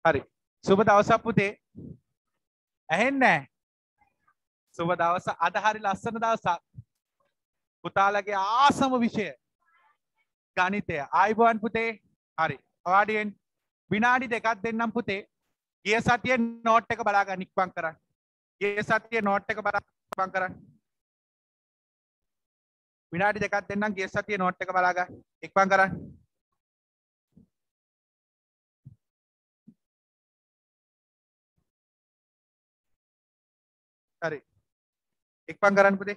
හරි. සුබ දවසක් පුතේ. ඇහෙන්නේ නැහැ. සුබ දවස. අද හරි ලස්සන දවසක්. පුතාලගේ ආසම විෂය ගණිතය. ආයිබෝන් පුතේ. හරි. ඔයාඩියෙන් විනාඩි දෙකක් දෙන්නම් පුතේ. ගිය සතියේ නෝට් එක බලා ගන්න ඉක්මන් කරන්න. ගිය සතියේ නෝට් එක බලා ඉක්මන් කරන්න. විනාඩි දෙකක් දෙන්නම් ගිය සතියේ නෝට් එක බලා ගන්න. ඉක්මන් කරන්න. හරි. ඉක්මන් කරන්න පුතේ.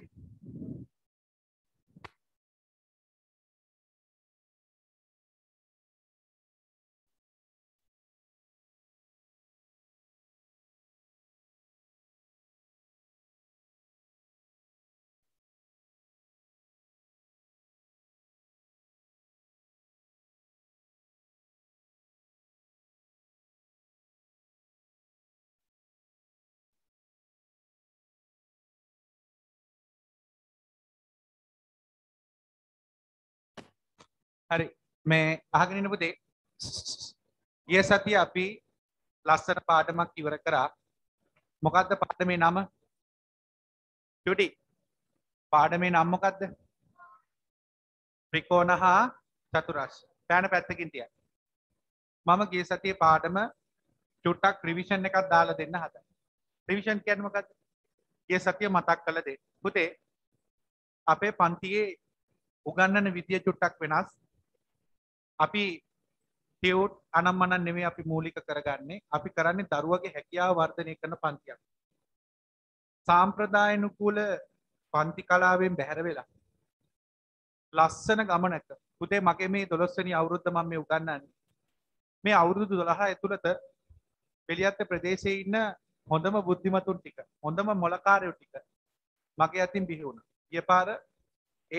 හරි මේ අහගෙන ඉන්න පුතේ ගිය සතියේ අපි ලස්සන පාඩමක් ඉවර කරා. මොකද්ද පාඩමේ නම? චුටි. පාඩමේ නම මොකද්ද? ත්‍රිකෝණ හා චතුරස්‍ර. පෑන පැත්තකින් තියන්න. මම ගිය සතියේ පාඩම චුට්ටක් රිවිෂන් එකක් දාලා දෙන්න හදනවා. රිවිෂන් කියන්නේ මොකද්ද? ගිය සතියේ මතක් කරලා දෙන්න. පුතේ අපේ පන්තියේ උගන්වන විදිය චුට්ටක් වෙනස්. අපි ටියුට් අනම්මනන් නෙමෙයි අපි මූලික කරගන්නේ. අපි කරන්නේ දරුවගේ හැකියාව වර්ධනය කරන පන්තියක්. සාම්ප්‍රදායනුකූල පන්ති කලාවෙන් බැහැර වෙලා ලස්සන ගමනක පුතේ මගේ මේ 12 වෙනි අවුරුද්ද මම මේ උගන්වන්නේ. මේ අවුරුදු 12 ඇතුළත බෙලියත්ත ප්‍රදේශයේ ඉන්න හොඳම බුද්ධිමතුන් ටික, හොඳම මොලකාරයෝ ටික මගේ අතින් බිහි වුණා. ඊපාර ඒ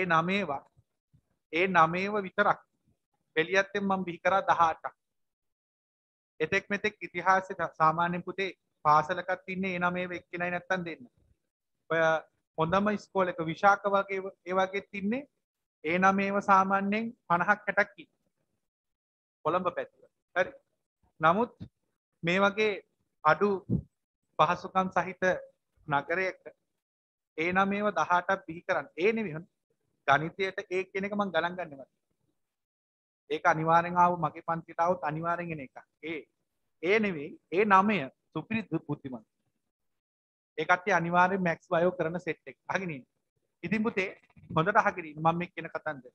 9ව විතරක් බෙලියත්තෙන් මම බිහි කරා 18ක්. එතෙක් මෙතෙක් ඉතිහාසයේ සාමාන්‍ය පුතේ පාසලකත් ඉන්නේ ඒ 9ව එක්කෙනයි නැත්තම් දෙන්න. ඔය හොඳම ඉස්කෝලේක විශාක වගේ ඒ වගේත් ඉන්නේ ඒ 9ව සාමාන්‍යයෙන් 50ක් 60ක් ඉන්නේ. කොළඹ පැත්තට. හරි. නමුත් මේ වගේ අඩු පහසුකම් සහිත නගරයක ඒ 9ව 18ක් බිහි කරන්න. ඒ නෙවෙයි ගණිතයට ඒ කියන එක මම ගණන් ගන්නවා. ඒක අනිවාර්යෙන් ආව මගේ පන්තියට આવුත් අනිවාර්යෙන් එන එකක්. ඒ නෙවෙයි ඒ 9 සුපිරි බුද්ධිමත්. ඒ කට්ටිය අනිවාර්යෙන් මැක්ස් බයෝ කරන සෙට් එක. අහගෙන ඉන්න. ඉතින් පුතේ හොඳට අහගෙන ඉන්න මම මේ කියන කතන්දර.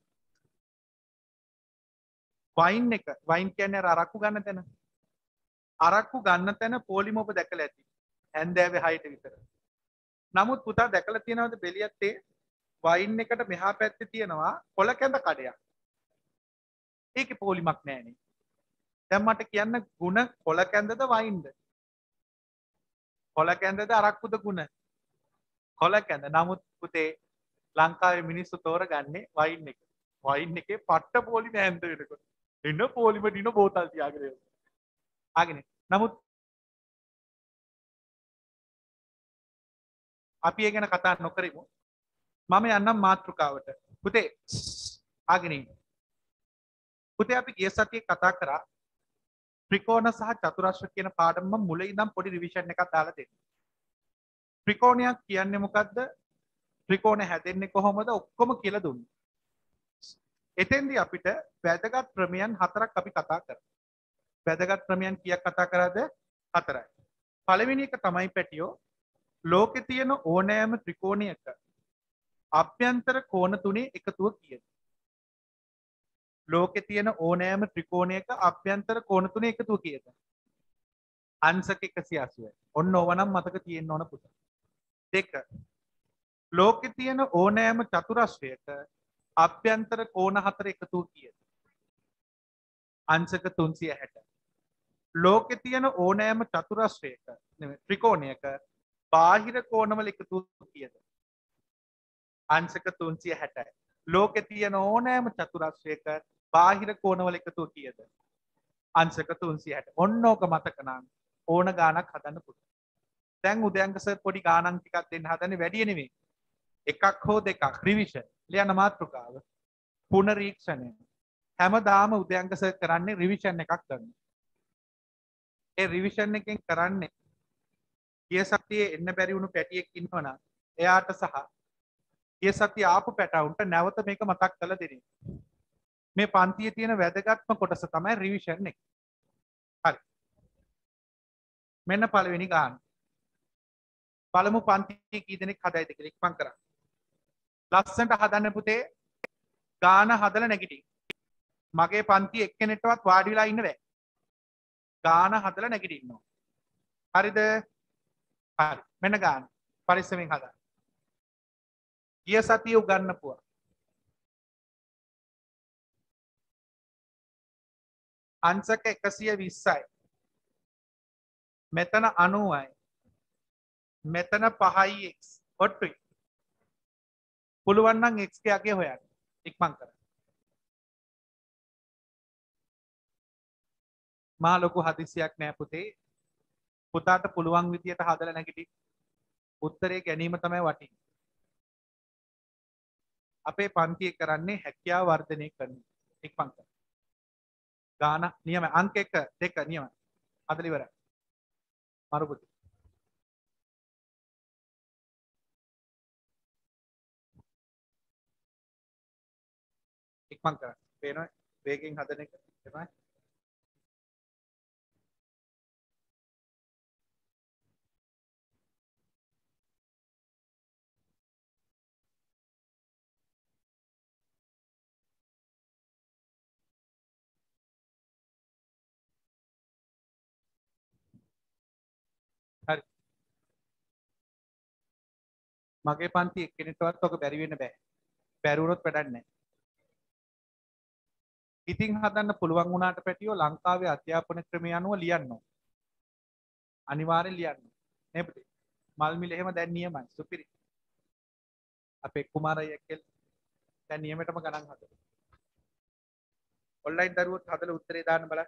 වයින් කියන්නේ අරක්කු ගන්න තැන. අරක්කු ගන්න තැන පොලිම ඔබ දැකලා ඇති. හැන්දෑවේ 6ට විතර. නමුත් පුතා දැකලා තියෙනවද බෙලියත්තේ වයින් එකට මෙහා පැත්තේ තියෙනවා කොළ කැඳ කඩයක්. ඒකේ පොලිමක් නැහැනේ. දැන් මට කියන්න ಗುಣ කොළ කැඳද වයින්ද? කොළ කැඳද අරක්කුද ಗುಣ? කොළ කැඳ. නමුත් පුතේ ලංකාවේ මිනිස්සු තෝරගන්නේ වයින් එක. වයින් එකේ පට්ට පොලිම හැන්ද වෙනකොට. එන පොලිම දින බෝතල් තියාගෙන යනවා. ආගෙන. නමුත් අපි ඒ ගැන කතා නොකරමු. මම යන්නම් මාතෘකාවට. පුතේ ආගෙන ඉන්න. පුතේ අපි ගිය සතියේ කතා කරා ත්‍රිකෝණ සහ චතුරස්‍ර කියන පාඩම මම මුලින් ඉඳන් පොඩි රිවිෂන් එකක් දාලා දෙන්න. ත්‍රිකෝණයක් කියන්නේ මොකද්ද? ත්‍රිකෝණ හැදෙන්නේ කොහොමද? ඔක්කොම කියලා දුන්නා. එතෙන්දී අපිට වැදගත් ප්‍රමේයන් 4ක් අපි කතා කරා. වැදගත් ප්‍රමේයන් කීයක් කතා කරාද? 4යි. පළවෙනි එක තමයි පැටියෝ ලෝකේ තියෙන ඕනෑම ත්‍රිකෝණයක අභ්‍යන්තර කෝණ තුනේ එකතුව කීයද? ලෝකේ තියෙන ඕනෑම ත්‍රිකෝණයක අභ්‍යන්තර කෝණ තුනේ එකතුව කීයද? අංශක 180යි. ඔන්න ඕවනම් මතක තියෙන්න ඕන පුතා. 2. ලෝකේ තියෙන ඕනෑම චතුරස්‍රයක අභ්‍යන්තර කෝණ 4 එකතුව කීයද? අංශක 360. ලෝකේ තියෙන ඕනෑම චතුරස්‍රයක නෙමෙයි ත්‍රිකෝණයක බාහිර කෝණවල එකතුව කීයද? අංශක 360යි. ලෝකේ තියෙන ඕනෑම චතුරස්‍රයක බාහිර කෝණවල එකතුව කීයද? අංශක 360. ඔන්න ඕක මතක නම් ඕන ගාණක් හදන්න පුළුවන්. දැන් උදයන්ක සර් පොඩි ගාණක් ටිකක් දෙන්න හදන්නේ වැඩි නෙමෙයි. එකක් හෝ දෙකක් රිවිෂන්. ලියන මාතෘකාව. පුනරීක්ෂණය. හැමදාම උදයන්ක සර් කරන්නේ රිවිෂන් එකක් කරනවා. ඒ රිවිෂන් එකෙන් කරන්නේ ගිය සතියේ එන්න බැරි වුණු පැටියෙක් ඉන්නවනම් එයාට සහ ගිය සතිය ආපු පැටවුන්ට නැවත මේක මතක් කරලා දෙන්න. මේ පන්තියේ තියෙන වැදගත්ම කොටස තමයි රිවිෂන් එක. හරි. මෙන්න පළවෙනි ගාන. පළමු පන්තියේ කී දෙනෙක් හදයිද කියලා ඉක්මන් කරන්න. ලස්සනට හදන්න පුතේ. ගාන හදලා නැගිටින්න. මගේ පන්තියේ එක්කෙනෙක්ටවත් වාඩි වෙලා ඉන්න බෑ. ගාන හදලා නැගිටින්න ඕන. හරිද? හරි. මෙන්න ගාන. පරිස්සමෙන් හදන්න. ගිය සතිය උගන්වපුවා. අංශක 120යි. මෙතන 90යි. මෙතන 5යි x. ඔට්ටුයි. පුළුවන් නම් x ගේ අගය හොයන්න. ඉක්මන් කරන්න. මා ලොකු හදිසියක් නෑ පුතේ. පුතාට පුළුවන් විදියට හදලා නැගිටින්න. උත්තරේ ගැනීම තමයි වටින්නේ. අපේ පන්තියේ කරන්නේ හැකියාව වර්ධනය කරන ඉක්මන් කරන්න. ගාන නියම අංක 1 2 නියම. හදලා ඉවරයි. මරු පුතේ. ඉක්මන් කරන්න. පේනවා වේගෙන් හදන එක තමයි. හරි. මගේ පන්ති එක්කෙනෙක්ටවත් ඔක බැරි වෙන්න බෑ. බැරි වුණොත් වැඩක් නැහැ. ඉතින් හදන්න පුළුවන් වුණාට පැටියෝ ලංකාවේ අධ්‍යාපන ක්‍රමය අනුව ලියන්න ඕන. අනිවාර්යෙන් ලියන්න. නේ පුතේ. මල් මිල එහෙම දැන් නියමයි. සුපිරි. අපේ කුමාරයෙක් කියලා දැන් නියමෙටම ගණන් හදලා. ඔන්ලයින් දරුවොත් හදලා උත්තරේ දාන්න බලන්න.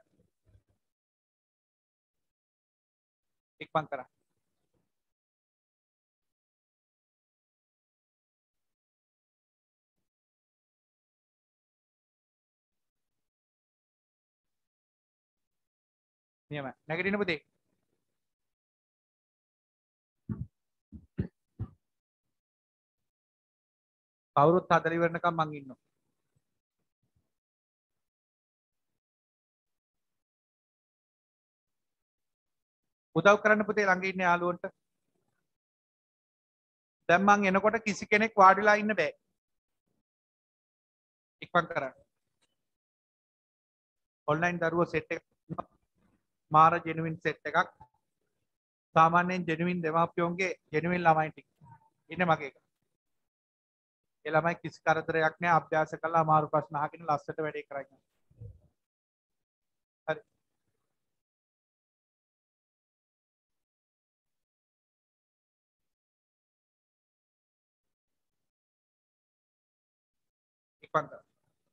ඉක්මන් කරා. නියමයි. නැගිටින්න පුතේ. කවුරුත් හදලා ඉවරනකම් මං ඉන්නවා. උදව් කරන්න පුතේ ළඟ ඉන්න යාළුවන්ට. දැන් මං එනකොට කිසි කෙනෙක් වාඩිලා ඉන්න බෑ. ඉක්මන් කරන්න. ඔන්ලයින් දරුවෝ සෙට් එක මාර ජෙනුවින් සෙට් එකක්. සාමාන්‍යයෙන් ජෙනුවින් දෙමාපියෝන්ගේ ජෙනුවින් ළමයි ටික ඉන්නේ මගේ එක. ඒ ළමයි කිසි කරදරයක් නෑ අභ්‍යාස කරලා අමාරු ප්‍රශ්න අහගෙන ලස්සට වැඩේ කරගෙන. හරි. ඉක්මන් කරන්න.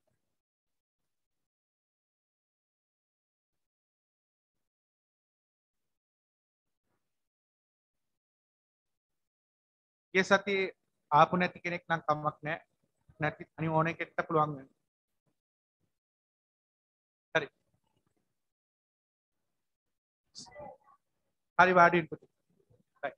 ඒ සතියේ ආපු නැති කෙනෙක් නම් කමක් නෑ. නැති අනි ඕනේ කෙනෙක්ට පුළුවන් වෙනවා. හරි. හරි වාඩි වෙන්න පුතේ. හරි.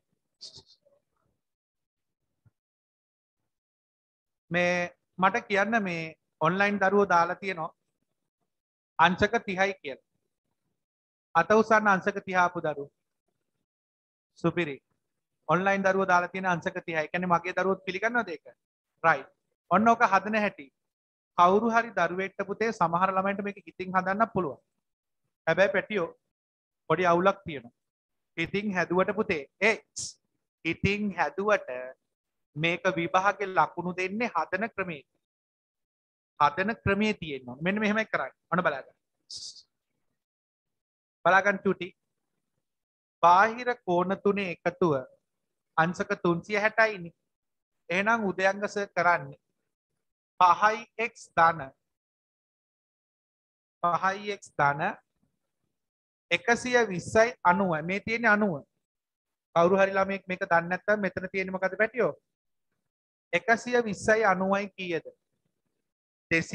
මේ මට කියන්න මේ ඔන්ලයින් දරුවෝ දාලා තියෙනවා අංශක 30යි කියලා. අත උසන්න අංශක 30 ආපු දරුවෝ. සුපිරි. ඔන්ලයින් දරුවෝ දාලා තියෙන අංශක 30යි. ඒ කියන්නේ මගේ දරුවොත් පිළිගන්නවද ඒක? රයිට්. ඔන්න ඔක හදන හැටි. කවුරු හරි දරුවෙක්ට පුතේ සමහර ළමයින්ට මේක හිතින් හදන්න පුළුවන්. හැබැයි පැටියෝ පොඩි අවුලක් තියෙනවා. හිතින් හැදුවට පුතේ හිතින් හැදුවට මේක විභාගේ ලකුණු දෙන්නේ හදන ක්‍රමයේ. හදන ක්‍රමයේ තියෙනවා. මෙන්න මෙහෙමයි කරන්නේ. ඔන්න බලන්න. බලගන්න චුටි. බාහිර කෝණ තුනේ එකතුව අංශක 360යි නේ. එහෙනම් උදයන්ගස කරන්නේ 5x ධන 5x ධන 120යි 90යි. මේ තියෙන්නේ 90. කවුරු හරි ළමෙක් මේක දන්නේ නැත්නම් මෙතන තියෙන්නේ මොකද පැටියෝ? 120යි 90යි කීයද?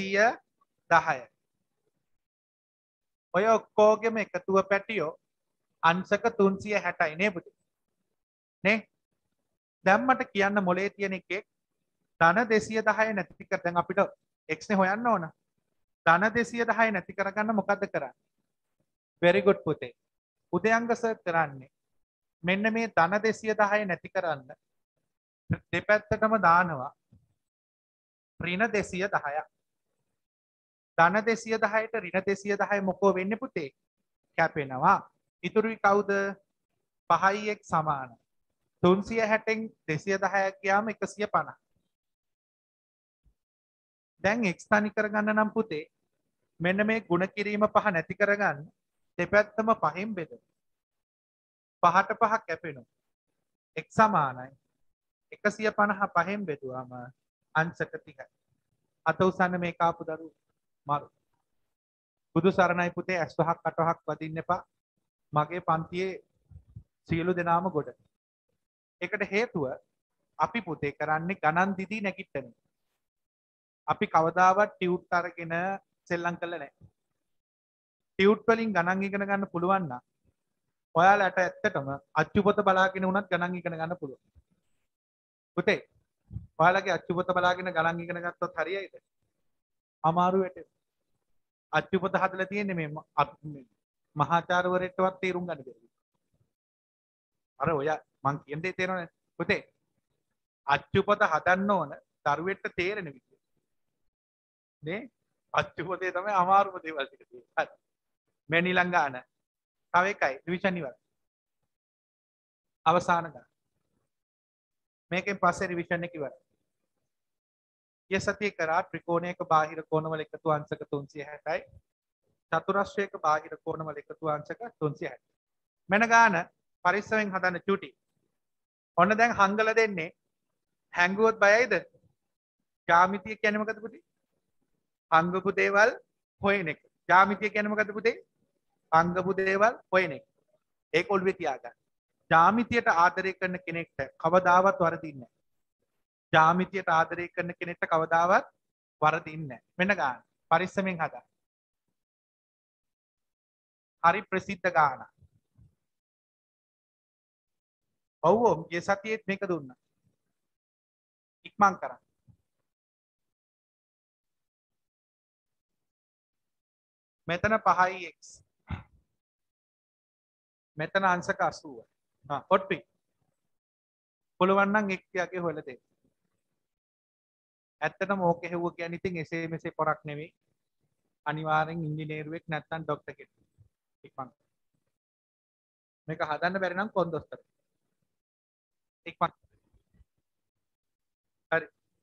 210. ඔය ඔක්කොගෙම එකතුව පැටියෝ අංශක 360යි නේ පුතේ. නේ? දැන් මට කියන්න මොලේ තියෙන එකේ ධන 210 නැති කර දැන් අපිට x නේ හොයන්න ඕන. ධන 210 නැති කරගන්න මොකද්ද කරන්නේ? very good පුතේ. උදයංග සර් කරන්නේ මෙන්න මේ ධන 210 නැති කරන්න දෙපැත්තටම දානවා ඍණ 210ක්. ධන 210ට ඍණ 210 මොකෝ වෙන්නේ පුතේ? කැපෙනවා. ඉතුරුයි කවුද? 5යි x සමාන. 360න් 210ක් ගියාම 150. දැන් x තනි කරගන්න නම් පුතේ මෙන්න මේ ಗುಣ කිරීම පහ නැති කරගන්න දෙපැත්තම පහෙන් බෙදමු. 5ට 5 කැපෙනවා. x සමානයි 150 පහෙන් බෙදුවාම අංශක 30යි. අත උසන්න මේක ආපු දරුවෝ මාරු. බුදු සරණයි පුතේ ඇස් වහක් අට වහක් වදින්න එපා. මගේ පන්තියේ සියලු දෙනාම ගොඩ. ඒකට හේතුව අපි පුතේ කරන්නේ ගණන් දිදී නැගිටින. අපි කවදාවත් ටියුට් අරගෙන සෙල්ලම් කළා නැහැ. ටියුට් වලින් ගණන් ඉගෙන ගන්න පුළුවන් නම් ඔයාලට ඇත්තටම අච්චුපොත බලාගෙන උනත් ගණන් ඉගෙන ගන්න පුළුවන්. පුතේ ඔයාලගේ අච්චුපොත බලාගෙන ගණන් ඉගෙන ගත්තොත් හරියයිද? අමාරු වෙට. අච්චුපොත හදලා තියෙන්නේ මේ මහාචාර්යවරයෙක්ටවත් තේරුම් ගන්න බැහැ. අර ඔය මං කියන දේ තේරෙනවද? පුතේ අච්චුපොත හදන්න ඕන දරුවෙක්ට තේරෙන විදියට. නේ? අච්චුපොතේ තමයි අමාරුම දේවල් ටික තියෙන්නේ. හරි. මේ නිලංගාන. තව එකයි රිවිෂන් ඉවර. අවසාන ගන්න. මේකෙන් පස්සේ රිවිෂන් එක ඉවරයි. ඊය සතියේ කරා ත්‍රිකෝණයක බාහිර කොණවල එකතු අංශක 360යි. චතුරස්‍රයක බාහිර කොණවල එකතු අංශක 360යි. මෙන්න ගාන පරිස්සමෙන් හදන්න චුටි. ඔන්න දැන් හංගල දෙන්නේ හැංගුවොත් බයයිද? ජ්‍යාමිතිය කියන්නේ මොකද පුතේ? හංගපු දේවල් හොයන එක. ජ්‍යාමිතිය කියන්නේ මොකද පුතේ? හංගපු දේවල් හොයන එක. ඒක ඔළුවේ තියාගන්න. ජ්‍යාමිතියට ආදරය කරන කෙනෙක්ට කවදාවත් වරදින්නේ නැහැ. ජ්‍යාමිතියට ආදරය කරන කෙනෙක්ට කවදාවත් වරදින්නේ නැහැ. මෙන්න ගන්න. පරිස්සමෙන් හදන්න. හරි ප්‍රසිද්ධ ගාන. ඔව් ඔව් මේ සතියේත් මේක දුන්නා. ඉක්මන් කරන්න. මෙතන 5යි x. මෙතන අංශක 80. ඔට්ටි. පුළුවන් නම් x යගේ හොයලා දෙන්න. ඇත්තටම ඕකේ හෙව්ව කියන්නේ ඉතින් එසේ මෙසේ පොරක් නෙවෙයි. අනිවාර්යෙන් ඉංජිනේරුවෙක් නැත්නම් ડોක්ටර් කෙනෙක්. ඉක්මන්. මේක හදන්න බැරි නම් කොන්දොස්තර. ඉක්මන්. හරි.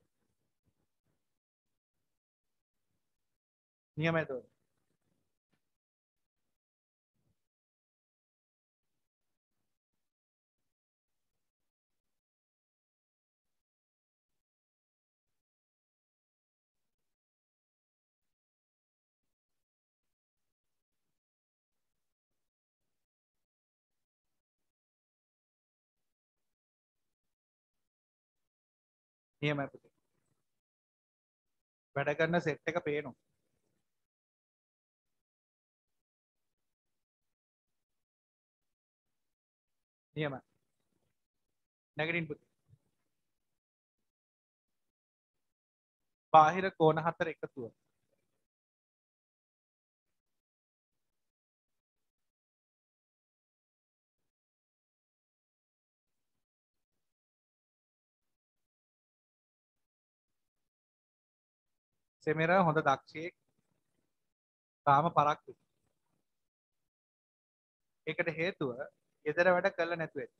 නියමයි දෝ. නියමයි පුතේ. වැඩ කරන සෙට් එක පේනවා. නියමයි. නැගිටින්න පුතේ. බාහිර කෝණ හතර එකතුව. සෙමෙර හොඳ දක්ෂයෙක්. තාම පරක්කු. ඒකට හේතුව ගෙදර වැඩ කළා නැතුව ඇති.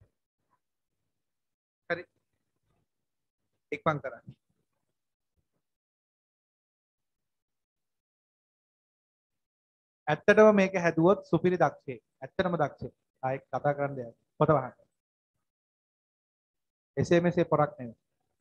හරි. ඉක්මන් කරන්න. ඇත්තටම මේක හැදුවොත් සුපිරි දක්ෂයෙක්. ඇත්තටම දක්ෂයෙක්. ආයෙ කතා කරන්න දෙයක්. පොත වහන්න. එසේ මෙසේ පොරක් නෙවෙයි.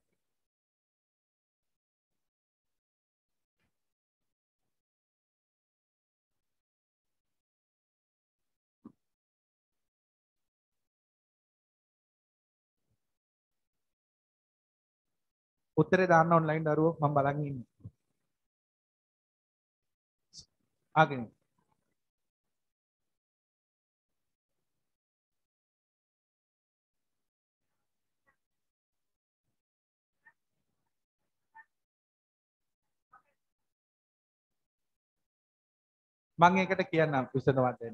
උත්තරේ දාන්න ඔන්ලයින් දරුවෝ මම බලන් ඉන්නේ. ආගෙන මම ඒකට කියන්නම් විසඳුමක් දෙන්න.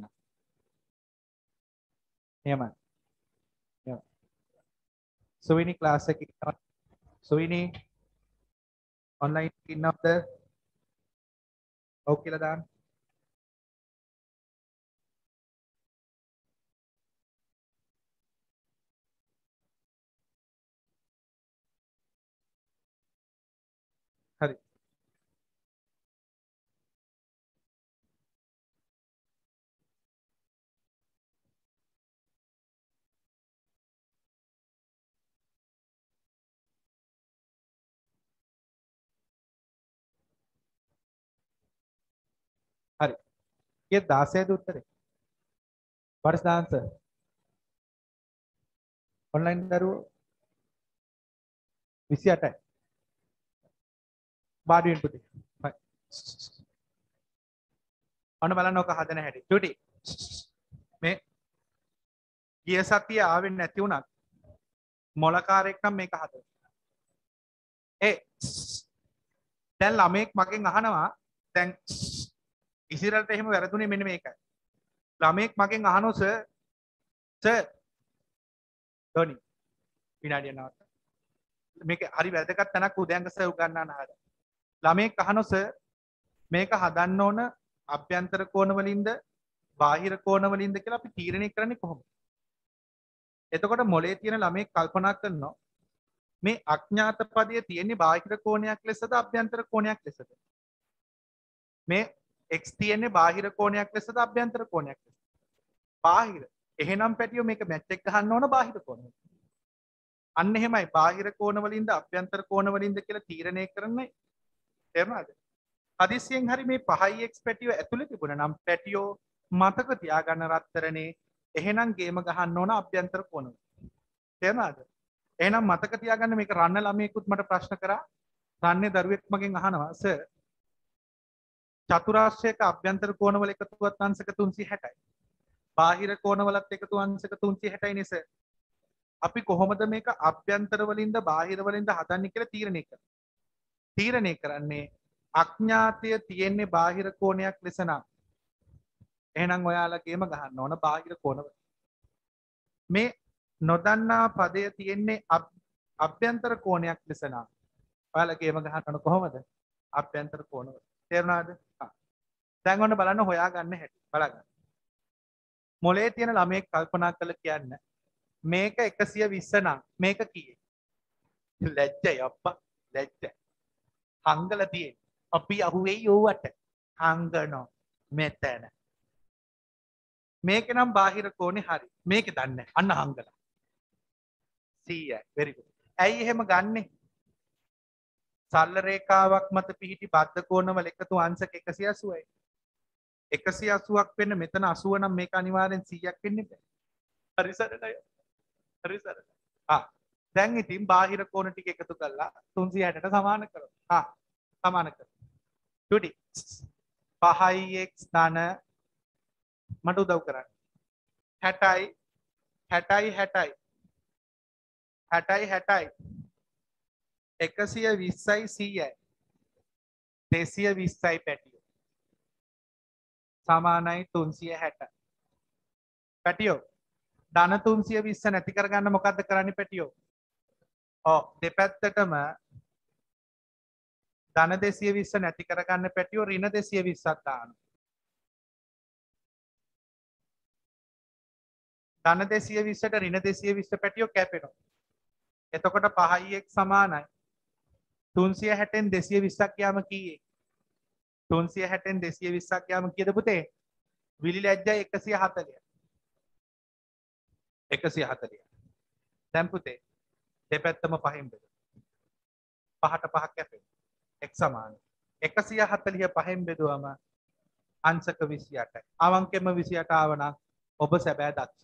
එහෙමයි. එහෙමයි. සුවිනි ක්ලාස් එකේ ඉන්නවා. සුවිනි ඔන්ලයින් ඉන්නවද? ඔව් කියලා දාන්න. හරි. හරි. ඒ 16ද උත්තරේ. What is the answer? Online දරුවෝ 28යි. වාඩි වෙන්න පුතේ. හරි. අන්න බලන්න ඔක හදන හැටි. චුටි. මේ ගිය සතිය ආවෙ නැති වුණත් මොලකාරයෙක් නම් මේක හදනවා. ඒ දැන් ළමෙක් මගෙන් අහනවා දැන් ඉසිරලට එහෙම වැරදුනේ මෙන්න මේකයි. ළමෙක් මගෙන් අහනවා සර් ධෝනි විනාඩිය නවත්ත. මේක හරි වැදගත් තැනක් උදයන්ක සර් උගන්වන්න හදලා. ළමෙක් අහනවා සර් මේක හදන්න ඕන අභ්‍යන්තර කෝණ වලින්ද බාහිර කෝණ වලින්ද කියලා අපි තීරණය කරන්නේ කොහොමද? එතකොට මොලේ තියෙන ළමෙක් කල්පනා කරනවා මේ අඥාත පදයේ තියෙන්නේ බාහිර කෝණයක් ලෙසද අභ්‍යන්තර කෝණයක් ලෙසද? මේ x තියෙන්නේ බාහිර කෝණයක් ලෙසද අභ්‍යන්තර කෝණයක් ලෙසද? බාහිර. එහෙනම් පැටියෝ මේක මැච් එක ගහන්න ඕන බාහිර කෝණය. අන්න එහෙමයි බාහිර කෝණ වලින්ද අභ්‍යන්තර කෝණ වලින්ද කියලා තීරණය කරන්නේ. තේරුණාද? හදිස්සියෙන් හරි මේ 5x පැටියෝ ඇතුලේ තිබුණා නම් පැටියෝ මතක තියාගන්න රත්තරනේ එහෙනම් ගේම ගහන්න ඕන අභ්‍යන්තර කෝණ. තේරුණාද? එහෙනම් මතක තියාගන්න මේක රන්න ළමයෙකුත් මට ප්‍රශ්න කරා. රන්නේ දරුවෙක් මගෙන් අහනවා සර් චතුරාශ්‍රයක අභ්‍යන්තර කෝණවල එකතුවත් අංශක 360යි. බාහිර කෝණවලත් එකතු අංශක 360යි නේ සර්. අපි කොහොමද මේක අභ්‍යන්තර වලින්ද බාහිර වලින්ද හදන්නේ කියලා තීරණය කරන්නේ. තීරණය කරන්නේ අඥාතය තියෙන්නේ බාහිර කෝණයක් ලෙස නම් එහෙනම් ඔයාලා ගේම ගහන්න ඕන බාහිර කෝණවල. මේ නොදන්නා පදය තියෙන්නේ අභ්‍යන්තර කෝණයක් ලෙස නම් ඔයාලා ගේම ගහන්න ඕන කොහොමද? අභ්‍යන්තර කෝණවල. තේරුණාද? දැන් ඔන්න බලන්න හොයාගන්න හැටි. බලන්න. මොලේ තියෙන ළමයෙක් කල්පනා කළ කියන්න මේක 120 නම් මේක කීයේ? ලැජ්ජයි අප්පා ලැජ්ජයි. හංගල තියෙන්නේ. අපි අහුවෙයි යෝවට. හංගනෝ මෙතන. මේක නම් බාහිර කෝණේ හරි. මේක දන්නේ අන්න හංගලා. 100යි. very good. ඇයි එහෙම ගන්නෙ? සරල රේඛාවක් මත පිහිටි බද්ධ කෝණවල එකතු අංශක 180යි. 180ක් වෙන්න මෙතන 80 නම් මේක අනිවාර්යෙන් 100ක් වෙන්නේ නැහැ. හරි සරලයි. හරි සරලයි. දැන් ඉතින් බාහිර කෝණ ටික එකතු කරලා 360ට සමාන කරනවා. සමාන කරනවා. 2D 5x ධන මට උදව් කරන්න. 60යි 60යි 60යි 60යි 60යි 120යි 100යි 220යි පැටියෝ සමානයි 360. පැටියෝ ධන 320 නැති කරගන්න මොකද්ද කරන්නේ පැටියෝ? දෙපැත්තටම ධන 220 නැති කරගන්න පැටියෝ ඍණ 220ක් දානවා. ධන 220ට ඍණ 220 පැටියෝ කැපෙනවා. එතකොට 5x සමානයි 360න් 220ක් යාම කීයේ? 360න් 220ක් යාම කීයද පුතේ? විලි ලැජ්ජයි 140. 140. දැන් පුතේ දෙපැත්තම පහෙන් බෙද. 5ට 5ක් කැපෙනවා. x සමානයි 140 පහෙන් බෙදුවම අංශක 28යි. අවංකෙම 28 ආවනම් ඔබ සැබෑ දක්ෂ.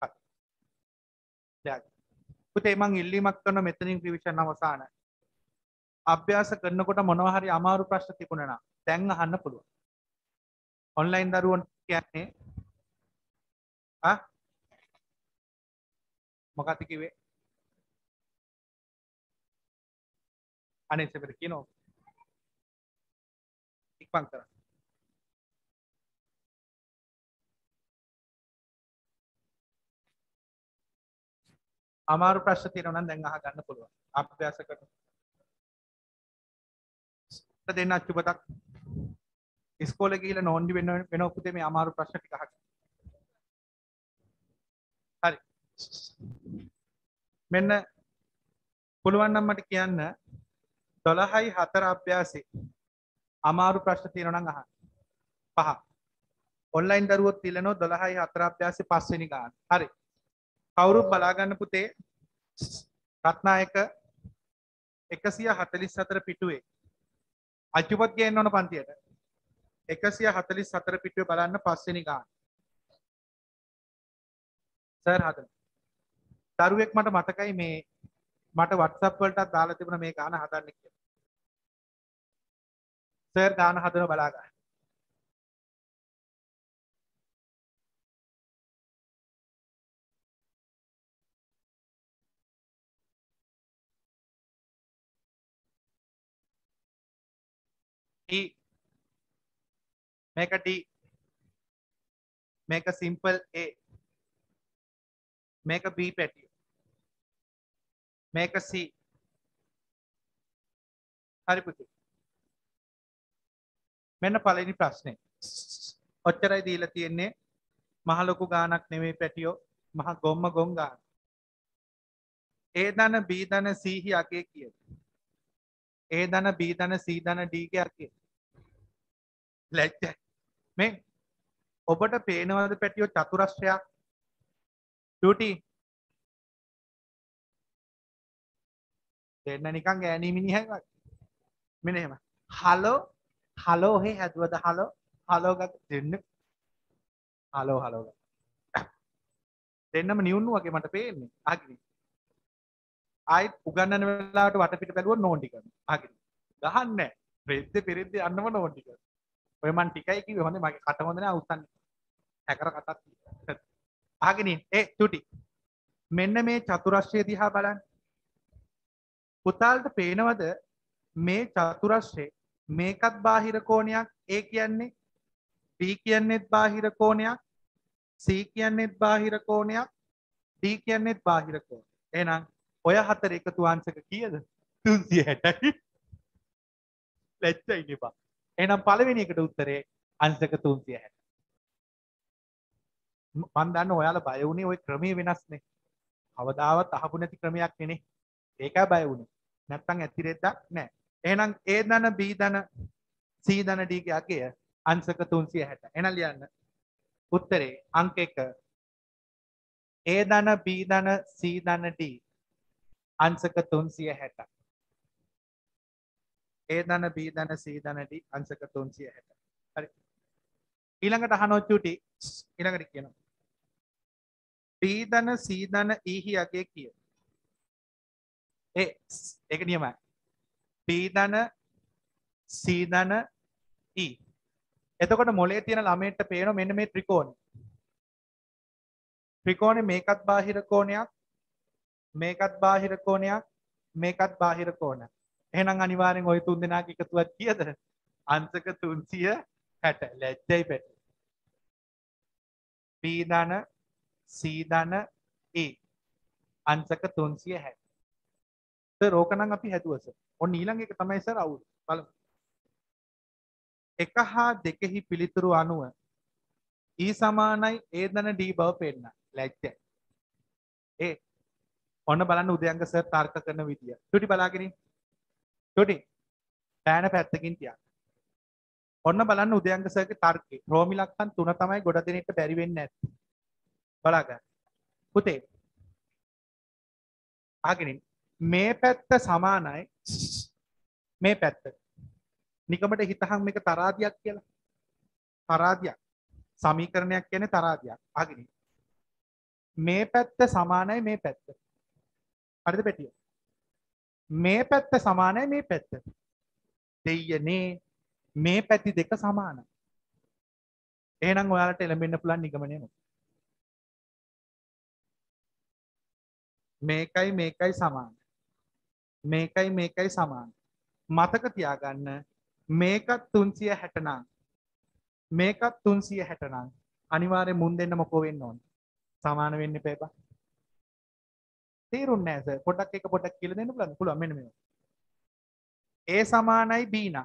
පුතේ මං ඉල්ලීමක් කරන මෙතනින් රිවිෂන් අවසానයි. අභ්‍යාස කරනකොට මොනවා හරි අමාරු ප්‍රශ්න තිබුණා නම් දැන් අහන්න පුළුවන්. ඔන්ලයින් දරුවන්ට කියන්නේ මොකක්ද කිව්වේ? අනේ සෙබර කියනවා. ඉක්මන් කරන්න. අමාරු ප්‍රශ්න තියෙනවා නම් දැන් අහගන්න පුළුවන්. අභ්‍යාස කරන්න. දෙන්න අච්චුපතක්. ඉස්කෝලේ ගිහිල්ලා නෝන්ඩි වෙනව පුතේ මේ අමාරු ප්‍රශ්න ටික අහගන්න. හරි. මෙන්න පුළුවන් නම් මට කියන්න 12යි 4 අභ්‍යාසෙ අමාරු ප්‍රශ්න තියෙනවා නම් අහන්න. 5. ඔන්ලයින් දරුවොත් ඉල්ලනවා 12යි 4 අභ්‍යාසෙ 5 වෙනි ගාන. හරි. කවුරුත් බලා ගන්න පුතේ රත්නායක 144 පිටුවේ අච්චුපත් ගේන්න ඕන පන්තියට 144 පිටුවේ බලන්න 5 වෙනි ගාන. සර් හදන. දරුවෙක් මට මතකයි මේ මට WhatsApp වලටත් දාලා තිබුණා මේ ගාන හදන්න කියලා. සර් ගාන හදන බලා ගන්න. E make a D make a simple A make a B petty make a C හරි පුතේ මෙන්න පළවෙනි ප්‍රශ්නේ ඔච්චරයි දීලා තියෙන්නේ මහ ලොකු ගානක් නෙමෙයි පැටියෝ මහ ගොම්ම ගොන් ගාන A ධන B ධන C හි අගේ කීයද A ධන B ධන C ධන D ගේ අගේ ලැජ්ජයි මේ ඔබට පේනවද පැටියෝ චතුරස්‍රයක් ඩියුටි දෙන්න නිකන් ගෑණී මිනිහයි වගේ මෙන්න එහෙම හලෝ හලෝ හේ හැදුවද හලෝ හලෝ ගත්ත දෙන්න හලෝ හලෝ දෙන්නම නියුන්නු වගේ මට පේන්නේ අහගෙන ආයිත් උගන්නන වෙලාවට වටපිට බැලුවොත් නෝන්ඩි කරනවා අහගෙන ගහන්නේ රෙද්ද පෙරෙද්ද යන්නම නෝන්ඩි කරනවා ඔය මන් ටිකයි කිව්වේ හොඳේ මගේ කට හොඳ නෑ උස්සන්නේ හැකර කටක් අහගෙන ඒ තුටි මෙන්න මේ චතුරස්‍රය දිහා බලන්න පුතාලට පේනවද මේ චතුරස්‍රේ මේකත් බාහිර කෝණයක් A කියන්නේ B කියන්නේත් බාහිර කෝණයක් C කියන්නේත් බාහිර කෝණයක් D කියන්නේත් බාහිර කෝණයක් එහෙනම් ඔය හතර එකතු අංශක කීයද 360යි ලැජ්ජයි නෙපා එහෙනම් පළවෙනි එකට උත්තරේ අංශක 360 මම දන්න ඔයාලා බය වුණේ ওই ක්‍රමයේ වෙනස්නේ කවදාවත් අහපු නැති ක්‍රමයක් නේ ඒකයි බය වුණේ නැත්තම් ඇතිරෙද්දක් නැහැ එහෙනම් A ධන B ධන C ධන D ගේ අගය අංශක 360 එහෙනම් ලියන්න උත්තරේ අංක 1 A ධන B ධන C ධන D අංශක 360 A ධන B ධන C ධන D අංශක 360 හරි ඊළඟට අහනවා චුටි ඊළඟට කියනවා B ධන C ධන E හි අගය කීයද ඒක නියමයි B ධන C ධන E එතකොට මොලේ තියෙන ළමයට පේනවා මෙන්න මේ ත්‍රිකෝණය ත්‍රිකෝණේ මේකත් බාහිර කෝණයක් මේකත් බාහිර කෝණයක් මේකත් බාහිර කෝණයක් එහෙනම් අනිවාර්යෙන් ওই තුන් දෙනාගේ එකතුවක් කීයද අංශක 360 ලැජ්ජයි පැටි B ධන C ධන E අංශක 360 සර් ඕක නම් අපි හැදුවා සර් ඔන්න ඊළඟ එක තමයි සර් අවුල් බලමු 1 හා 2 හි පිළිතුරු අනුව E සමානයි A ධන D බව පෙන්නන ලැජ්ජයි ඔන්න බලන්න උදයන්ග සර් තර්ක කරන විදිය චුටි බලාගෙන චුටි පෑන පැත්තකින් තියන්න ඔන්න බලන්න උදයන්ග සර්ගේ තර්කේ රෝමි ලක්ෂණ 3 තමයි ගොඩ දෙනෙක්ට බැරි වෙන්නේ නැත්තේ බලාගන්න පුතේ ආගෙන මේ පැත්ත සමානයි මේ පැත්ත නිකමට හිතහන් මේක තරාදියක් කියලා තරාදියක් සමීකරණයක් කියන්නේ තරාදියක් ආගෙන මේ පැත්ත සමානයි මේ පැත්ත හරිද පැටිය මේ පැත්ත සමානයි මේ පැත්ත දෙයියනේ මේ පැති දෙක සමානයි එහෙනම් ඔයාලට එළඹෙන්න පුළුවන් නිගමනය මොකක්ද මේකයි මේකයි සමාන මේකයි මේකයි සමාන මතක තියාගන්න මේකත් 360 නම් මේකත් 360 නම් අනිවාර්යෙන් මුන් දෙන්න මොකෝ වෙන්න ඕන සමාන වෙන්න එපා තේරුන්නේ නැහැ සර්. පොඩ්ඩක් කියලා දෙන්න පුළුවන්ද? පුළුවන් මෙන්න මේක. A සමානයි B නම්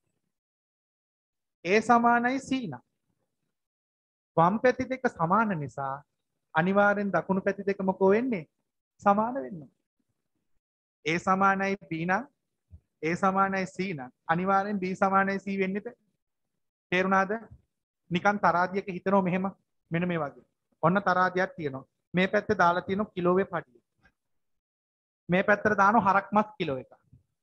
A සමානයි C නම් වම් පැති දෙක සමාන නිසා අනිවාර්යෙන් දකුණු පැති දෙක මොකෝ වෙන්නේ? සමාන වෙන්නේ. A සමානයි B නම් A සමානයි C නම් අනිවාර්යෙන් B සමානයි C වෙන්නේද? තේරුණාද? නිකන් තරාදියක හිතනවා මෙහෙම මෙන්න මේ වගේ. ඔන්න තරාදියක් තියෙනවා. මේ පැත්තේ දාලා තියෙනවා කිලෝවේ පඩිය. මේ පැත්තට දානවා හරක් මස් කිලෝ එකක්.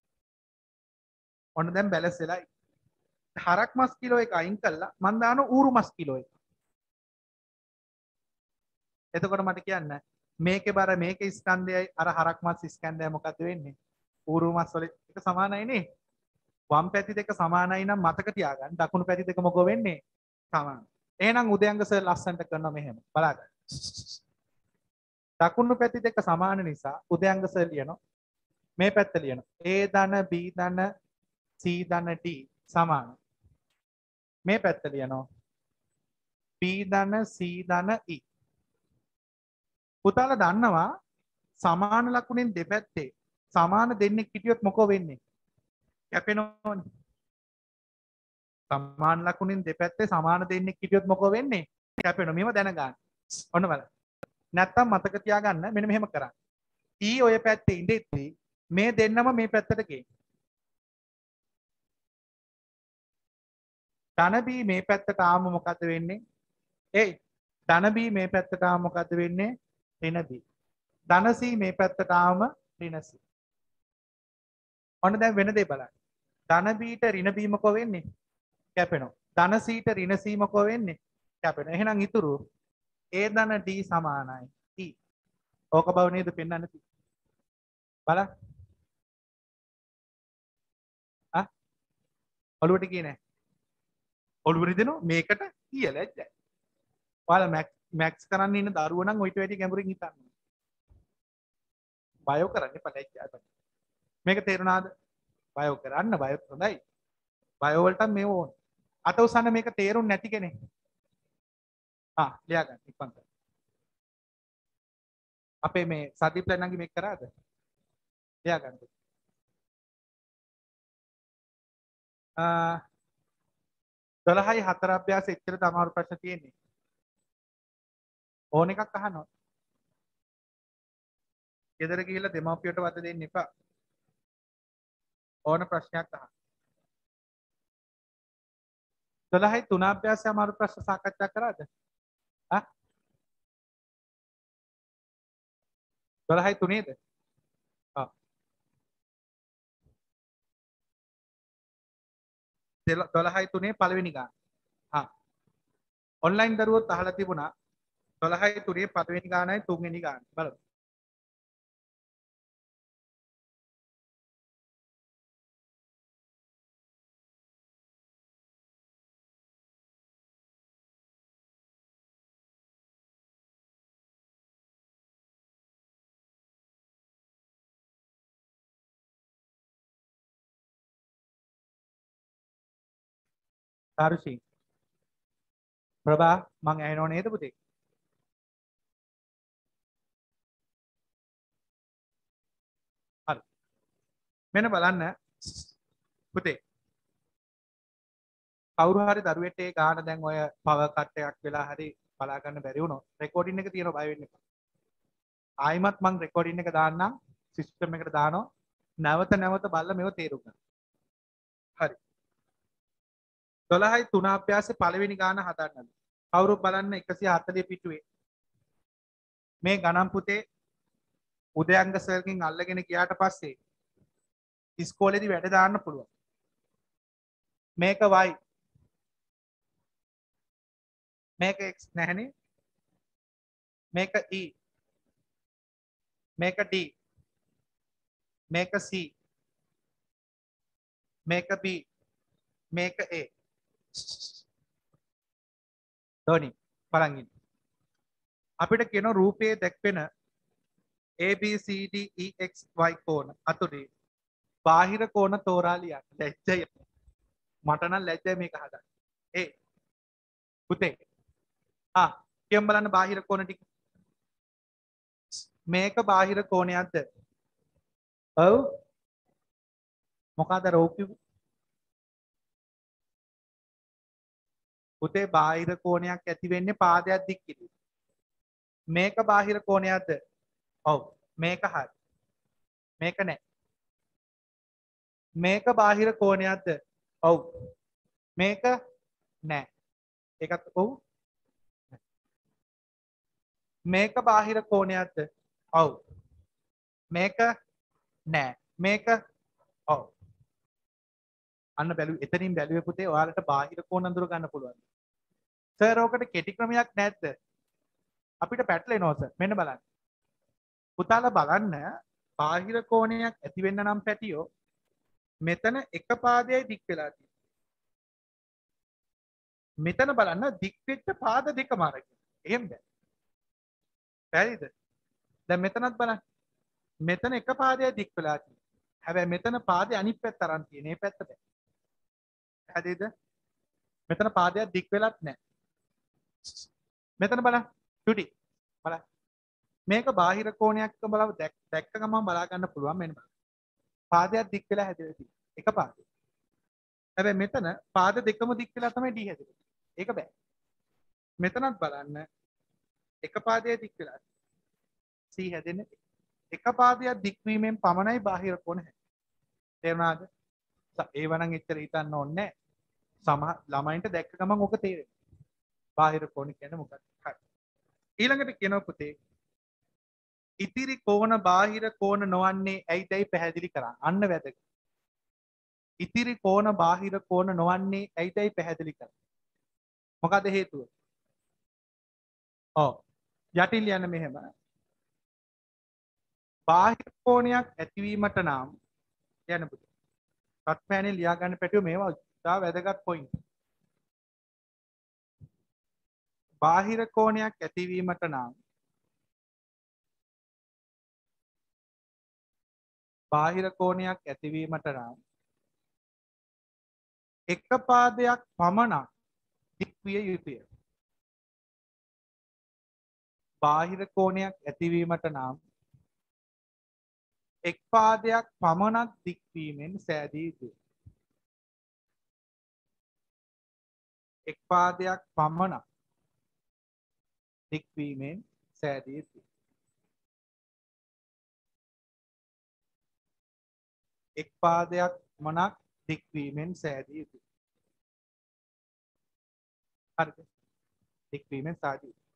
ඔන්න දැන් බැලන්ස් වෙලා හරක් මස් කිලෝ එක අයින් කළා මම දානවා ඌරු මස් කිලෝ එක. එතකොට මට කියන්න මේකේ බර මේකේ ස්කන්ධයයි අර හරක් මස් ස්කන්ධයයි මොකද වෙන්නේ? ඌරු මස් වල එක සමානයි නේ. වම් පැති දෙක සමානයි නම් මතක තියාගන්න. දකුණු පැති දෙක මොකෝ වෙන්නේ? සමාන. එහෙනම් උදයන්ග සර් ලස්සන්ට කරනවා මෙහෙම. බලාගන්න. දකුණු පැති දෙක සමාන නිසා උදයන්ග සර් ලියනවා. මේ පැත්ත ලියනවා. A ධන B ධන C ධන D සමාන. මේ පැත්ත ලියනවා. B ධන C ධන E. පුතාලා දන්නවා සමාන ලකුණෙන් දෙපැත්තේ සමාන දෙන්නෙක් හිටියොත් මොකෝ වෙන්නේ? කැපෙනවනේ. සමාන ලකුණෙන් දෙපැත්තේ සමාන දෙන්නෙක් හිටියොත් මොකෝ වෙන්නේ? කැපෙනවා. මේව දැනගන්න. ඔන්න බලන්න. නැත්තම් මතක තියාගන්න මෙන්න මෙහෙම කරන්න. E ඔය පැත්තේ ඉඳෙද්දි මේ දෙන්නම මේ පැත්තට ගේන්න. ධන B මේ පැත්තට ආවම මොකද වෙන්නේ? ඒයි ධන B මේ පැත්තට ආවම මොකද වෙන්නේ? ඍණ B. ධන C මේ පැත්තට ආවම ඍණ C. ඔන්න දැන් වෙන දේ බලන්න. ධන B ට ඍණ B මොකෝ වෙන්නේ? කැපෙනවා. ධන C ට ඍණ C මොකෝ වෙන්නේ? කැපෙනවා. එහෙනම් ඉතුරු A ධන D සමානයි E. ඕක බව නේද පෙන්වන්න තියෙන්නේ. බලන්න. ඔළුවට ගියේ නැහැ. ඔළුවට දෙනවා මේකට කියලා ඇද්දයි. ඔයාලා මැක්ස් කරන්න ඉන්න දරුවෝ නම් ඔයිට වැඩි ගැඹුරින් හිතන්න. බයෝ කරන්නේ පළැච්චා. මේක තේරුණාද? බයෝ කරන්න බයෝ හොඳයි. බයෝ වලට මේව ඕන. අත උසන්න මේක තේරුම් නැති කෙනෙක්. ලියා ගන්න ඉක්මන් කරන්න. අපේ මේ සදීප් ලැනන්ගේ මේක කරාද? ලියා ගන්න. 12යි 4 අභ්‍යාස එච්චර තමයි ප්‍රශ්න තියෙන්නේ. ඕන එකක් අහනවා. ගෙදර ගිහිල්ලා දෙමාපියට වද දෙන්න එපා. ඕන ප්‍රශ්නයක් අහන්න. 12යි 3 අභ්‍යාසය අමාරු ප්‍රශ්න සාකච්ඡා කරාද? 12යි 3ේද? 12යි 3 පළවෙනි ගාන. ඔන්ලයින් දරුවොත් අහලා තිබුණා 12යි 3 පළවෙනි ගානයි තුන්වෙනි ගාන. බලමු. සාරුෂි ප්‍රභා මං ඇහෙනව නේද පුතේ? හරි. මෙන්න බලන්න පුතේ. කවුරු හරි දරුවෙක්ට ඒ ගාන දැන් ඔය පවර් කට් එකක් වෙලා හරි බලා ගන්න බැරි වුණොත් රෙකෝඩින් එක තියෙනවා බය වෙන්න එපා. ආයිමත් මං රෙකෝඩින් එක දාන්නම් සිස්ටම් එකට දානවා. නැවත බලලා මේව තේරුම් ගන්න. හරි. 12යි 3 අභ්‍යාසයේ පළවෙනි ගාන හදන්නද? කවුරුත් බලන්න 140 පිටුවේ. මේ ගණන් පුතේ උදයන්ග සර්ගෙන් අල්ලගෙන ගියාට පස්සේ ඉස්කෝලේදී වැඩ දාන්න පුළුවන්. මේක y මේක x නැහනේ. මේක e මේක d මේක c මේක b මේක a. ධෝනි බලන් ඉන්න. අපිට කියන රූපයේ දැක්වෙන ABCD EXY කෝණ අතුරේ බාහිර කෝණ තෝරා ලියන්න. ලැජ්ජයි. මට නම් ලැජ්ජයි මේක හදන්න. පුතේ. කියමු බලන්න බාහිර කෝණ ටික. මේක බාහිර කෝණයක්ද? ඔව්. මොකද රෝපි පුතේ බාහිර කෝණයක් ඇති වෙන්නේ පාදයක් දික් කිරීම. මේක බාහිර කෝණයක්ද? ඔව්. මේක හරි. මේක නෑ. මේක බාහිර කෝණයක්ද? ඔව්. මේක නෑ. ඒකත් ඔව්. මේක බාහිර කෝණයක්ද? ඔව්. මේක නෑ. මේක ඔව්. අන්න බැලුවේ එතනින් බැලුවේ පුතේ ඔයාලට බාහිර කෝණ අඳුර ගන්න පුළුවන්. සර් ඕකට කෙටි ක්‍රමයක් නැද්ද? අපිට පැටලෙනවා සර්. මෙන්න බලන්න. පුතාලා බලන්න බාහිර කෝණයක් ඇති වෙන්න නම් පැටියෝ මෙතන එක පාදයයි දික් වෙලා තියෙන්නේ. මෙතන බලන්න දික් වෙච්ච පාද දෙකම අරගෙන. එහෙම බෑ. පැහැදිලිද? දැන් මෙතනත් බලන්න. මෙතන එක පාදයයි දික් වෙලා තියෙන්නේ. හැබැයි මෙතන පාදේ අනිත් පැත්ත අරන් තියෙන. මේ පැත්ත බෑ. පැහැදිලිද? මෙතන පාදයක් දික් වෙලත් නැහැ. මෙතන බලන්න. චුටි. බලන්න. මේක බාහිර කෝණයක් බලව දැක්ක ගමන් බලා ගන්න පුළුවන් මෙන්න බලන්න. පාදයක් දික් වෙලා හැදෙලා තියෙනවා. එක පාදයක්. හැබැයි මෙතන පාද දෙකම දික් වෙලා තමයි D හැදෙන්නේ. ඒක බෑ. මෙතනත් බලන්න එක පාදයක් දික් වෙලා C හැදෙන්නේ. එක පාදයක් දික් වීමෙන් පමණයි බාහිර කෝණ හැදෙන්නේ. තේරුණාද? ඒව නම් එච්චර හිතන්න ඕනේ නැහැ. ළමයින්ට දැක්ක ගමන් ඔක තේරෙනවා. බාහිර කෝණ කියන්නේ මොකක්ද? හරි. ඊළඟට කියනවා පුතේ ඉතිරි කෝණ බාහිර කෝණ නොවන්නේ ඇයිදයි පැහැදිලි කරා. අන්න වැදගත්. ඉතිරි කෝණ බාහිර කෝණ නොවන්නේ ඇයිදයි පැහැදිලි කරා. මොකද හේතුව? ඔව්. යටින් ලියන්න මෙහෙම. බාහිර කෝණයක් ඇතිවීමට නම් යන්න පුතේ. රත්පෑනේ ලියා ගන්න පැටියෝ මේවා ඉතා වැදගත් පොයින්ට්. බාහිර කෝණයක් ඇතිවීමට නම් බාහිර කෝණයක් ඇතිවීමට නම් එක පාදයක් පමණක් දික් විය යුතුය. බාහිර කෝණයක් ඇතිවීමට නම් එක් පාදයක් පමණක් දික් වීමෙන් සෑදිය යුතුය. එක් පාදයක් පමණක් දික් වීමෙන් සෑදිය යුතුය. එක් පාදයක් පමණක් දික් වීමෙන් සෑදිය යුතුය. හරිද? දික් වීමෙන් සෑදිය යුතුය.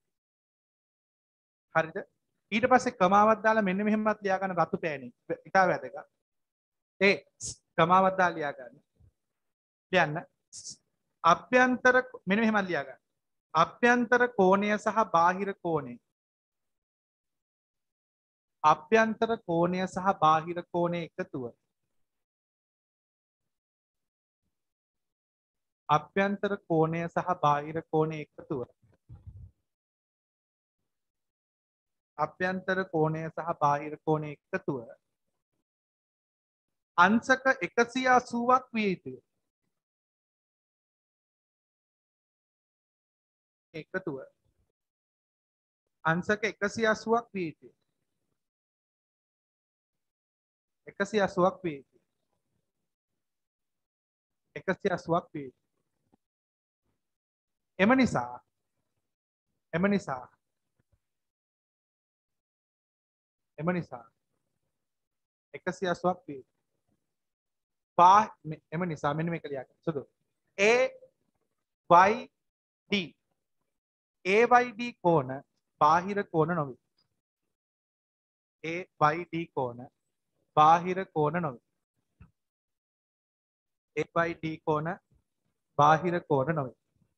හරිද? ඊට පස්සේ කමාවක් දාලා මෙන්න මෙහෙමත් ලියා ගන්න රතු පෑනේ. ඉතා වැදගත්. ඒ කමාවක් දාලා ලියා ගන්න. ලියන්න. අභ්‍යන්තර මෙන්න මෙහෙම ලියා ගන්න. අභ්‍යන්තර කෝණය සහ බාහිර කෝණය. අභ්‍යන්තර කෝණය සහ බාහිර කෝණය එකතුව. අභ්‍යන්තර කෝණය සහ බාහිර කෝණය එකතුව. අභ්‍යන්තර කෝණය සහ බාහිර කෝණය එකතුව අංශක 180ක් විය යුතුය. එකතුව අංශක 180ක් විය යුතුය. 180ක් විය යුතුය. 180ක් විය යුතුය. එම නිසා 180ක් විය යුතුය. එම නිසා මෙන්න මේක ලියා ගන්න. සුදු AYD කෝණ බාහිර කෝණ නොවේ. AYD කෝණ බාහිර කෝණ නොවේ. AYD කෝණ බාහිර කෝණ නොවේ.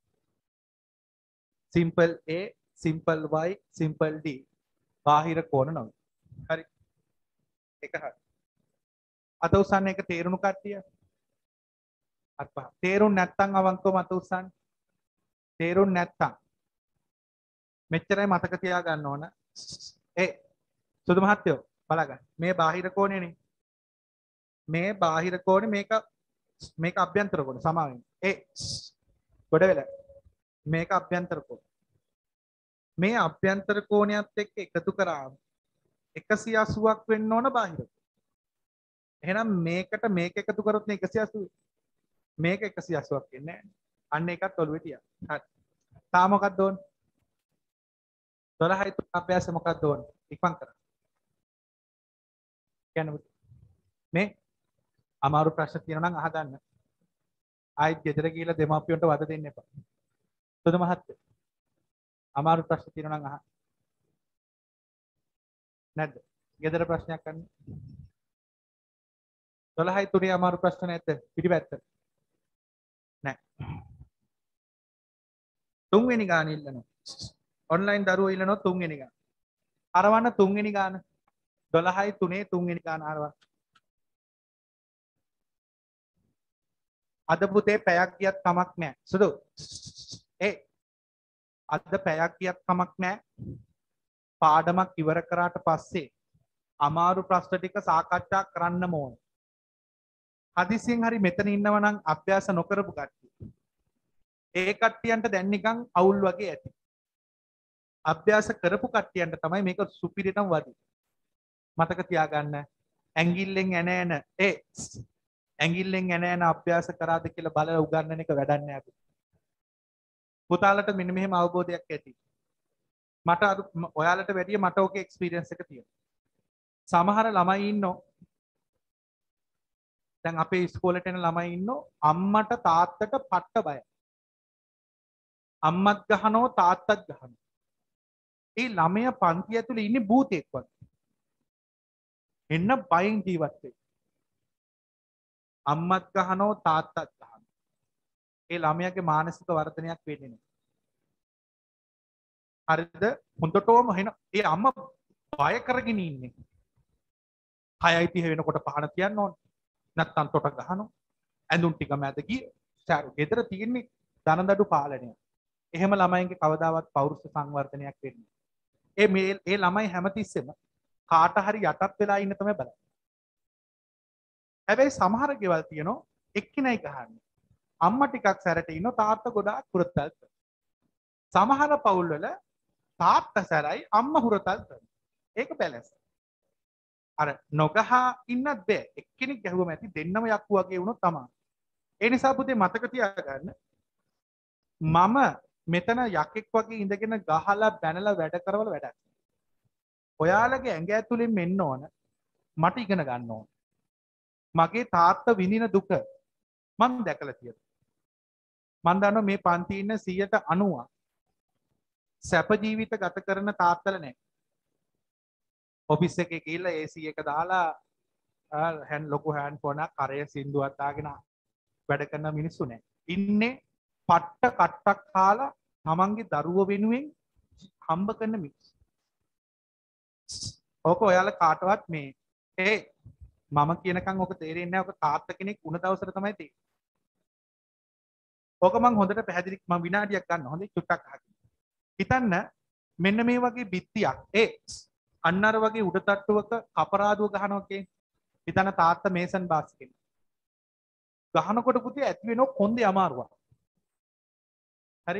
Simple A, simple Y, simple D බාහිර කෝණ නොවේ. හරි. එක හරි. අත උස්සන්න එක තේරුණු කට්ටිය. අත් පහ. තේරුම් නැත්තම් අවංකවම අත උස්සන්න. තේරුම් නැත්තම් මෙච්චරයි මතක තියාගන්න ඕන. සුදු මහත්තයෝ බලගන්න. මේ බාහිර කෝණයනේ. මේ බාහිර කෝණේ මේක අභ්‍යන්තර කෝණ සමාවෙන්න. ගොඩ වෙලා. මේක අභ්‍යන්තර කෝණ. මේ අභ්‍යන්තර කෝණයත් එක්ක එකතු කරාම 180ක් වෙන්න ඕන බාහිර. එහෙනම් මේකට මේක එකතු කරොත් නේ 180. මේක 180ක් වෙන්නේ නැහැ. අන්න ඒකත් ඔළුවේ තියන්න. හරි. තා මොකක්ද ඕන? 12යි 3 අභ්‍යාස මොකක්ද ඕන? ඉක්මන් කරන්න. කියන්න මේ අමාරු ප්‍රශ්න තියෙනවා නම් අහගන්න. ආයෙත් ගෙදර ගිහලා දෙමාපියන්ට වද දෙන්න එපා. සුදු මහත්තයා. අමාරු ප්‍රශ්න තියෙනවා නම් අහන්න. නැද්ද? ගෙදර ප්‍රශ්නයක් ගන්න. 12යි 3 අමාරු ප්‍රශ්න නැද්ද? පිටිපැත්ත. නැහැ. තුන්වෙනි ගාන ඉල්ලනවා. ඔන්ලයින් දරුවෝ ඉල්ලනවා තුන්වෙනි ගාන. අරවන්න තුන්වෙනි ගාන. 12යි 3 තුන්වෙනි ගාන අරවන්න. අද පුතේ පැයක් ගියත් කමක් නැහැ. සුදු. අද පැයක් ගියත් කමක් නැහැ. පාඩමක් ඉවර කරාට පස්සේ අමාරු ප්‍රශ්න ටික සාකච්ඡා කරන්නම ඕන. හදිසියෙන් හරි මෙතන ඉන්නව නම් අභ්‍යාස නොකරපු කට්ටිය. ඒ කට්ටියන්ට දැන් නිකන් අවුල් වගේ ඇති. අභ්‍යාස කරපු කට්ටියන්ට තමයි මේක සුපිරිටම වදි. මතක තියාගන්න. ඇඟිල්ලෙන් ඇන ඇඟිල්ලෙන් ඇන අභ්‍යාස කරාද කියලා බලලා උගන්නන එක වැඩක් නෑ අපි. පුතාලට මෙන්න මෙහෙම අවබෝධයක් ඇති. මට ඔයාලට වැඩිය මට ඔකේ එක්ස්පීරියන්ස් එක තියෙනවා. සමහර ළමයි ඉන්නෝ දැන් අපේ ඉස්කෝලේට එන ළමයි ඉන්නෝ අම්මට තාත්තට පට්ට බයයි. අම්මත් ගහනෝ තාත්තත් ගහනෝ. ඒ ළමයා පන්ති ඇතුලේ ඉන්නේ භූතෙක් වගේ. එන්න බයෙන් ජීවත් වෙයි. අම්මත් ගහනෝ තාත්තත් ගහනෝ. ඒ ළමයාගේ මානසික වර්ධනයක් වෙන්නේ නැහැ. හරිද? හොඳටම එන ඒ අම්මා බය කරගෙන ඉන්නේ. 6:30 වෙනකොට පහන තියන්න ඕන. නැත්තම් තොට ගහනවා. ඇඳුම් ටික මැද ගිය. ගෙදර තියෙන්නේ දනදඩු පාලනය. එහෙම ළමයින්ගේ කවදාවත් පෞරුෂ සංවර්ධනයක් වෙන්නේ නැහැ. ඒ ළමයි හැමතිස්සෙම කාට හරි යටත් වෙලා ඉන්න තමයි බලන්නේ. හැබැයි සමහර ගෙවල් තියෙනවා එක්කිනයි ගහන්නේ. අම්මා ටිකක් සැරට ඉන්නවා තාත්තා ගොඩාක් හුරතල් කරනවා. සමහර පවුල් වල තාත්තා සැරයි අම්මා හුරතල් කරනවා. ඒක බැලන්ස්. අර නොගහ ඉන්නත් බෑ. එක්කෙනෙක් ගැහුවම ඇති දෙන්නම යක්කු වගේ වුණොත් තමයි. ඒ නිසා පුතේ මතක තියාගන්න මම මෙතන යකෙක් වගේ ඉඳගෙන ගහලා බැනලා වැඩ කරවල වැඩක්. ඔයාලගේ ඇඟ ඇතුලෙන් මෙන්න ඕන මට ඉගෙන ගන්න ඕන. මගේ තාත්තා විඳින දුක මම දැකලා තියෙනවා. මම දන්නවා මේ පන්ති ඉන්න 90% සැප ජීවිත ගත කරන තාත්තලා නැහැ. ඔෆිස් එකේ ගිහිල්ලා AC එක දාලා ලොකු හෑන්ඩ් ෆෝනක් කරේ සින්දුවක් දාගෙන වැඩ කරන මිනිස්සු නැහැ. ඉන්නේ පට්ට කට්ටක් කාලා තමන්ගේ දරුව වෙනුවෙන් හම්බ කරන මිනිස්සු. ඕක ඔයාලා කාටවත් මේ මම කියනකම් ඔක තේරෙන්නේ නැහැ. ඔක තාත්තා කෙනෙක් වුණ දවසට තමයි තේරෙන්නේ. ඕක මම හොඳට පැහැදිලි මම විනාඩියක් ගන්න හොඳයි චුට්ටක් අහන්න. හිතන්න මෙන්න මේ වගේ බිත්තියක් අන්නර වගේ උඩ තට්ටුවක අපරාධුව ගහනවා කියන්නේ. හිතන්න තාත්තා මේසන් බාස් කෙනෙක්. ගහනකොට පුතේ ඇති වෙනව කොන්දේ අමාරුවක්. හරි?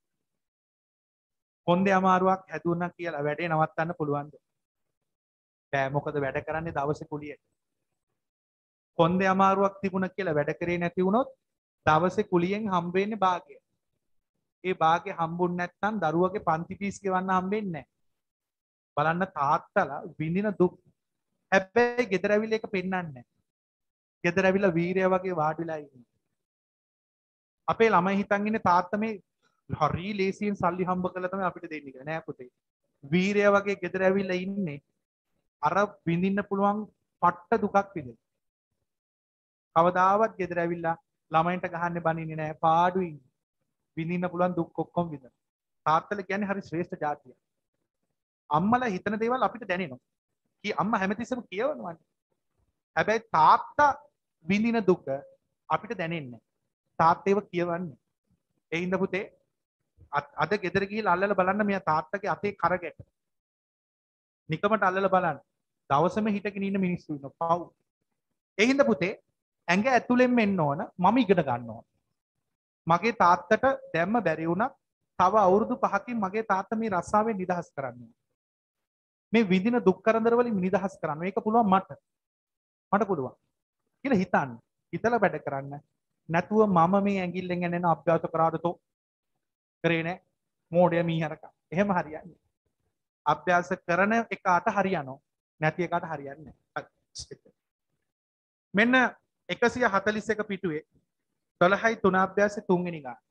කොන්දේ අමාරුවක් හැදුණා කියලා වැඩේ නවත්තන්න පුළුවන්ද? බෑ. මොකද වැඩ කරන්නේ දවසේ කුලියට. කොන්දේ අමාරුවක් තිබුණා කියලා වැඩ කරේ නැති වුණොත් දවසේ කුලියෙන් හම්බ වෙන්නේ භාගය. ඒ භාගය හම්බුනේ නැත්නම් දරුවගේ පන්ති ෆීස් ගෙවන්න හම්බෙන්නේ නැහැ. බලන්න තාත්තලා විඳින දුක්. හැබැයි ගෙදර ඇවිල්ලා ඒක පෙන්වන්නේ නැහැ. ගෙදර ඇවිල්ලා වීරයා වගේ වාඩි වෙලා ඉන්නේ. අපේ ළමයි හිතන් ඉන්නේ තාත්තා මේ හරි ලේසියෙන් සල්ලි හම්බ කරලා තමයි අපිට දෙන්නේ කියලා. නෑ පුතේ. වීරයා වගේ ගෙදර ඇවිල්ලා ඉන්නේ අර විඳින්න පුළුවන් පට්ට දුකක් විඳින. කවදාවත් ගෙදර ඇවිල්ලා ළමයින්ට ගහන්නේ බනින්නේ නෑ. පාඩුයි. විඳින්න පුළුවන් දුක් ඔක්කොම විඳින. තාත්තලා කියන්නේ හරි ශ්‍රේෂ්ඨ ජාතියක්. අම්මලා හිතන දේවල් අපිට දැනෙනවා. අම්මා හැමතිස්සෙම කියවනවා. හැබැයි තාත්තා විඳින දුක අපිට දැනෙන්නේ නැහැ. තාත්තේව කියවන්නේ. ඒ හින්දා පුතේ අද ගෙදර ගිහිල්ලා අල්ලලා බලන්න මෙයා තාත්තගේ අතේ කරගැට. නිකමට අල්ලලා බලන්න. දවසම හිටගෙන ඉන්න මිනිස්සු ඉන්නවා. පව්. ඒ හින්දා පුතේ ඇඟ ඇතුලෙන් මෙන්න ඕන මම ඉගෙන ගන්න ඕන. මගේ තාත්තට දැම්ම බැරි වුණා. තව අවුරුදු 5කින් මගේ තාත්තා මේ රස්සාවෙන් නිදහස් කරන්න ඕන. මේ විඳින දුක් කරදර වලින් නිදහස් කරන්න. මේක පුළුවන් මට පුළුවන් කියලා හිතන්න. හිතලා වැඩ කරන්න. නැතුව මම මේ ඇඟිල්ලෙන් එන අභ්‍යාස කරාද තෝ කරේ නෑ. මෝඩය මීහරක. එහෙම හරියන්නේ. අභ්‍යාස කරන එකාට හරියනවා. නැති එකාට හරියන්නේ නැහැ. මෙන්න 141 පිටුවේ 12යි 3 අභ්‍යාසයේ 3 වෙනි ගාන.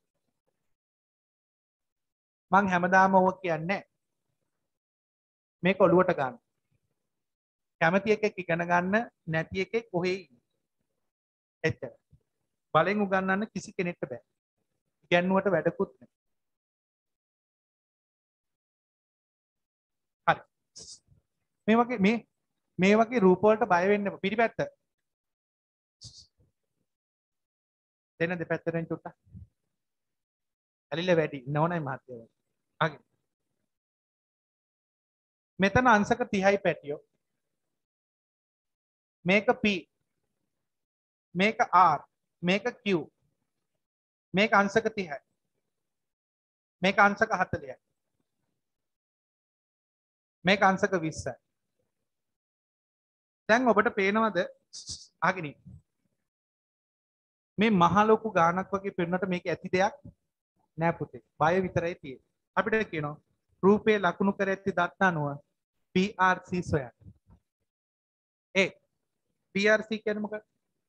මං හැමදාම ඕක කියන්නේ මේක ඔළුවට ගන්න. කැමති එකෙක් ඉගෙන ගන්න නැති එකෙක් කොහේ ඉන්නේ. එච්චර. බලෙන් උගන්වන්න කිසි කෙනෙක්ට බෑ. ඉගැන්නුවට වැඩකුත් නැහැ. හරි. මේ වගේ රූප වලට බය වෙන්න එපා. පිටිපැත්ත. දෙන්න දෙපැත්තෙන් චුට්ටක්. ඇලිල වැඩි නෝනයි මහත්තයෝ. හරි. මෙතන අංශක 30යි පැටියෝ. මේක P. මේක R. මේක Q. මේක අංශක 30යි. මේක අංශක 40යි. මේක අංශක 20යි. දැන් ඔබට පේනවද අහගෙන මේ මහ ලොකු ගානක් වගේ පෙන්නට මේක ඇති දෙයක් නෑ පුතේ. බය විතරයි තියෙන්නේ. අපිට කියනවා රූපේ ලකුණු කර ඇති දත් අණුව PRC සොයන්න. PRC කියන්නේ මොකක්ද?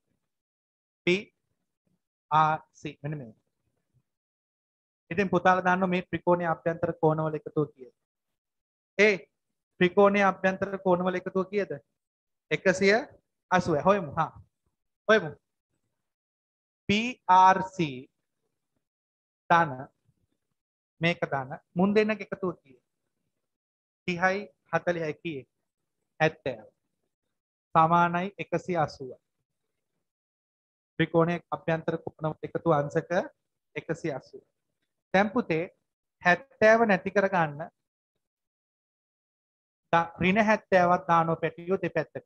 PRC මෙන්න මේ. ඉතින් පුතාලා දාන්න මේ ත්‍රිකෝණයේ අභ්‍යන්තර කෝණවල එකතුව කීයද? ත්‍රිකෝණයේ අභ්‍යන්තර කෝණවල එකතුව කීයද? 180. හොයමු. හොයමු. PRC දාන මේක දාන මුන් දෙන්නක එකතුව කීයද? 30යි 40යි කීයේ? 70. සමානයි 180. ත්‍රිකෝණයේ අභ්‍යන්තර කෝණ එකතු අංශක 180. දැන් පුතේ 70 නැති කරගන්න ඍණ 70ක් දානෝ පැටියෝ දෙපැත්තකට.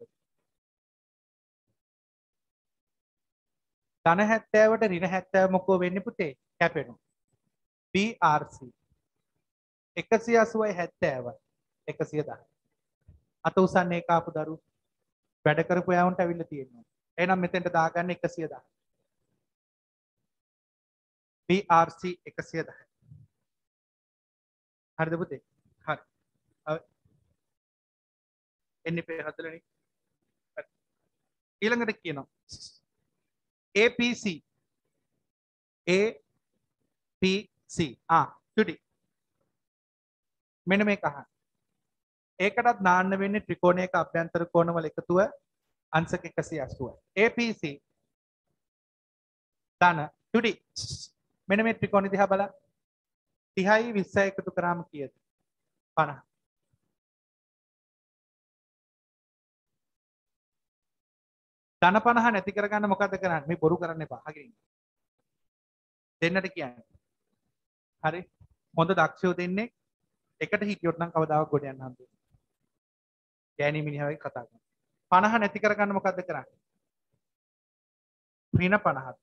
ධන 70ට ඍණ 70 මොකෝ වෙන්නේ පුතේ? කැපෙනවා. PRC 180යි 70 110. අත උසන්නේ කාපු දරු වැඩ කරපු යාවුන්ට අවිල්ල තියෙනවා. එහෙනම් මෙතෙන්ට දාගන්න 110. PRC 110. හරිද පුතේ? හරි. එන්නේ පේ හදලනේ. ඊළඟට කියනවා APC APC තුඩි මෙන්න මේක අහන්න. ඒකටත් දාන්න වෙන්නේ ත්‍රිකෝණයක අභ්‍යන්තර කෝණවල එකතුව අංශක 180යි. APC දාන තුඩි මෙන්න මේ ත්‍රිකෝණය දිහා බලන්න. 30යි 20යි එකතු කරාම කීයද? 50. ධන 50 නැති කරගන්න මොකද කරන්නේ? මේ බොරු කරන්න එපා. අහගෙන ඉන්න. දෙන්නට කියන්නේ. හරි. හොඳ දක්ෂයෝ දෙන්නේ එකට හිටියොත් නම් කවදාවත් ගොඩ යන්න හම්බෙන්නේ. ගෑණි මිනිහා වගේ කතා කරනවා. 50 නැති කරගන්න මොකද කරන්නේ? ඍණ 50.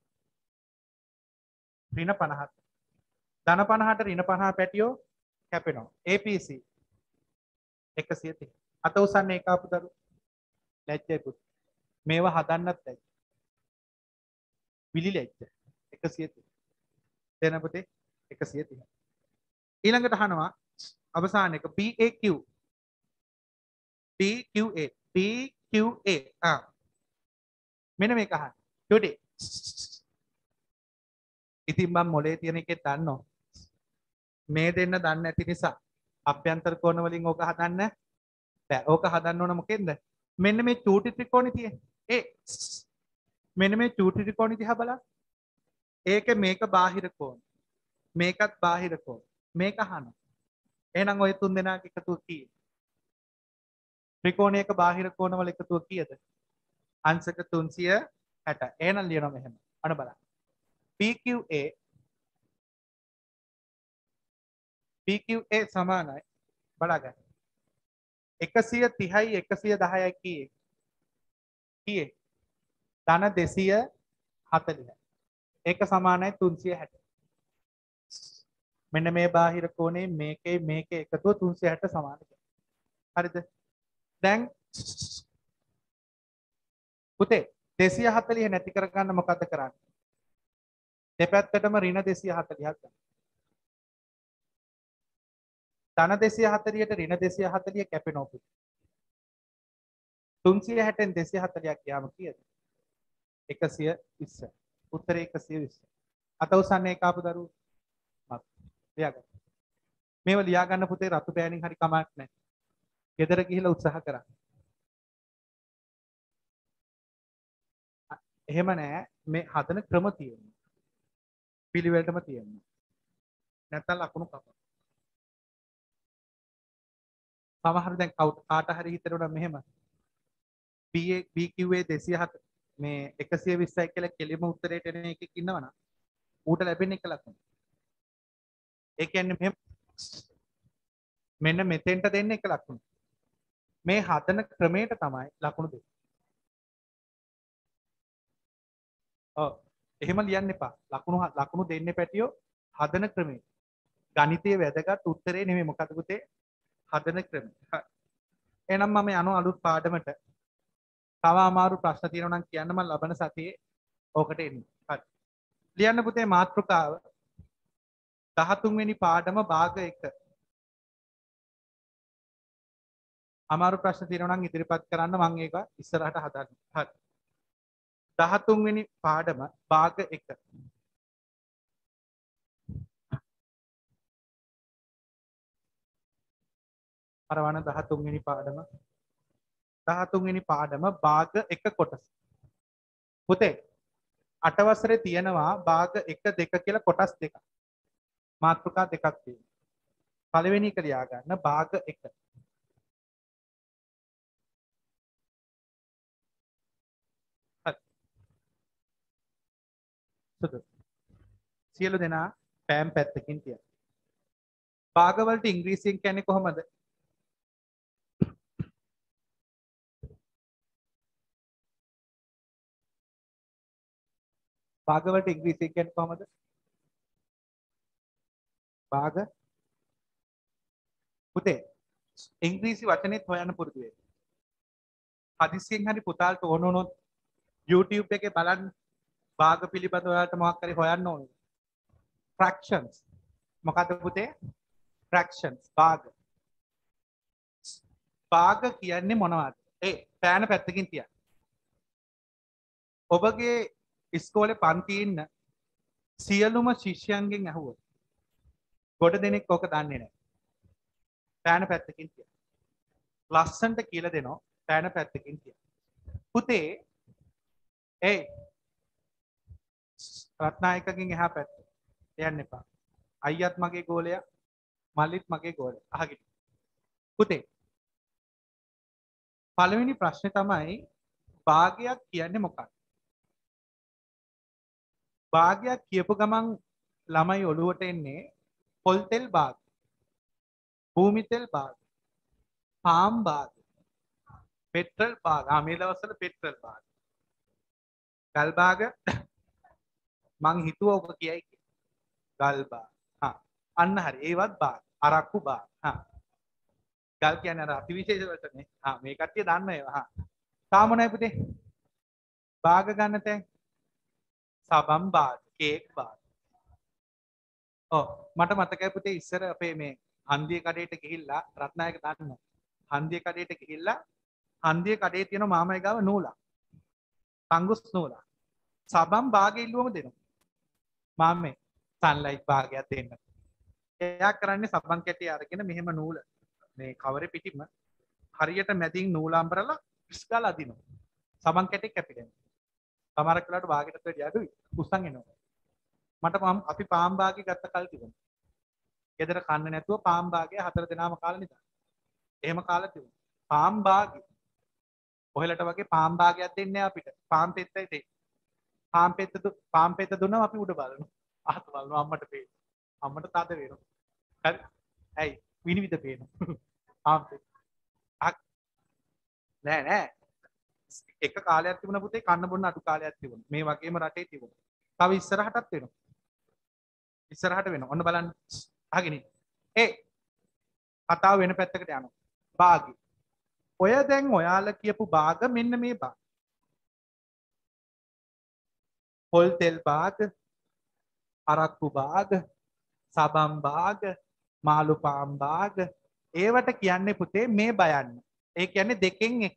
ඍණ 50. ධන 50ට ඍණ 50 පැටියෝ කැපෙනවා. APC 130. අත උසන්නේ ඒකාපු දරු. ලැජ්ජයි පුත්. මේවා හදන්නත් ලැජ්ජ. විලි ලැජ්ජ. 130. දෙන පුතේ 130. ඊළඟට අහනවා අවසාන එක PAQ PQA මෙන්න මේක අහන්න. today ඉතින් මම මොලේ තියෙන එකේ දන්නෝ මේ දෙන්න දන්නේ නැති නිසා අභ්‍යන්තර කෝණ වලින් ඕක හදන්න බෑ. ඕක හදන්න ඕන මොකෙන්ද? මෙන්න මේ චූටි ත්‍රිකෝණي තියෙන්නේ. මෙන්න මේ චූටි ත්‍රිකෝණي දිහා බලන්න. ඒකේ මේක බාහිර කෝණ. මේකත් බාහිර කෝණ. මේක අහන. එහෙනම් ওই තුන් දෙනාගේ එකතුව කීයද? ත්‍රිකෝණයක බාහිර කෝණවල එකතුව කීයද? අංශක 360. එහෙනම් ලියනවා මෙහෙම. අන්න බලන්න. PQA සමානයි බලගන්න. 130යි 110යි කීයේ? කීයේ? ධන 240යි. ඒක සමානයි 360. මෙන්න මේ බාහිර කෝණේ මේකේ එකතුව 360 සමානයි. හරිද? දැන් පුතේ 240 නැති කරගන්න මොකද කරන්නේ? දෙපැත්තටම ඍණ 240ක් ගන්න. ධන 240ට ඍණ 240 කැපෙනවා පුතේ. 360න් 240ක් ගියාම කීයද? 120. උත්තරේ 120. අත උස්සන්නේ ඒක ආපු දරුවෝ. මත්. ලියාගන්න. මේව ලියා ගන්න පුතේ රතු පෑනින් හරි කමක් නැහැ. ගෙදර ගිහිල්ලා උත්සාහ කරන්න. එහෙම නැහැ. මේ හදන ක්‍රම තියෙනවා. පිළිවෙලටම තියෙනවා. නැත්තම් ලකුණු කපනවා. සමහර දැන් කාට හරි හිතෙනවා මෙහෙම BQA 207 මේ 120යි කියලා කෙලිම උත්තරේට එන එකෙක් ඉන්නවනම් ඌට ලැබෙන එක ලකුණු. ඒ කියන්නේ මෙන්න මෙතෙන්ට දෙන්න එක ලකුණු. මේ හදන ක්‍රමයට තමයි ලකුණු දෙන්නේ. ඔව්. එහෙම ලියන්න එපා. ලකුණු දෙන්නේ පැටියෝ හදන ක්‍රමේ. ගණිතයේ වැදගත් උත්තරේ නෙමෙයි මොකද පුතේ? හදන ක්‍රමය. එහෙනම් මම යනවා අලුත් පාඩමට. තව අමාරු ප්‍රශ්න තියෙනවා නම් කියන්න මම ලබන සතියේ ඕකට එන්නේ. හරි. ලියන්න පුතේ මාතෘකාව 13 වෙනි පාඩම භාග 1. අමාරු ප්‍රශ්න තියෙනවා නම් ඉදිරිපත් කරන්න මම ඒක ඉස්සරහට හදන්න. හරි. 13 වෙනි පාඩම භාග 1. අරවන 13 වෙනි පාඩම 13 වෙනි පාඩම භාග 1 කොටස. පුතේ 8 වසරේ තියෙනවා භාග 1 2 කියලා කොටස් දෙකක්. මාතෘකා දෙකක් තියෙනවා. පළවෙනි එක ලියා ගන්න භාග 1. හරි. සුදු. සියලු දෙනා පෑම් පැත්තකින් තියන්න. භාග වලට ඉංග්‍රීසියෙන් කියන්නේ කොහොමද? භාග වලට ඉංග්‍රීසියෙන් කියන්නේ කොහොමද? භාග පුතේ ඉංග්‍රීසි වචනේත් හොයන්න පුරුදු වෙන්න. හදිස්සියෙන් හරි පුතාලට ඕන වුණොත් YouTube එකේ බලන්න භාග පිළිබඳව ඔයාලට මොකක් හරි හොයන්න ඕනේ. fractions මොකද්ද පුතේ? fractions භාග. භාග කියන්නේ මොනවද? පෑන පැත්තකින් තියන්න. ඔබගේ ඉස්කෝලේ පන්තියේ ඉන්න සියලුම ශිෂ්‍යයන්ගෙන් ඇහුවොත් ගොඩ දෙනෙක් ඕක දන්නේ නැහැ. පෑන පැත්තකින් තියන්න. ලස්සන්ට කියලා දෙනවා පෑන පැත්තකින් තියන්න. පුතේ රත්නායකගෙන් එහා පැත්ත යන්න එපා. අයියත් මගේ ගෝලයා, මල්ලිත් මගේ ගෝලයා. අහගෙන. පුතේ පළවෙනි ප්‍රශ්නේ තමයි භාගයක් කියන්නේ මොකක්ද? භාගයක් කියපු ගමන් ළමයි ඔළුවට එන්නේ පොල් තෙල් භාග, භූමි තෙල් භාග, පාම් භාග, පෙට්‍රල් භාග. මේ දවස්වල පෙට්‍රල් භාග. ගල් භාග මං හිතුවා ඔක කියයි කියලා. ගල් භාග. අන්න හරි. ඒවත් භාග. අරක්කු භාග. ගල් කියන්නේ අර අතිවිශේෂ වලටනේ. මේ කට්ටිය දන්න ඒවා. තාම නැහැ පුතේ. භාග ගන්න තැන්. සබම් භාග, කේක් භාග. මට මතකයි පුතේ ඉස්සර අපේ මේ හන්දිය කඩේට ගිහිල්ලා රත්නායක දන්නවා. හන්දිය කඩේට ගිහිල්ලා හන්දිය කඩේ තියෙන මාමයි ගාව නූලක්. සංගුස් නූලක්. සබම් භාගය ඉල්ලුවම දෙනවා. මාමේ සන්ලයිට් භාගයක් දෙන්න. එයා කරන්නේ සබම් කැටි අරගෙන මෙහෙම නූල මේ කවරේ පිටින්ම හරියට මැදින් නූල අඹරලා පිස් ගාලා අදිනවා. සබම් කැටි කැපිලා. සමහරක් වෙලාවට භාගයටත් වැඩි අඩුයි. උස්සන් එනවා. මට අපි පාම් භාගය ගත්ත කල් තිබුණා. ගෙදර කන්න නැතුව පාම් භාගය 4 දෙනාම කාලා නිකන්. එහෙම කාලා තිබුණා. පාම් භාගය. ඔහෙලට වගේ පාම් භාගයක් දෙන්නේ අපිට. පාම් පෙත්තයි දෙන්නේ. පාම් පෙත්ත දුන්නම අපි උඩ බලනවා. අහත බලනවා අම්මට පේන. අම්මට තද වෙනවා. හරි. ඇයි විනිවිද පේනවා. පාම් පෙත්ත. නෑ. එක කාලයක් තිබුණා පුතේ කන්න බොන්න අඩු කාලයක් තිබුණා. මේ වගේම රටේ තිබුණා. තව ඉස්සරහටත් වෙනවා. ඉස්සරහට වෙනවා. ඔන්න බලන්න. අහගෙන ඉන්න. කතාව වෙන පැත්තකට යනවා. භාගය. ඔය දැන් ඔයාලා කියපු භාග මෙන්න මේ භාග. පොල් තෙල් භාග, අරක්කු භාග, සබම් භාග, මාළු පාම් භාග ඒවට කියන්නේ පුතේ මේ බයන්න. ඒ කියන්නේ දෙකෙන් එක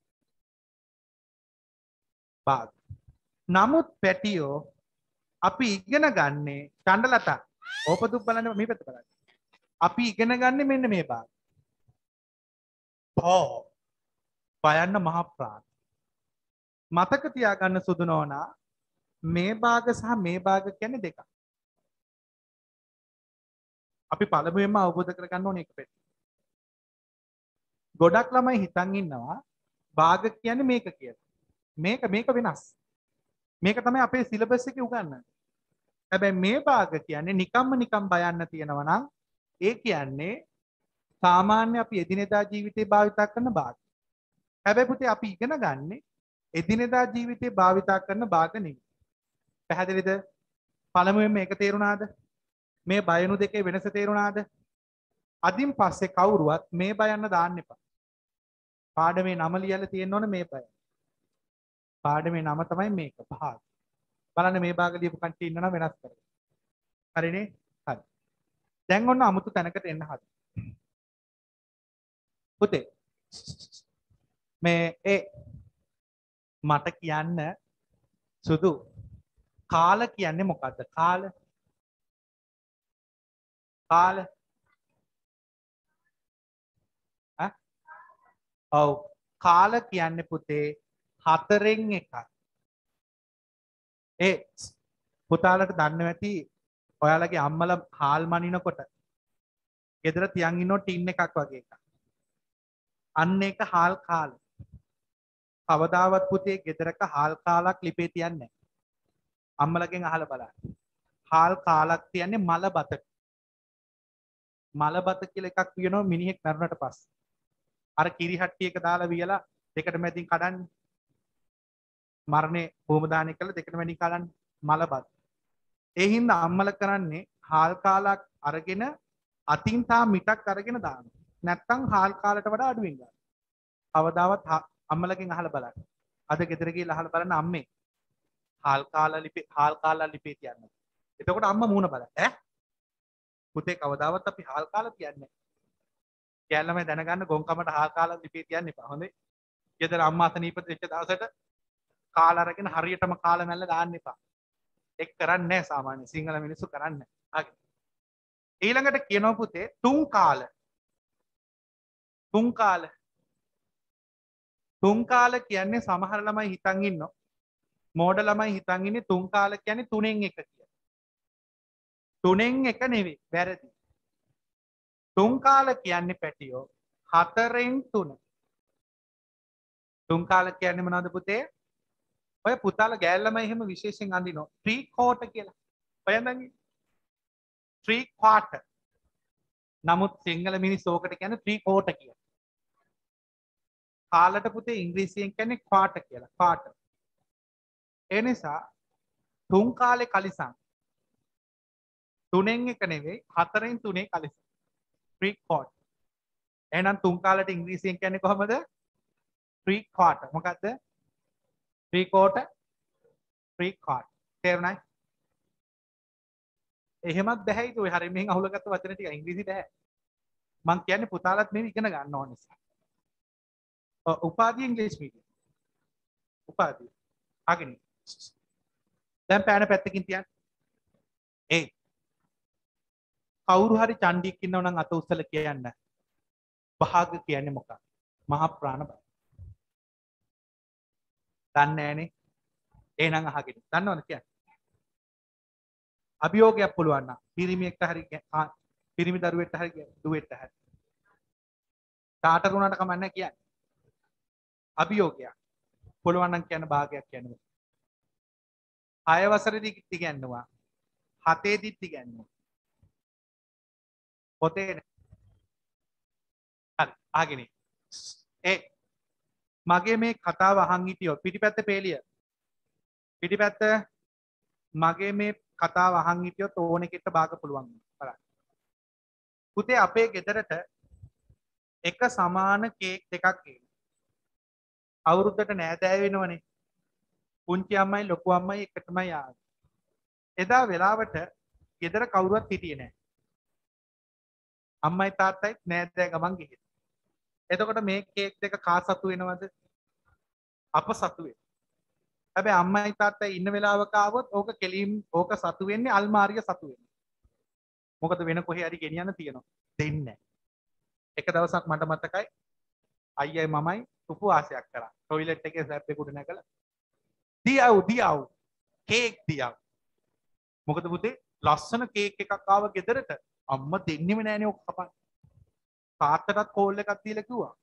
භාග. නමුත් පැටියෝ අපි ඉගෙන ගන්නේ චණ්ඩලතා ඕපදුක් බලන්න මේ පැත්ත බලන්න. අපි ඉගෙන ගන්නේ මෙන්න මේ භාග. බයන්න මහ ප්‍රාණ. මතක තියාගන්න සුදු නෝනා මේ භාග සහ මේ භාග කියන්නේ දෙකක්. අපි පළමුවෙන්ම අවබෝධ කරගන්න ඕනේ එක පැත්ත. ගොඩක් ළමයි හිතන් ඉන්නවා භාග කියන්නේ මේක කියලා. මේක වෙනස්. මේක තමයි අපේ සිලබස් එකේ උගන්වන්නේ. හැබැයි මේ භාග කියන්නේ නිකම් බයන්න තියෙනවා නම් ඒ කියන්නේ සාමාන්‍ය අපි එදිනෙදා ජීවිතේ භාවිතා කරන භාග. හැබැයි පුතේ අපි ඉගෙන ගන්නේ එදිනෙදා ජීවිතේ භාවිතා කරන භාග නෙවෙයි. පැහැදිලිද? පළමුවෙන් මේක තේරුණාද? මේ බයනු දෙකේ වෙනස තේරුණාද? අදින් පස්සේ කවුරුවත් මේ බයන්න දාන්න එපා. පාඩමේ නම ලියලා තියෙන්න ඕනේ මේ බය. පාඩමේ නම තමයි මේක භාග. බලන්න මේ භාග ලියපු කට්ටිය ඉන්නවා වෙනස් කරලා. හරිනේ? හරි. දැන් ඔන්න අමුතු තැනකට එන්න හදා. පුතේ මේ මට කියන්න සුදු කාල කියන්නේ මොකද්ද? කාල ඔව් කාල කියන්නේ පුතේ හතරෙන් එකක්. පුතාලට දන්නව ඇති ඔයාලගේ අම්මලා හාල් මනිනකොට ගෙදර තියන් ඉන්නෝ ටින් එකක් වගේ එකක්. අන්න ඒක හාල් කාල. කවදාවත් පුතේ ගෙදරක හාල් කාලක් ලිපේ තියන්නේ නැහැ. අම්මලගෙන් අහලා බලන්න. හාල් කාලක් තියන්නේ මල බතක. මල බත කියලා එකක් කියනවා මිනිහෙක් මරුණට පස්සේ. අර කිරි හට්ටියක දාලා වියලා දෙකට මැදින් කඩන්නේ. මරණේ භූම දානය කළා දෙකට මැදින් කඩන්නේ මල බත. ඒ හින්දා අම්මල කරන්නේ හාල් කාලක් අරගෙන අතින් තා මිටක් අරගෙන දානවා. නැත්තම් හාල් කාලට වඩා අඩුවෙන් ගන්නවා. කවදාවත් අම්මලගෙන් අහලා බලන්න. අද ගෙදර ගිහලා අහලා බලන්න අම්මේ හාල් කාලා ලිපේ තියන්න. එතකොට අම්මා මූණ බලන්න. පුතේ කවදාවත් අපි හාල් කාලා තියන්නේ නැහැ. කැලම දැනගන්න ගොන්කමට හාල් කාලා ලිපේ තියන්න එපා. හොඳේ. ගෙදර අම්මා අසනීප වෙච්ච දවසට කාලා අරගෙන හරියටම කාලා මැල්ල දාන්න එපා. ඒක කරන්නේ නැහැ සාමාන්‍ය සිංහල මිනිස්සු කරන්නේ නැහැ. හරි. ඊළඟට කියනවා පුතේ තුන් කාල. තුන් කාල කියන්නේ සමහර ළමයි හිතන් ඉන්නෝ. මෝඩ ළමයි හිතන් ඉන්නේ තුන් කාල කියන්නේ තුනෙන් එක කියලා. තුනෙන් එක නෙවෙයි වැරදි. තුන් කාල කියන්නේ පැටියෝ හතරෙන් තුන. තුන් කාල කියන්නේ මොනවද පුතේ? ඔය පුතාලා ගෑල්ලමයි එහෙම විශේෂයෙන් අඳිනවා. 3 quarter කියලා. ඔයන්දන් 3 quarter. නමුත් සිංහල මිනිස්සු ඕකට කියන්නේ 3 quarter කියලා. කාලට පුතේ ඉංග්‍රීසියෙන් කියන්නේ quarter කියලා. quarter. ඒ නිසා තුන් කාලේ කලිසම් තුනෙන් එක නෙවෙයි හතරෙන් තුනේ කලිසම්. 3 quarter. එහෙනම් තුන් කාලට ඉංග්‍රීසියෙන් කියන්නේ කොහමද? 3 quarter. මොකද්ද? 3 quarter 3 quarter. තේරුණායි? එහෙමත් බැහැයිද ඔය හරිය මෙහෙන් අහුලගත්ත වචන ටික ඉංග්‍රීසි බැහැ. මං කියන්නේ පුතාලත් මේ ඉගෙන ගන්න ඕන නිසා. උපාධි ඉංග්‍රීසි මීඩියම්. උපාධි. අගනි. දැන් පෑන පැත්තකින් තියන්න. කවුරු හරි චණ්ඩියෙක් ඉන්නව නම් අත උස්සලා කියන්න. භාග කියන්නේ මොකක්ද? මහා ප්‍රාණ බය. දන්නේ නැහනේ. එහෙනම් අහගෙන. දන්නවද කියන්නේ? අභියෝගයක් පුළුවන් නම් පිරිමියෙක්ට හරි පිරිමි දරුවෙක්ට හරි දුවෙක්ට හරි. කාටද උනාට කමක් නැහැ කියන්නේ. අභියෝගයක්. පුළුවන් නම් කියන්න භාගයක් කියන්නේ. 6 වසරේදී ඉගෙනනවා. 7 දිත් ඉගෙනනවා. පොතේ හරි අහගෙන. මගේ මේ කතාව අහන් හිටියොත් පිටිපැත්ත පේලිය. පිටිපැත්ත මගේ මේ කතාව අහන් හිටියොත් ඕන එකට භාග පුළුවන් බලන්න. පුතේ අපේ ගෙදරට එක සමාන කේක් දෙකක් ගේනවා. අවුරුද්දට නෑදෑ වෙනවනේ. පුංචි අම්මයි ලොකු අම්මයි එකටමයි ආවේ. එදා වෙලාවට ගෙදර කවුරුවත් හිටියේ නෑ. අම්මයි තාත්තයි නෑදෑ ගමන් ගිහින්. එතකොට මේ කේක් දෙක කා සතු වෙනවද? අප සතු වෙනවා. හැබැයි අම්මයි තාත්තයි ඉන්න වෙලාවක ආවොත් ඕක කෙලින් ඕක සතු වෙන්නේ අල්මාරිය සතු වෙන්නේ. මොකද වෙන කොහේ හරි ගෙනියන්න තියෙනවා. දෙන්නේ නැහැ. එක දවසක් මට මතකයි අයියයි මමයි උපවාසයක් කරා. ටොයිලට් එකේ ස්ලැබ් එක උඩ නැගලා දියව් කේක් දියව්. මොකද පුතේ ලස්සන කේක් එකක් ආව ගෙදරට අම්මා දෙන්නෙම නෑනේ ඔක කපන්න. තාත්තටත් කෝල් එකක් දීලා කිව්වා.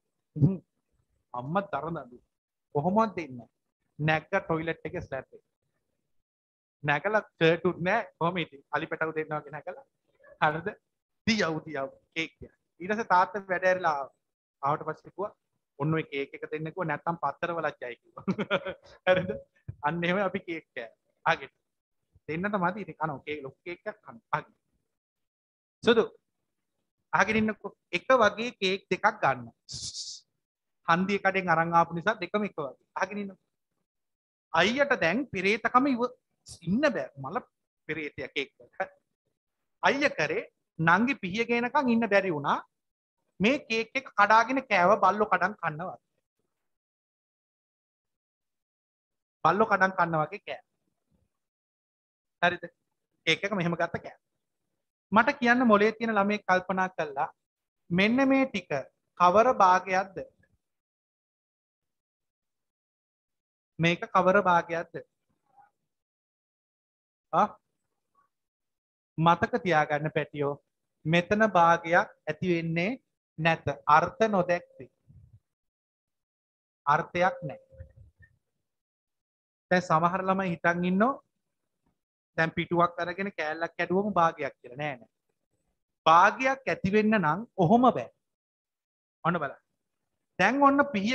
අම්මා දරනදු. කොහොමවත් දෙන්නේ නැහැ. නැග්ග ටොයිලට් එකේ ස්ලැබ් එක. නැගලා ෂර්ට් උත් නෑ කොහොම ඉතින් අලි පැටව දෙන්නා වගේ නැගලා හරිද දියව් කේක් දියව්. ඊට පස්සේ තාත්තා වැඩ ඇරලා ආවට පස්සේ කිව්වා ඔන්න ඔය කේක් එක දෙන්න කිව්වා නැත්තම් පත්තර වලක් යයි කිව්වා. හරිද? අන්න එහෙම අපි කේක් කෑවා. ආගෙ දෙන්නට මදි ඉතින් කනවා කේක් ලොකු කේක් එකක් කනවා. ආගෙ. සුදු. ආගෙ ඉන්නකො එක වගේ කේක් දෙකක් ගන්න. හන්දිය කඩෙන් අරන් ආපු නිසා දෙකම එක වගේ. ආගෙ ඉන්නකො. අයියට දැන් පෙරේතකම ඉන්න බෑ මල පෙරේතය කේක් එක. අයිය කරේ නංගි පිහිය ගේනකන් ඉන්න බැරි වුණා. මේ කේක් එක කඩාගෙන කෑව බල්ලෝ කඩන් කන්නවා. බල්ලෝ කඩන් කන්නවා වගේ කෑ. හරිද? කේක් එක මෙහෙම ගත්ත කෑ. මට කියන්න මොලේ තියෙන ළමයි කල්පනා කළා මෙන්න මේ ටික කවර භාගයක්ද? මේක කවර භාගයක්ද? මතක තියාගන්න පැටියෝ මෙතන භාගයක් ඇති වෙන්නේ නැත. අර්ථ නොදැක්ති. අර්ථයක් නැහැ. දැන් සමහර ළමයි හිතන් ඉන්නෝ දැන් පිටුවක් අරගෙන කෑල්ලක් කැඩුවම භාගයක් කියලා. නෑ නෑ. භාගයක් ඇති වෙන්න නම් ඔහොම බෑ. ඔන්න බලන්න. දැන් ඔන්න පිහිය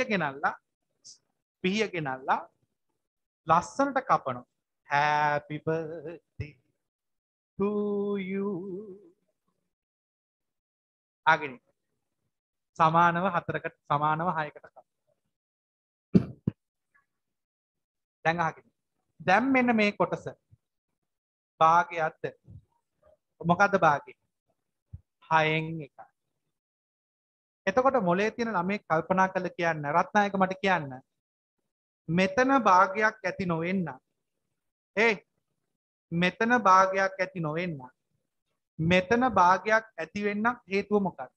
ගෙනල්ලා ලස්සනට කපනවා. Happy birthday to you. ආගෙන සමානව 4කට සමානව 6කට කපනවා. දැන් ආගෙන දැන් මෙන්න මේ කොටස භාගයක්ද? මොකද්ද භාගය? 6න් එකයි. එතකොට මොලේ තියෙන ළමයි කල්පනා කරලා කියන්න රත්නායක මට කියන්න මෙතන භාගයක් ඇති නොවෙන්න මෙතන භාගයක් ඇති නොවෙන්න මෙතන භාගයක් ඇති වෙන්න හේතුව මොකක්ද?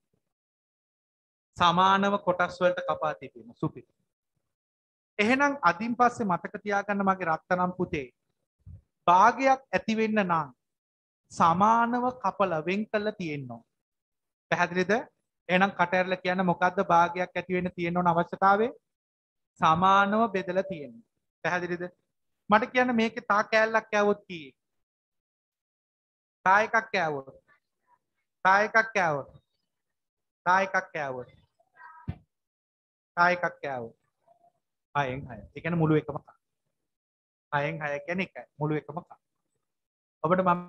සමානව කොටස් වලට කපා තිබෙන සුපිරි. එහෙනම් අදින් පස්සේ මතක තියාගන්න මගේ රත්තරන් පුතේ භාගයක් ඇති වෙන්න නම් සමානව කපලා වෙන් කරලා තියෙන්න ඕන. පැහැදිලිද? එහෙනම් කට ඇරලා කියන්න මොකද්ද භාගයක් ඇති වෙන්න තියෙන ඕන අවශ්‍යතාවය? සමානව බෙදලා තියෙන්න. පැහැදිලිද? මට කියන්න මේකේ තා කෑල්ලක් කෑවොත් කීයේ? තා එකක් කෑවොත්. තා එකක් කෑවොත්. තා එකක් කෑවොත්. තා එකක් කෑවොත්. 6න් 6. ඒ කියන්නේ මුළු එකම කා. 6න් 6 කියන්නේ එකයි. මුළු එකම කා. ඔබට මම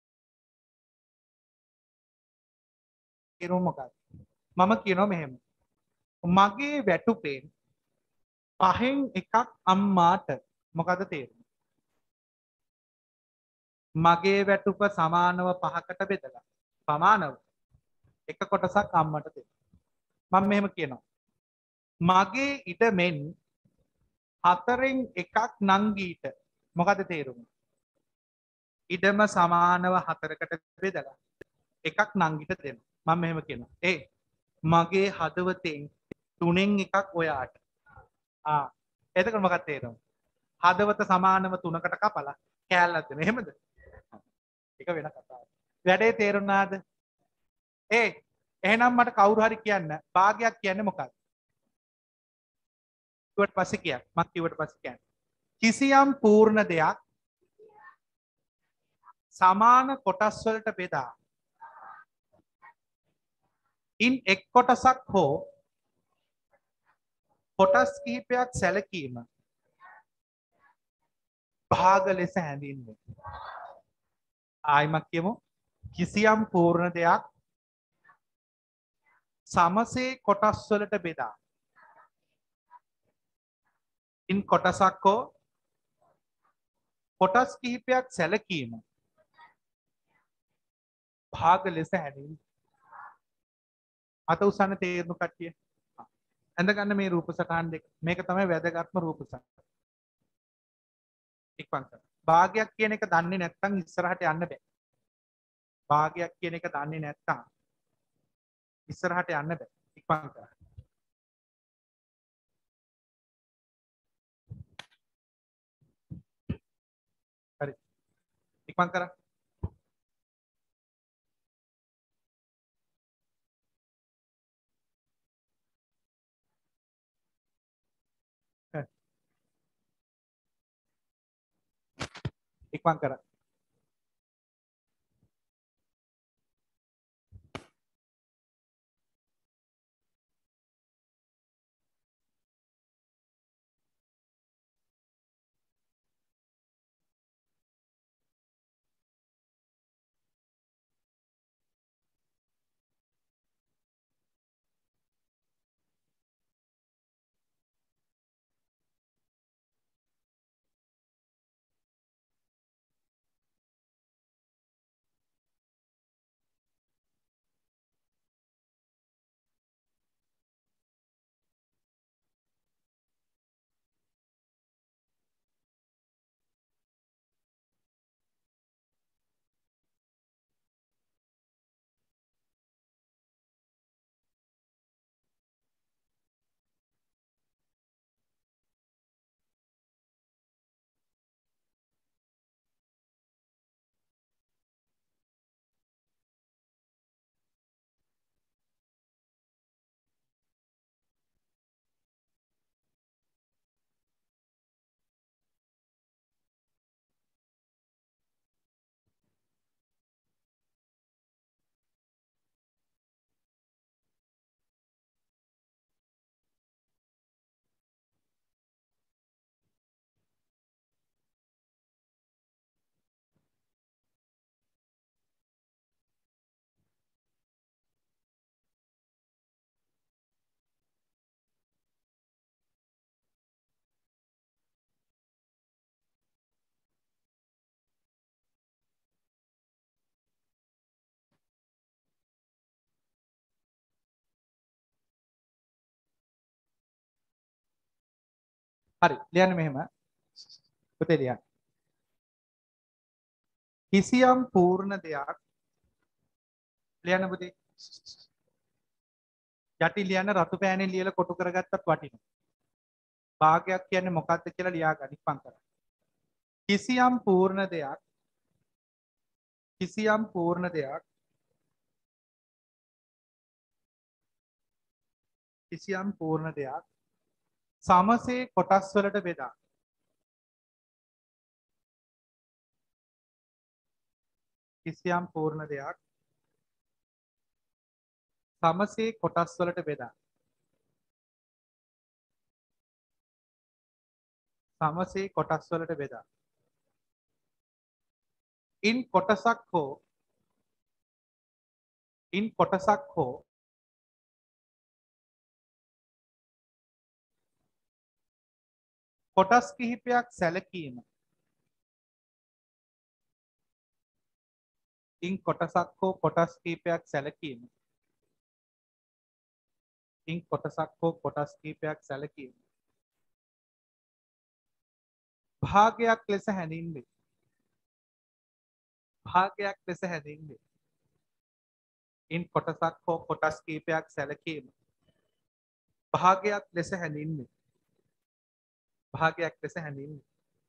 කියනවා මොකක්ද? මම කියනවා මෙහෙම. මගේ වැටුපෙන් 5න් එකක් අම්මාට මොකද තේරුම? මගේ වැටුප සමානව 5කට බෙදලා සමානව එක කොටසක් අම්මට දෙන්න. මම මෙහෙම කියනවා. මගේ ඉඩමෙන් 4න් එකක් නංගීට මොකද තේරුම? ඉඩම සමානව 4කට බෙදලා එකක් නංගිට දෙන්න. මම මෙහෙම කියනවා. මගේ හදවතෙන් 3න් එකක් ඔයාට. එතකොට මොකක්ද තේරෙන්නේ? හදවත සමානව 3කට කපලා කෑල්ලක් දෙන. එහෙමද? ඒක වෙන කතාවක්. වැඩේ තේරුණාද? එහෙනම් මට කවුරු හරි කියන්න භාගයක් කියන්නේ මොකක්ද? කිව්වට පස්සේ කියන්න. මම කිව්වට පස්සේ කියන්න. කිසියම් පූර්ණ දෙයක් සමාන කොටස් වලට බෙදා ඉන් එක් කොටසක් හෝ කොටස් කිහිපයක් සැලකීම භාග ලෙස හැඳින්වේ. ආයිමත් කියමු. කිසියම් පූර්ණ දෙයක් සමසේ කොටස් වලට බෙදා ඉන් කොටසක් හෝ කොටස් කිහිපයක් සැලකීම භාග ලෙස හැඳින්වේ. අත උසන්න තේරුණු කට්ටිය. ඇඳ ගන්න මේ රූප සටහන් දෙක. මේක තමයි වැදගත්ම රූප සටහන. ඉක්මන් කරන්න. භාගයක් කියන එක දන්නේ නැත්නම් ඉස්සරහට යන්න බෑ. භාගයක් කියන එක දන්නේ නැත්නම් ඉස්සරහට යන්න බෑ. ඉක්මන් කරන්න. හරි. ඉක්මන් කරන්න. ඉක්මන් කරන්න. හරි. ලියන්න මෙහෙම. පුතේ ලියන්න. කිසියම් පූර්ණ දෙයක් ලියන්න පුතේ. යටි ලියන්න රතු පෑනෙන් ලියලා කොටු කරගත්තත් වටිනවා. භාගයක් කියන්නේ මොකක්ද කියලා ලියා ගන්න ඉක්මන් කරන්න. කිසියම් පූර්ණ දෙයක් කිසියම් පූර්ණ දෙයක් කිසියම් පූර්ණ දෙයක් සමසේ කොටස් වලට බෙදා කිසියම් පූර්ණ දෙයක් සමසේ කොටස් වලට බෙදා සමසේ කොටස් වලට බෙදා ඉන් කොටසක් හෝ කොටස් කිහිපයක් සැලකීම ඉන් කොටසක් හෝ කොටස් කිහිපයක් සැලකීම ඉන් කොටසක් හෝ කොටස් කිහිපයක් සැලකීම භාගයක් ලෙස හැඳින්වේ. භාගයක් ලෙස හැඳින්වේ. ඉන් කොටසක් හෝ කොටස් කිහිපයක් සැලකීම භාගයක් ලෙස හැඳින්වේ. භාගයක් ලෙස හැඳින්වේ.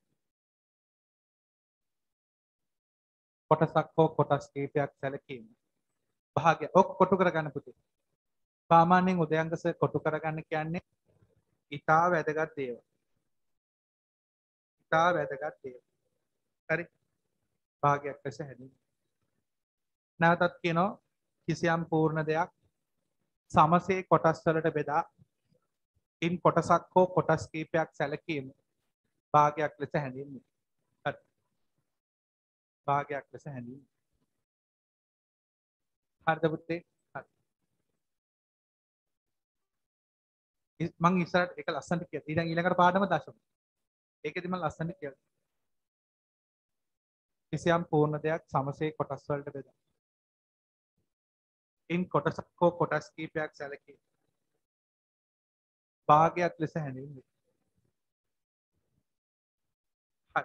කොටසක් හෝ කොටස් කිහිපයක් සැලකීම භාගය ඔක් කොටු කරගන්න පුතේ. සාමාන්‍යයෙන් උදයන්ගස කොටු කරගන්න කියන්නේ ඉතා වැදගත් දේවල්. ඉතා වැදගත් දේවල්. හරි. භාගයක් ලෙස හැඳින්වේ. නැවතත් කියනවා කිසියම් පූර්ණ දෙයක් සමසේ කොටස් වලට බෙදා ඉන් කොටසක් හෝ කොටස් කිහිපයක් සැලකීම භාගයක් ලෙස හැඳින්වේ. හරි. භාගයක් ලෙස හැඳින්වේ. හරිද පුතේ? හරි. මං ඉස්සරහට ඒක ලස්සනට කියන්න. ඊළඟට පාඩම දශම. ඒකෙදි මම ලස්සනට කියන්න. කිසියම් පූර්ණ දෙයක් සමසේ කොටස් වලට බෙදා. ඉන් කොටසක් හෝ කොටස් කීපයක් සැලකී භාගයක් ලෙස හැඳින්වේ. හරි.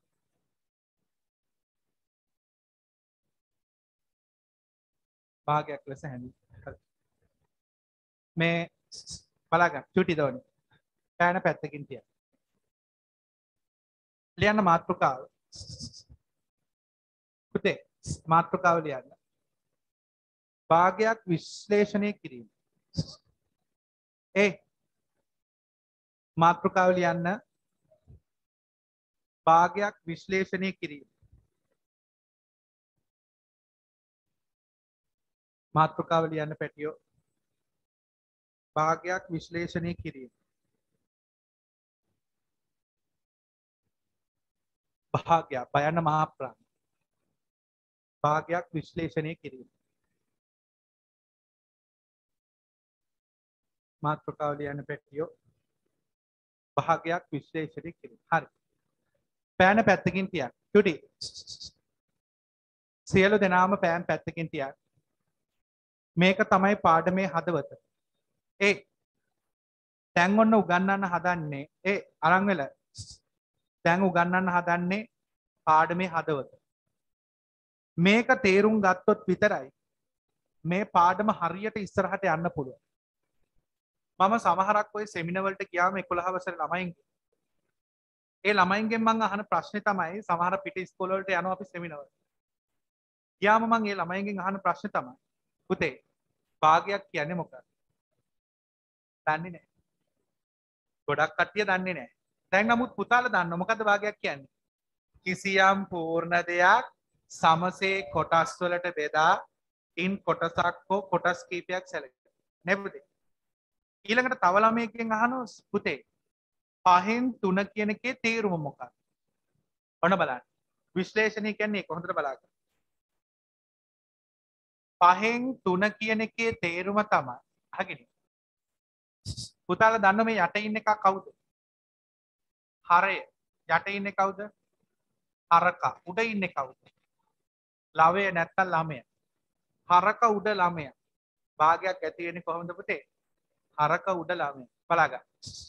භාගයක් ලෙස හැඳින්වේ. හරි. මේ බලාගන්න චුටි දවනි. පෑන පැත්තකින් තියන්න. ලියන්න මාතෘකාව. පුතේ මාතෘකාව ලියන්න. භාගයක් විශ්ලේෂණය කිරීම. මාතෘකාව ලියන්න. භාගයක් විශ්ලේෂණය කිරීම. මාතෘකාව ලියන්න පැටියෝ. භාගයක් විශ්ලේෂණය කිරීම. භාගයක් බයන්න මහා ප්‍රාණ. භාගයක් විශ්ලේෂණය කිරීම. මාතෘකාව ලියන්න පැටියෝ. භාගයක් විශ්ලේෂණය කිරීම. හරි. පෑන පැත්තකින් තියන්න. චුටි. සියලු දෙනාම පෑන් පැත්තකින් තියන්න. මේක තමයි පාඩමේ හදවත. දැන් ඔන්න උගන්වන්න හදන්නේ අරන් වෙලා. දැන් උගන්වන්න හදන්නේ පාඩමේ හදවත. මේක තේරුම් ගත්තොත් විතරයි මේ පාඩම හරියට ඉස්සරහට යන්න පුළුවන්. මම සමහරක් ඔය සෙමිනාර් වලට ගියාම 11 වසරේ ළමයින්ගේ ඒ ළමයින්ගෙන් මම අහන ප්‍රශ්නේ තමයි සමහර පිට ඉස්කෝල වලට යනවා අපි සෙමිනාර් වලට. ගියාම මම ඒ ළමයින්ගෙන් අහන ප්‍රශ්නේ තමයි පුතේ භාගයක් කියන්නේ මොකක්ද? දන්නේ නැහැ. ගොඩක් කට්ටිය දන්නේ නැහැ. දැන් නමුත් පුතාලා දන්නවා මොකද්ද භාගයක් කියන්නේ? කිසියම් පූර්ණ දෙයක් සමසේ කොටස් වලට බෙදා ඉන් කොටසක් හෝ කොටස් කීපයක් සැලකේ. නේ පුතේ? ඊළඟට තව ළමයෙක්ගෙන් අහනවා පුතේ 5න් 3 කියන එකේ තේරුම මොකක්ද? ඔන්න බලන්න. විශ්ලේෂණය කියන්නේ ඒක හොඳට බලන්න. 5න් 3 කියන එකේ තේරුම තමයි අහගෙන. පුතාලා දන්න මේ යට ඉන්න එක කවුද? හරය. යට ඉන්නේ කවුද? හරකා. උඩ ඉන්නේ කවුද? ලවය නැත්තම් ළමය. හරක උඩ ළමය. භාගයක් ඇති වෙන්නේ කොහොමද පුතේ? හරක උඩ ළමය. බලාගන්න.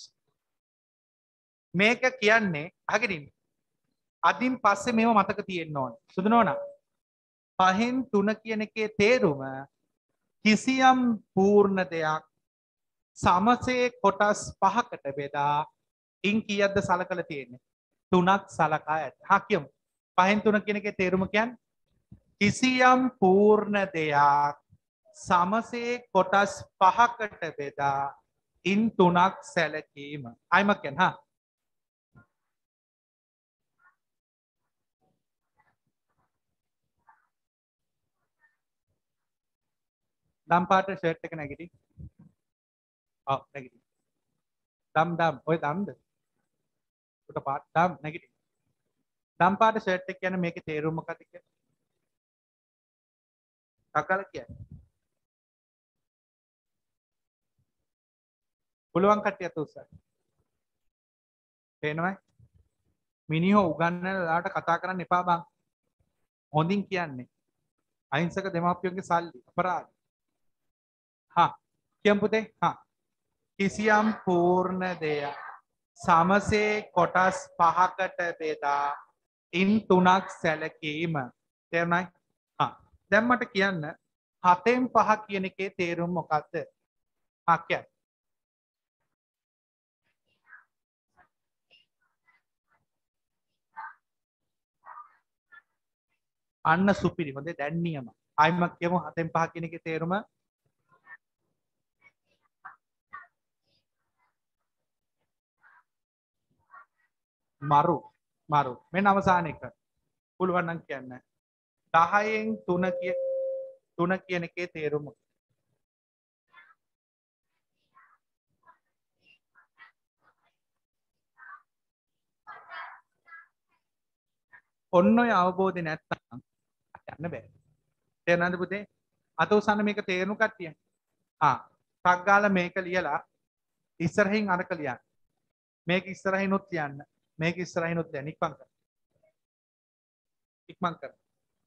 මේක කියන්නේ අහගෙන ඉන්න. අදින් පස්සේ මේව මතක තියෙන්න ඕනේ. සුදු නෝනා. 5න් 3 කියන එකේ තේරුම කිසියම් පූර්ණ දෙයක් සමසේ කොටස් 5කට බෙදා ඉන් කීයක්ද සලකලා තියෙන්නේ? 3ක් සලකා ඇත. හා කියමු. 5න් 3 කියන එකේ තේරුම කියන්නේ කිසියම් පූර්ණ දෙයක් සමසේ කොටස් 5කට බෙදා ඉන් 3ක් සැලකීම. අයිමක් කියන්න හා. දම් පාට ෂර්ට් එක නැගිටි. ඔව් නැගිටි. දම් ඔය දම්ද? උට පාට දම් නැගිටි. දම් පාට ෂර්ට් එක කියන්නේ මේකේ තේරුම මොකක්ද කියන්නේ? කකල කියන්නේ. පුළුවන් කට්ටියත් උස්සන්න. පේනවද? මිනිහෝ උගන්නලාට කතා කරන්න එපා බං. හොඳින් කියන්නේ. අහිංසක දෙමාපියන්ගේ සල්ලි අපරාධ. හා කියමු පුතේ. හා කිසියම් පූර්ණ දෙයක් සමසේ කොටස් 5කට බෙදා ඉන් 3ක් සැලකීම. තේරුණායි? හා දැන් මට කියන්න 7න් 5 කියන එකේ තේරුම මොකක්ද? හා කියන්න. අන්න සුපිරි. හොඳේ දැන් නියම. ආයිමත් කියමු 7න් 5 කියන එකේ තේරුම මරු මෙන්න අවසාන එක. පුළුවන් නම් කියන්න. 10න් 3 කියන එකේ තේරුම ඔන්න ඔය අවබෝධය නැත්තම් යන්න බෑ. තේරුණාද පුතේ? අත උසන්න මේක තේරුණු කට්ටිය. ටක් ගාලා මේක ලියලා ඉස්සරහින් අරක ලියන්න. මේක ඉස්සරහිනුත් ලියන්න. මේක ඉස්සරහිනුත් ලියන්න. ඉක්මන් කර. ඉක්මන් කර.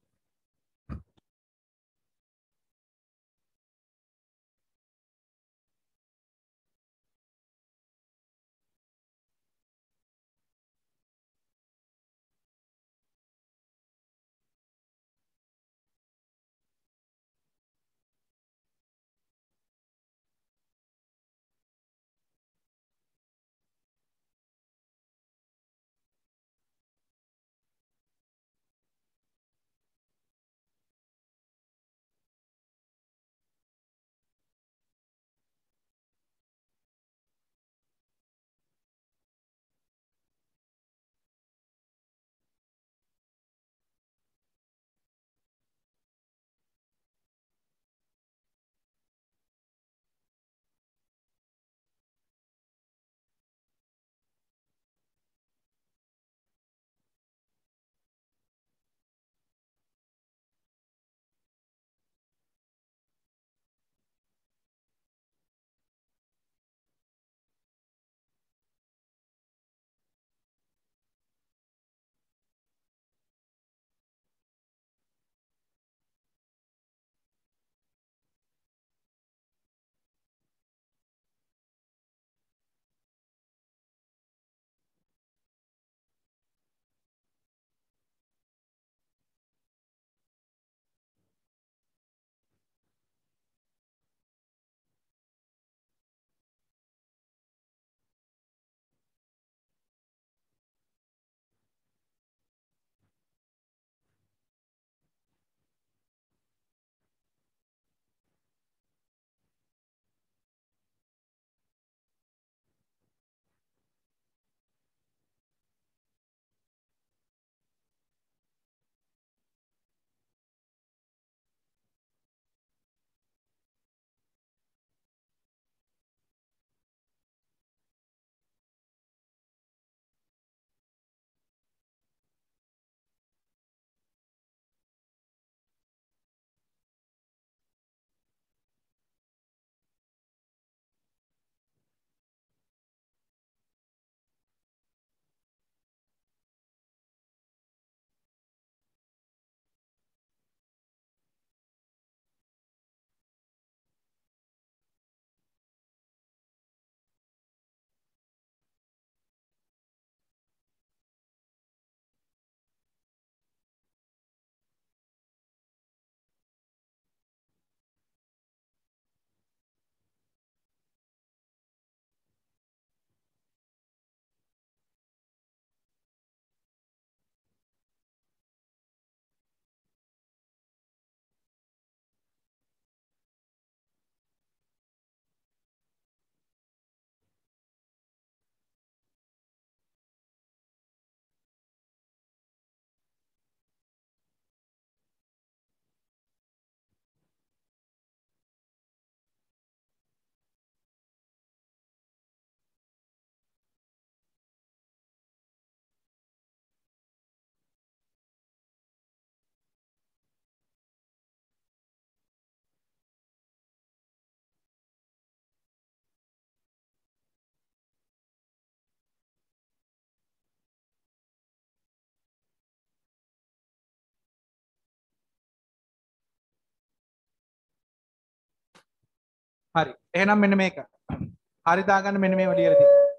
හරි. එහෙනම් මෙන්න මේක. හරි දාගන්න මෙන්න මේව ලියලා තියෙනවා.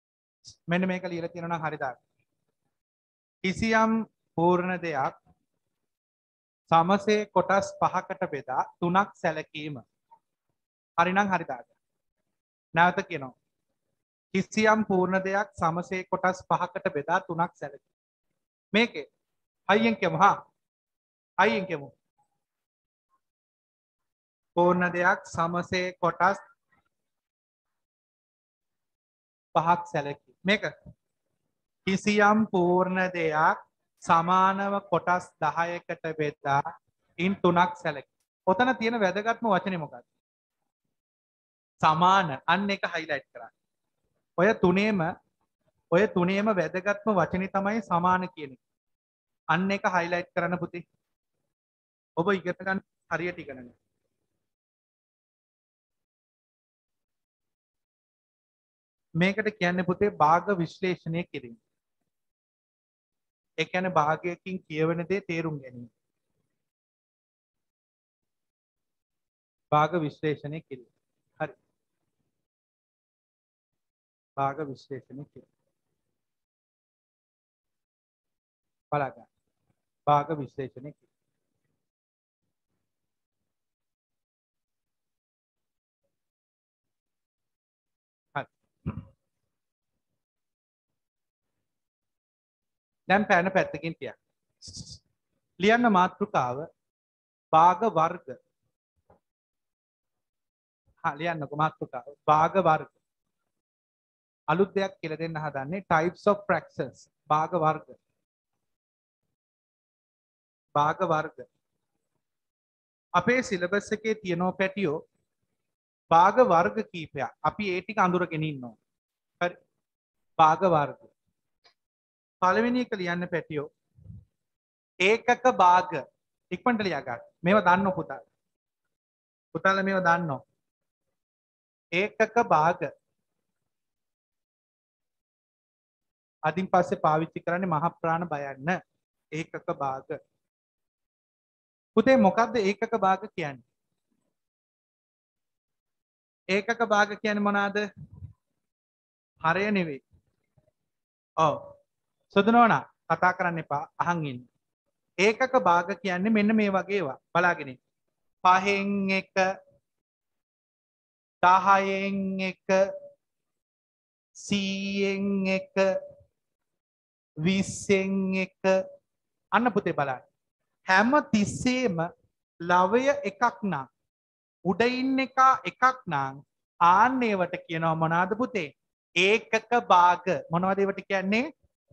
මෙන්න මේක ලියලා තියෙනවා නම් හරි දාගන්න. කිසියම් පූර්ණ දෙයක් සමසේ කොටස් පහකට බෙදා තුනක් සැලකීම. හරි නම් හරි දාගන්න. නැවත කියනවා. කිසියම් පූර්ණ දෙයක් සමසේ කොටස් පහකට බෙදා තුනක් සැලකීම. මේකේ හයියෙන් කියමු හා. හයියෙන් කියමු. පූර්ණ දෙයක් සමසේ කොටස් පහක් සැලකීම. මේක කිසියම් පූර්ණ දෙයක් සමානව කොටස් 10කට බෙදා ඉන් තුනක් සැලකීම. ඔතන තියෙන වැදගත්ම වචනේ මොකක්ද? සමාන. අන්න එක highlight කරන්න. ඔය තුනේම වැදගත්ම වචනේ තමයි සමාන කියන එක. අන්න එක highlight කරන්න පුතේ. ඔබ ඉගෙන ගන්න හරියට ඉගෙන ගන්න. මේකට කියන්නේ පුතේ භාග විශ්ලේෂණය කිරීම. ඒ කියන්නේ භාගයකින් කියවන දේ තේරුම් ගැනීම. භාග විශ්ලේෂණය කිරීම. හරි. භාග විශ්ලේෂණය කිරීම. බලන්න. භාග විශ්ලේෂණය කිරීම. හරි. දැන් පැන පැත්තකින් තියන්න. ලියන්න මාතෘකාව භාග වර්ග. ලියන්නකො මාතෘකාව භාග වර්ග. අලුත් දෙයක් කියලා දෙන්න හදන්නේ types of fractions. භාග වර්ග. භාග වර්ග. අපේ සිලබස් එකේ තියෙනවා පැටියෝ භාග වර්ග කීපයක්. අපි ඒ ටික අඳුරගෙන ඉන්නවා. හරි. භාග වර්ග. පළවෙනි එක ලියන්න පැටියෝ ඒකක භාග. ඉක්මනට ලියා ගන්න. මේවා දන්නව පුතා. පුතාලා මේවා දන්නව. ඒකක භාග. අදින් පස්සේ පාවිච්චි කරන්නේ මහ ප්‍රාණ බයන්න. ඒකක භාග. පුතේ මොකද්ද ඒකක භාග කියන්නේ? ඒකක භාග කියන්නේ මොනවාද? හරය නෙවෙයි. ඔව්. සුදුනෝනා කතා කරන්න එපා අහන් ඉන්න. ඒකක භාග කියන්නේ මෙන්න මේ වගේ ඒවා. බලාගෙන ඉන්න. 5න් 1 10න් 1 100න් 1 20න් 1 අන්න පුතේ බලන්න. හැම තිස්සේම ලවය එකක් නම් උඩ ඉන්න එකක් නම් ආන්න ඒවට කියනවා මොනවාද පුතේ? ඒකක භාග. මොනවද ඒවට කියන්නේ?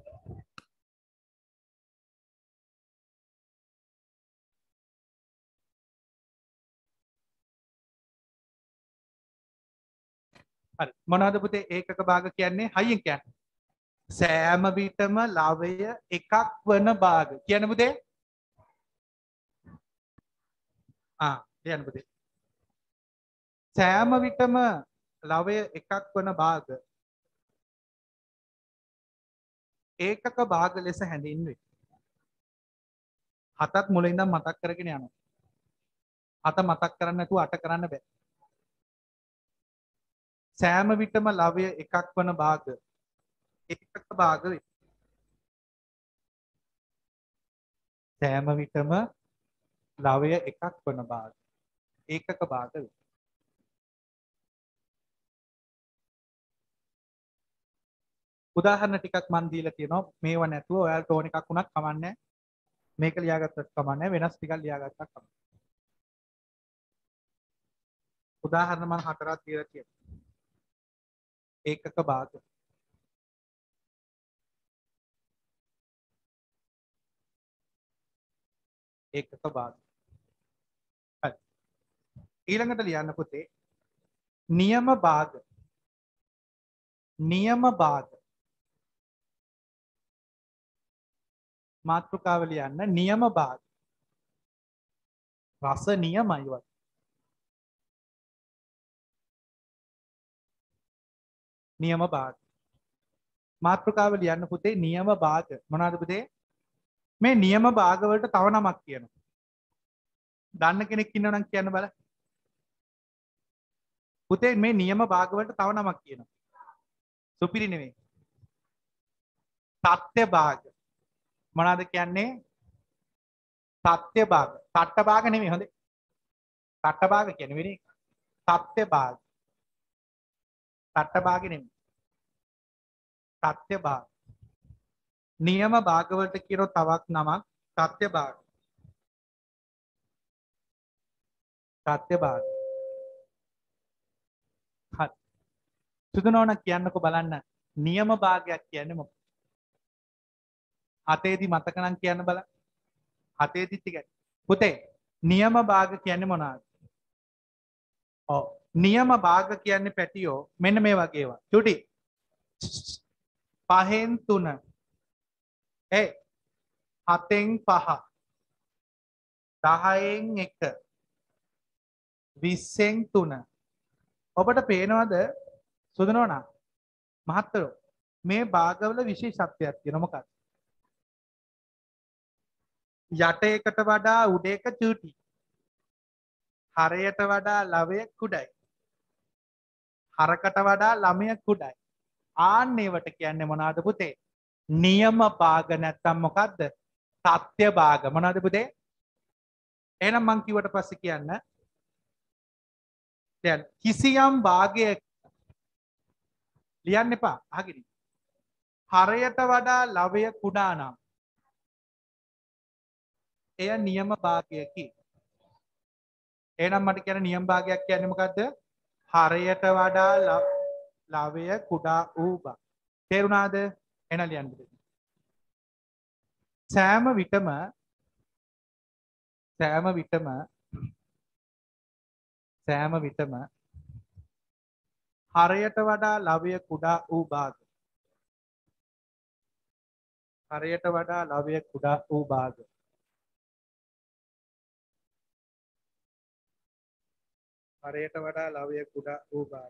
හරි. මොනවද පුතේ ඒකක භාග කියන්නේ? හයියෙන් කියන්න. සෑම විටම ලවය එකක් වන භාග. කියන්න පුතේ. කියන්න පුතේ. සෑම විටම ලවය එකක් වන භාග ඒකක භාග ලෙස හැඳින්වේ. හතත් මුලින් ඉඳන් මතක් කරගෙන යනවා. හත මතක් කරන්න නැතුව අට කරන්න බෑ. සෑම විටම ලවය එකක් වන භාග ඒකක භාග වේ. සෑම විටම ලවය එකක් වන භාග ඒකක භාග වේ. උදාහරණ ටිකක් මන් දීලා තියෙනවා. මේව නැතුව ඔයාලට ඕන එකක් වුණත් කමන්නේ. මේක ලියාගත්තත් කමන්නේ. වෙනස් ටිකක් ලියාගත්තත් කමන්නේ. උදාහරණ මම හතරක් දීලා තියෙනවා. ඒකක භාග. ඒකක භාග. හරි. ඊළඟට ලියන්න පුතේ නියම භාග. නියම භාග. මාතෘකාව ලියන්න නියම භාග. රස නියමයි වත්. නියම භාග. මාතෘකාව ලියන්න පුතේ නියම භාග. මොනවද පුතේ? මේ නියම භාග වලට තව නමක් කියනවා. දන්න කෙනෙක් ඉන්නව නම් කියන්න බලන්න. පුතේ මේ නියම භාග වලට තව නමක් කියනවා. සුපිරි නෙවෙයි. සත්‍ය භාග. මොනවද කියන්නේ? සත්‍ය භාග. සට්ට භාග නෙමෙයි හොඳේ. සට්ට භාග කියන්නේ වෙන එක. සත්‍ය භාග. සට්ට භාග නෙමෙයි. සත්‍ය භාග. නියම භාග වලට කියනවා තවක් නමක් සත්‍ය භාග. සත්‍ය භාග. හරි. සුදුනෝන කියන්නකෝ බලන්න. නියම භාගයක් කියන්නේ මොකක්ද? හතේදී මතක නම් කියන්න බලන්න. හතේදී ටික. පුතේ නියම භාග කියන්නේ මොනවද? ඔව්. නියම භාග කියන්නේ පැටියෝ මෙන්න මේ වගේ ඒවා. චුටි. 5න් 3. 7න් 5. 10න් 1. 20න් 3. ඔබට පේනවද සුදුනෝනා මහත්තයෝ මේ භාගවල විශේෂත්වයක් තියෙනවා මොකක්ද? යට එකට වඩා උඩ එක චූටි. හරයට වඩා ලවය කුඩයි. හරකට වඩා ළමය කුඩයි. ආන්න ඒවට කියන්නේ මොනවද පුතේ? නියම භාග නැත්තම් මොකද්ද? සත්‍ය භාග. මොනවද පුතේ? එහෙනම් මං කිව්වට පස්සේ කියන්න. දැන් කිසියම් භාගයක ලියන්න එපා. අහගෙන. හරයට වඩා ලවය කුඩා නම් එය නියම භාගයකි. එහෙනම් මට කියන නියම භාගයක් කියන්නේ මොකද්ද? හරයට වඩා ලවය කුඩා වූ බව. තේරුණාද? එන ලියන්න. සෑම විටම හරයට වඩා ලවය කුඩා වූ භාග. හරයට වඩා ලවය කුඩා වූ භාග. හරයට වඩා ලවය කුඩා වූ භාග.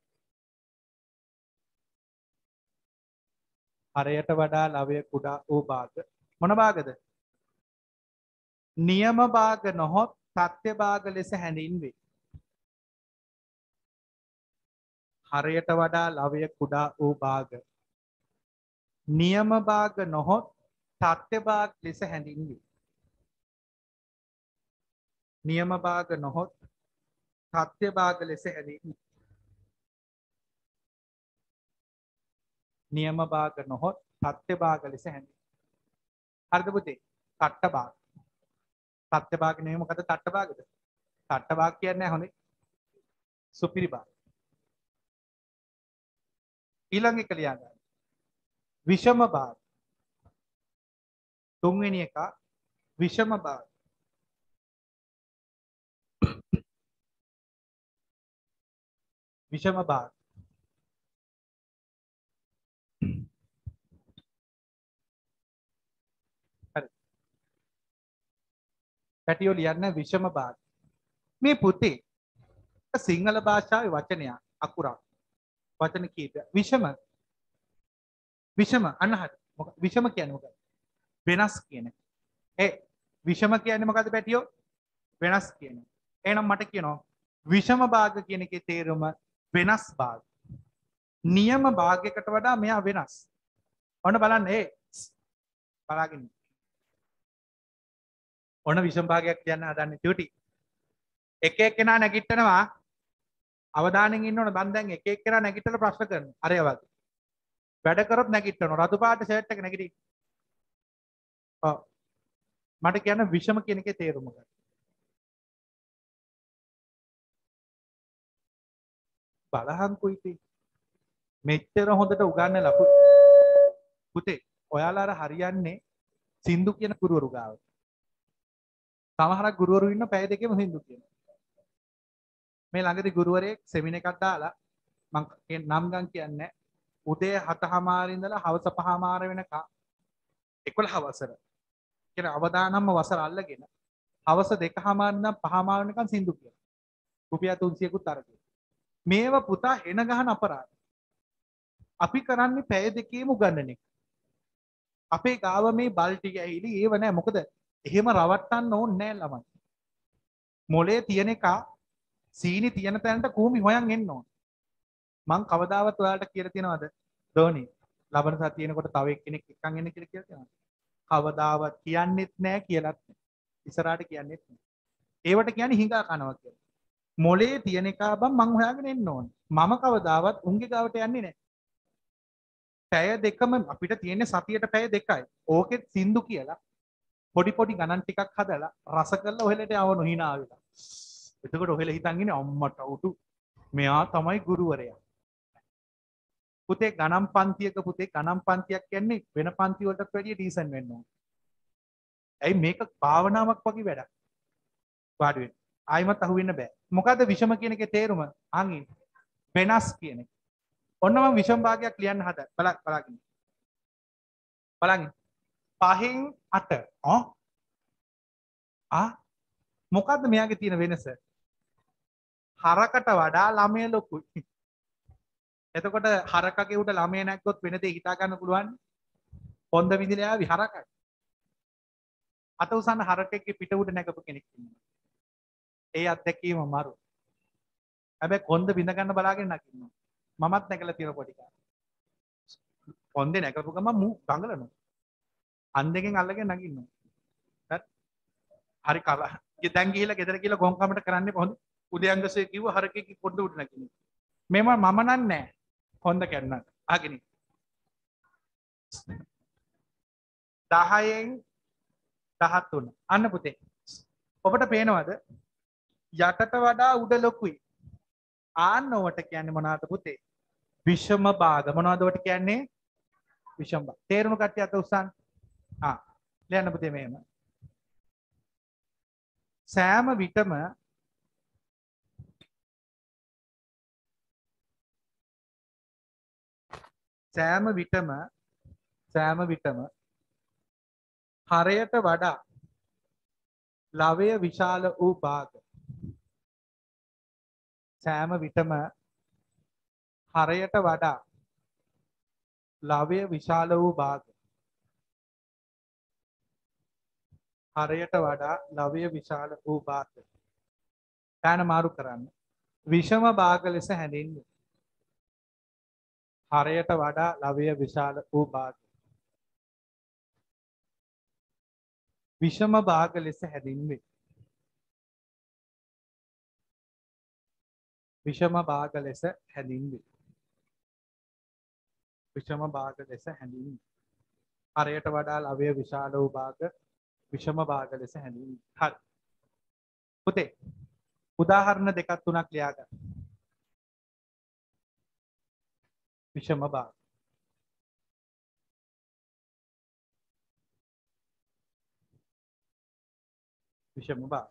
හරයට වඩා ලවය කුඩා වූ භාග. මොන භාගද? නියම භාග නොහොත් සත්‍ය භාග ලෙස හැඳින්වේ. හරයට වඩා ලවය කුඩා වූ භාග. නියම භාග නොහොත් සත්‍ය භාග ලෙස හැඳින්වේ. නියම භාග නොහොත් සත්‍ය භාග ලෙස හැඳින්වේ. නියම භාග නොහොත් සත්‍ය භාග ලෙස හැඳින්වේ. හරිද පුතේ? තට්ට භාග. සත්‍ය භාග නෙමෙයි මොකද තට්ට භාගද? තට්ට භාග කියන්නේ හොඳේ සුපිරි භාග. ඊළඟ එක ලියා ගන්න. විෂම භාග. තුන්වෙනි එක විෂම භාග. විෂම භාග. හරි. පැටියෝ ලියන්න විෂම භාග. මේ පුතේ සිංහල භාෂාවේ වචනයක් අකුරක්. වචන කීපයක්. විෂම අන්න හරි. මොකද විෂම කියන්නේ මොකක්ද? වෙනස් කියන එක. විෂම කියන්නේ මොකද්ද පැටියෝ? වෙනස් කියන එක. එහෙනම් මට කියනවා විෂම භාග කියන එකේ තේරුම වෙනස් භාග. නියම භාගයකට වඩා මෙයා වෙනස්. ඔන්න බලන්න බලාගෙන. ඔන්න විෂම භාගයක් කියන්න හදන්නේ චූටි. එක එක්කෙනා නැගිටිනවා අවධානයෙන් ඉන්න ඕන. මම දැන් එක එක්කෙනා නැගිටලා ප්‍රශ්න කරනවා. අරය වගේ. වැඩ කරොත් නැගිටිනවා. රතු පාට ෂර්ට් එක නැගිටි. මට කියන්න විෂම කියන එකේ තේරුම මොකක්ද? බලහන්කෝ ඉතින්. මෙච්චර හොඳට උගන්නලා පුතේ ඔයාලා අර හරියන්නේ සින්දු කියන ගුරුවරු ගාව. සමහරක් ගුරුවරු ඉන්න පැය දෙකේම සින්දු කියනවා. මේ ළඟදී ගුරුවරයෙක් සෙමින එකක් දාලා මම නම් ගම් කියන්නේ උදේ 7:00 ඉඳලා හවස 5:00 වෙනකම් 11 වසර කියන අවදානම්ම වසර අල්ලගෙන හවස 2:00 ඉඳන් 5:00 වෙනකම් සින්දු කියනවා. රුපියල් 300කුත් අරගෙන. මේව පුතා එන ගහන අපරාධ. අපි කරන්නේ පැය දෙකේම උගන්නන එක. අපේ ගාව මේ බල්ටි ඇහිලි ඒව නෑ. මොකද එහෙම රවට්ටන්න ඕනේ නෑ ළමයි. මොලේ තියෙන එක සීනි තියෙන තැනට කූමි හොයන් එන්න ඕන. මං කවදාවත් ඔයාලට කියලා තියනවද? ධෝනි ලබන සතියේනකොට තව එක්කෙනෙක් එක්කන් එන්න කියලා තියනවද? කවදාවත් කියන්නෙත් නෑ කියලාත් නෑ. ඉස්සරහට කියන්නෙත් නෑ. ඒවට කියන්නේ හිඟා කනවා කියලා. මොලේ තියෙන එක බම් මං හොයාගෙන එන්න ඕන. මම කවදාවත් උන්ගේ ගාවට යන්නේ නෑ. පැය දෙකම අපිට තියෙන්නේ සතියට පැය දෙකයි. ඕකෙත් සින්දු කියලා පොඩි පොඩි ගණන් ටිකක් හදලා රස කරලා ඔහෙලට යවන hina වෙලා. එතකොට ඔහෙල හිතන් ඉන්නේ අම්මට උටු මෙයා තමයි ගුරුවරයා. පුතේ ගණන් පන්තියක පුතේ ගණන් පන්තියක් කියන්නේ වෙන පන්ති වලටත් වැඩිය ඩීසන්ට් වෙන්න ඕන. ඇයි මේක භාවනාවක් වගේ වැඩක්. වාඩි වෙන්න. ආයිමත් අහුවෙන්න බෑ. මොකද්ද විෂම කියන එකේ තේරුම? අහන් වෙනස් කියන එක. ඔන්න මම විෂම භාගයක් ලියන්න හදා. බලන්න. 5න් 8. මොකද්ද මෙයාගේ තියෙන වෙනස? හරකට වඩා ළමය ලොකුයි. එතකොට හරකගේ උඩ ළමයා නැග්ගොත් වෙන දේ හිතා ගන්න පුළුවන්. පොන්ද විදිලා ආවි හරකයි. අත උසන්න හරකෙක්ගේ පිට උඩ නැගපු කෙනෙක් ඉන්නවා. ඒ අත්දැකීම මරු. හැබැයි කොන්ද විඳ ගන්න බලාගෙන නැගිනවා. මමත් නැගලා තියෙන පොඩි කාලේ. කොන්දේ නැගපු ගමන් මූ දඟලනවා. අන් දෙකෙන් අල්ලගෙන නැගිනවා. හරි කල. දැන් ගිහිල්ලා ගෙදර ගිහිල්ලා ගොංකමට කරන්නේ කොහොමද? උදයන්ගසේ කිව්ව හරකෙක්ගේ කොන්ද උඩ නැගිනවා. මම නන්නේ කොන්ද කැන්නත්. අහගෙන. 10න් 13. අන්න පුතේ. ඔබට පේනවද? යටට වඩා උඩ ලොකුයි. ආන්න ඔවට කියන්නේ මොනවද පුතේ? විෂම භාග. මොනවද ඔවට කියන්නේ? විෂම භාග. තේරුණු කට්ටිය අත උස්සන්න. ලියන්න පුතේ මෙහෙම. සෑම විටම හරයට වඩා ලවය විශාල වූ භාග. සෑම විටම හරයට වඩා ලවය විශාල වූ භාග. හරයට වඩා ලවය විශාල වූ භාග. ගාන මාරු කරන්න. විෂම භාග ලෙස හැඳින්වේ. හරයට වඩා ලවය විශාල වූ භාග. විෂම භාග ලෙස හැඳින්වේ. විෂම භාග ලෙස හැඳින්වේ. විෂම භාග ලෙස හැඳින්වේ. හරයට වඩා ලවය විශාල වූ භාග විෂම භාග ලෙස හැඳින්වේ. හරි. පුතේ උදාහරණ දෙකක් තුනක් ලියා ගන්න. විෂම භාග. විෂම භාග.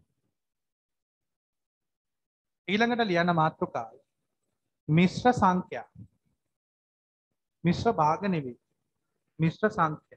ඊළඟට ලියන මාතෘකාව මිශ්‍ර සංඛ්‍යා. මිශ්‍ර භාග නෙවෙයි. මිශ්‍ර සංඛ්‍යා.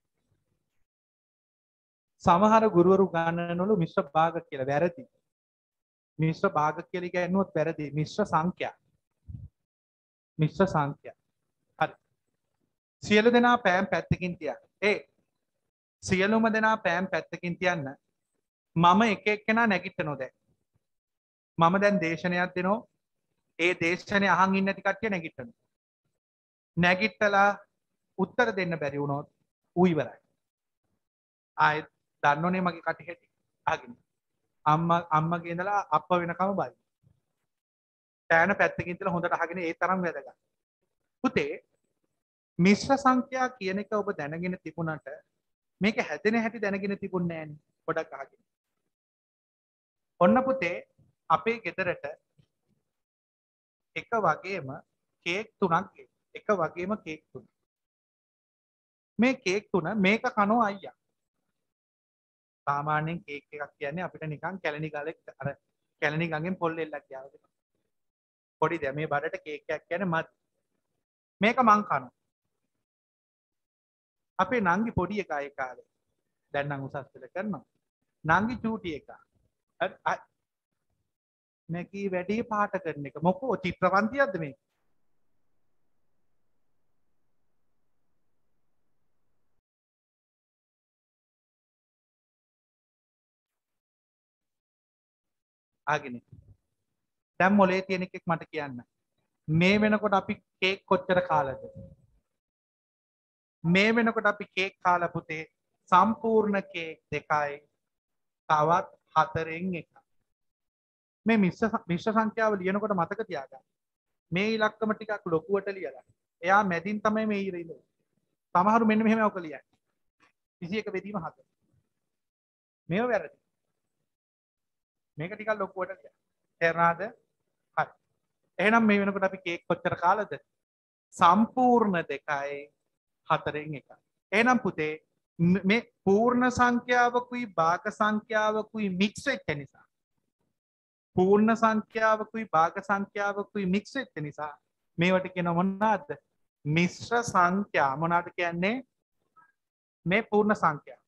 සමහර ගුරුවරු ගන්නනවලු මිශ්‍ර භාග කියලා වැරදි. මිශ්‍ර භාග කියලා කියනොත් වැරදි. මිශ්‍ර සංඛ්‍යා. මිශ්‍ර සංඛ්‍යා. හරි. සියලු දෙනා පෑම් පැත්තකින් තියන්න. සියලුම දෙනා පෑම් පැත්තකින් තියන්න. මම එක එක්කෙනා නැගිටිනෝ දැන්. මම දැන් දේශනයක් දෙනවා. ඒ දේශනේ අහන් ඉන්න ටි කට්ටිය නැගිටිනවා. නැගිටලා උත්තර දෙන්න බැරි වුණොත් ඌ ඉවරයි. ආයෙත් දන්නෝනේ මගේ කටි හැටි. අහගෙන. අම්මගේ ඉඳලා අප්ප වෙනකම බයි. පෑන පැත්තකින් ඉඳලා හොඳට අහගෙන ඒ තරම් වැදගත්. පුතේ මිශ්‍ර සංඛ්‍යා කියන එක ඔබ දැනගෙන තිබුණාට මේක හැදෙන හැටි දැනගෙන තිබුණේ නෑනේ. පොඩක් අහගෙන. ඔන්න පුතේ අපේ ගෙදරට එක වගේම කේක් තුනක් ගේ. එක වගේම කේක් තුන. මේ කේක් තුන මේක කනෝ අයියා. සාමාන්‍යයෙන් කේක් එකක් කියන්නේ අපිට නිකන් කැලණි ගලෙක් අර කැලණි ගඟෙන් පොල් එල්ලක් ගියා වගේ. පොඩි දෙයක් මේ බඩට කේක් එකක් කියන්නේ මත්. මේක මං කනවා. අපේ නංගි පොඩි එකා ඒ කාලේ. දැන් නම් උසස් පෙළ කරනවා. නංගි චූටි එකා. නැකී වැඩි පාට කරන එක. මොකෝ චිත්‍රපන්තියක්ද මේ? ආගෙන. දැන් මොලේ තියෙන එකෙක් මට කියන්න. මේ වෙනකොට අපි කේක් කොච්චර කාලද? මේ වෙනකොට අපි කේක් කාලා පුතේ සම්පූර්ණ කේක් 2යි තවත් 4න් 1. මේ මිශ්‍ර සංඛ්‍යාව ලියනකොට මතක තියාගන්න. මේ ඉලක්කම ටිකක් ලොකුවට ලියලා. එයා මැදින් තමයි මේ ඉර ඉන්නේ. සමහරු මෙන්න මෙහෙම ඔක ලියන්නේ. 21 බෙදීම 4. මේව වැරදි. මේක ටිකක් ලොකුවට ලියන්න. තේරුණාද? හරි. එහෙනම් මේ වෙනකොට අපි කේක් කොච්චර කාලද? සම්පූර්ණ 2යි 4න් 1. එහෙනම් පුතේ මේ පූර්ණ සංඛ්‍යාවකුයි භාග සංඛ්‍යාවකුයි මික්ස් වෙච්ච නිසා පූර්ණ සංඛ්‍යාවකුයි භාග සංඛ්‍යාවකුයි මික්ස් වෙච්ච නිසා මේවට කියන මොනවාද? මිශ්‍ර සංඛ්‍යා. මොනවාද කියන්නේ? මේ පූර්ණ සංඛ්‍යා.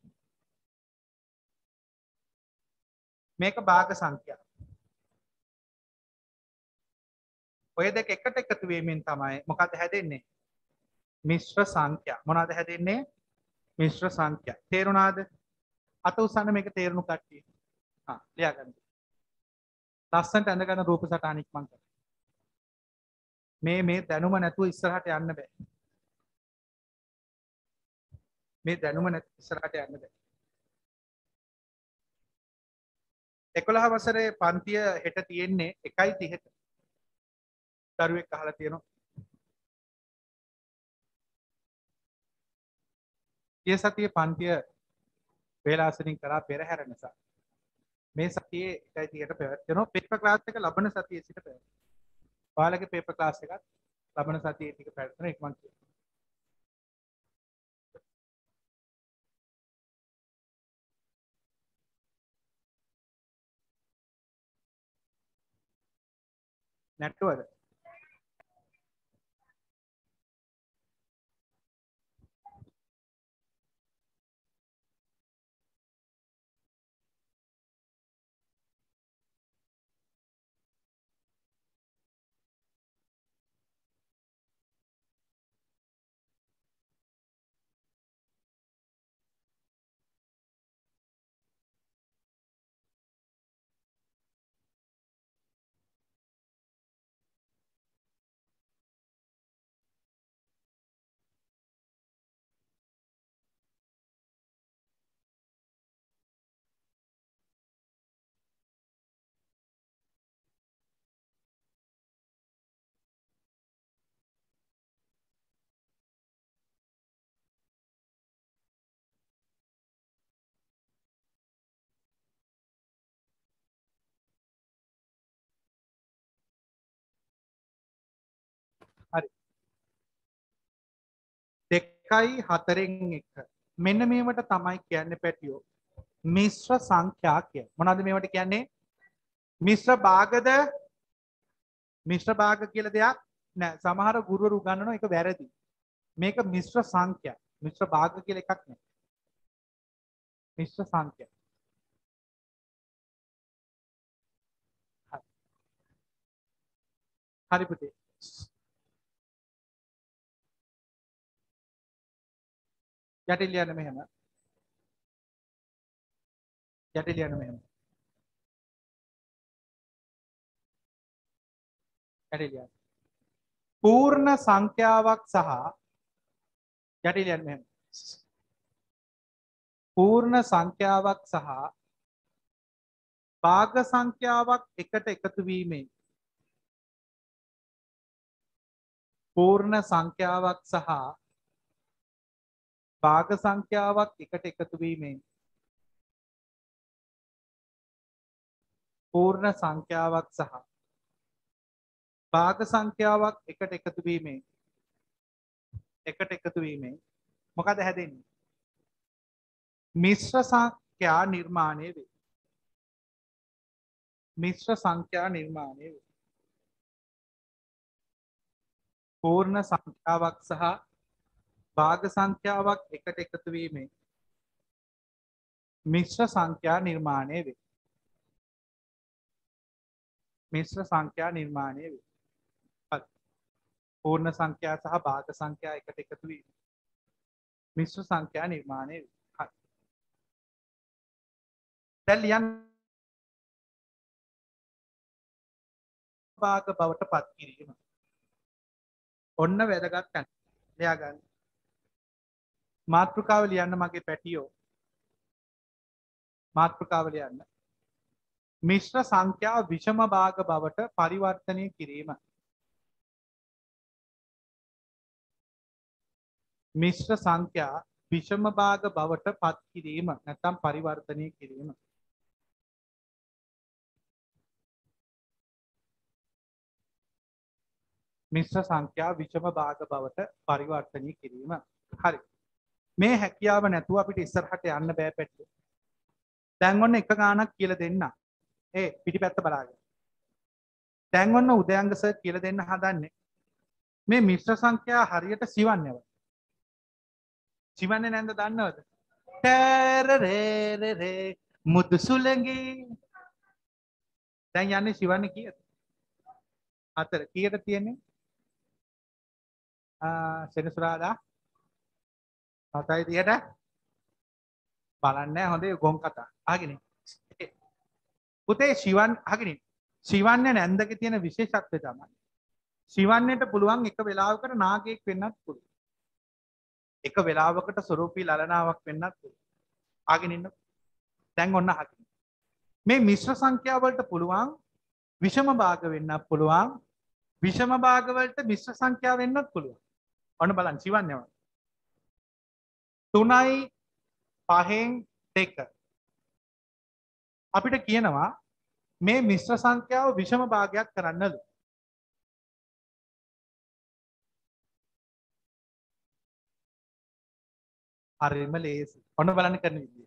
මේක භාග සංඛ්‍යා. ඔය දෙක එකට එකතු වීමෙන් තමයි මොකද හැදෙන්නේ? මිශ්‍ර සංඛ්‍යා. මොනවාද හැදෙන්නේ? මිශ්‍ර සංඛ්‍යා. තේරුණාද? අත උස්සන්න මේක තේරුණු කට්ටිය. ලියා ගන්න. ලස්සනට ඇඳගෙන රූප සටහනක් මං කරා. මේ දැනුම නැතුව ඉස්සරහට යන්න බෑ. මේ දැනුම නැතුව ඉස්සරහට යන්න බෑ. 11 වසරේ පන්තිය හෙට තියෙන්නේ 1:30ට. දරුවෙක් අහලා තියෙනවා. ගිය සතියේ පන්තිය වේලාසනින් කරා පෙරහැර නිසා මේ සතියේ 1:30ට පැවැත්වෙනවා. පේපර් ක්ලාස් එක ලබන සතියේ සිට පැවැත්වෙනවා. ඔයාලගේ පේපර් ක්ලාස් එකත් ලබන සතියේ ටික පැවැත්වෙන එක මං කියනවා. නැට්ටුවද? හරි. 2/4 මෙන්න මේවට තමයි කියන්නේ පැටියෝ මිශ්‍ර සංඛ්‍යා කිය. මොනවද මේවට කියන්නේ? මිශ්‍ර භාගද? මිශ්‍ර භාග කියලා දෙයක් නෑ. සමහර ගුරුවරු උගන්වනවා ඒක වැරදි. මේක මිශ්‍ර සංඛ්‍යා. මිශ්‍ර භාග කියලා එකක් නෑ. මිශ්‍ර සංඛ්‍යා. හරි. හරි පුතේ. යටින් ලියන්න මෙහෙම. යටින් ලියන්න මෙහෙම. යටින් ලියන්න. පූර්ණ සංඛ්‍යාවක් සහ යටින් ලියන්න මෙහෙම. පූර්ණ සංඛ්‍යාවක් සහ භාග සංඛ්‍යාවක් එකට එකතු වීමෙන් පූර්ණ සංඛ්‍යාවක් සහ භාග සංඛ්‍යාවක් එකට එකතු වීමෙන් පූර්ණ සංඛ්‍යාවක් සහ භාග සංඛ්‍යාවක් එකට එකතු වීමෙන් මොකද හැදෙන්නේ? මිශ්‍ර සංඛ්‍යා නිර්මාණය වේ. මිශ්‍ර සංඛ්‍යා නිර්මාණය වේ. පූර්ණ සංඛ්‍යාවක් සහ භාග සංඛ්‍යාවක් එකට එකතු වීමෙන් මිශ්‍ර සංඛ්‍යා නිර්මාණය වේ. මිශ්‍ර සංඛ්‍යා නිර්මාණය වේ. පූර්ණ සංඛ්‍යා සහ භාග සංඛ්‍යා එකට එකතු වීම මිශ්‍ර සංඛ්‍යා නිර්මාණය වේ. හරි. දැන් ලියන්න භාග බවට පත් කිරීම. ඔන්න වැදගත් තැන. ලියා ගන්න. මාතෘකාව ලියන්න මගේ පැටියෝ. මාතෘකාව ලියන්න. මිශ්‍ර සංඛ්‍යා විෂම භාග බවට පරිවර්තනය කිරීම. මිශ්‍ර සංඛ්‍යා විෂම භාග බවට පත් කිරීම නැත්නම් පරිවර්තනය කිරීම. මිශ්‍ර සංඛ්‍යා විෂම භාග බවට පරිවර්තනය කිරීම. හරි. මේ හැකියාව නැතුව අපිට ඉස්සරහට යන්න බෑ පැටියෝ. දැන් ඔන්න එක ගානක් කියලා දෙන්න. පිටිපැත්ත බලාගෙන. දැන් ඔන්න උදයන්ග සර් කියලා දෙන්න හදන්නේ. මේ මිශ්‍ර සංඛ්‍යා හරියට සිවන්නේව. සිවන්නේ නැන්ද දන්නවද? ටරරරරේ මුදු සුලංගි. දැන් යන්නේ සිවන්නේ කීයද? 4 කීයට තියෙන්නේ? සෙනසුරාදා 7:30ට බලන්නේ හොඳේ ගොන් කතා. අහගෙන. පුතේ ශිවන් අහගෙන. ශිවන්නේ නැන්දගේ තියෙන විශේෂත්වය තමයි. ශිවන්නේට පුළුවන් එක වෙලාවකට නාගයෙක් වෙන්නත් පුළුවන්. එක වෙලාවකට ස්වරූපී ලලනාවක් වෙන්නත් පුළුවන්. අහගෙන ඉන්න. දැන් ඔන්න අහගෙන. මේ මිශ්‍ර සංඛ්‍යා වලට පුළුවන් විෂම භාග වෙන්නත් පුළුවන්. විෂම භාග වලට මිශ්‍ර සංඛ්‍යා වෙන්නත් පුළුවන්. ඔන්න බලන්න ශිවන්නේ. 3යි 5න් 2 අපිට කියනවා මේ මිශ්‍ර සංඛ්‍යාව විෂම භාගයක් කරන්නලු. හරිම ලේසි. ඔන්න බලන්න කරන විදිය.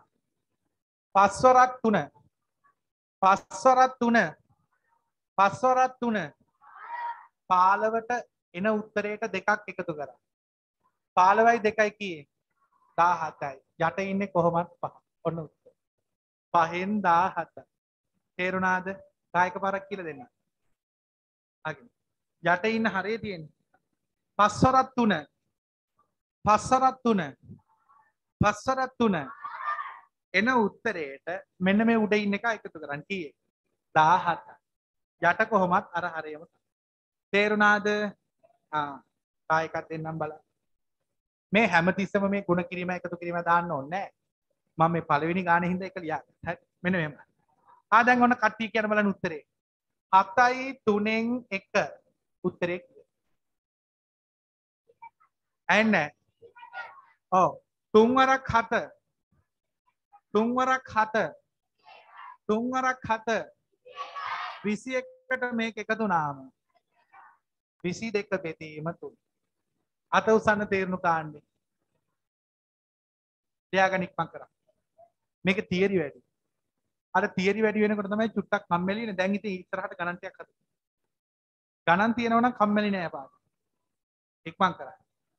5 වරක් 3 5 වරක් 3 5 වරක් 3 15ට එන උත්තරයට දෙකක් එකතු කරා. 15යි 2යි කීයේ 17යි. යට ඉන්නේ කොහොමද 5. ඔන්න උත්තර. 5න් 17. තේරුණාද? කායක පාරක් කියලා දෙන්න. හරි. යට ඉන්න හරිය තියෙන්නේ. 5 වරක් 3 5 වරක් 3 5 වරක් 3 එන උත්තරයට මෙන්න මේ උඩ ඉන්න එක එකතු කරන්න කීයේ 17. යට කොහොමත් අර හරියම. තේරුණාද? කායකත් දෙන්නම් බලන්න. මේ හැමතිස්සම මේ ගුණ කිරීම එකතු කිරීම දාන්න ඕනේ නැහැ. මම මේ පළවෙනි ගානේ හින්දා එක ලියා. හරි. මෙන්න මෙහෙම. දැන් ඔන්න කට්ටිය කියන බලන්න උත්තරේ. 7යි 3න් 1 උත්තරේ. ඇන්නේ. ඔව්. 3 වරක් 7 3 වරක් 7 3 වරක් 7 21ට මේක එකතු වුණාම 22 බෙදීම 3. අත උසන්න තේරුණු කාණ්ඩේ. ලියාගන්න ඉක්මන් කරා. මේක තියරි වැඩි. අර තියරි වැඩි වෙනකොට තමයි චුට්ටක් කම්මැලි වෙන්නේ. දැන් ඉතින් ඉස්සරහට ගණන් ටිකක් හදන්න. ගණන් තියෙනවා නම් කම්මැලි නෑ පාද. ඉක්මන් කරා.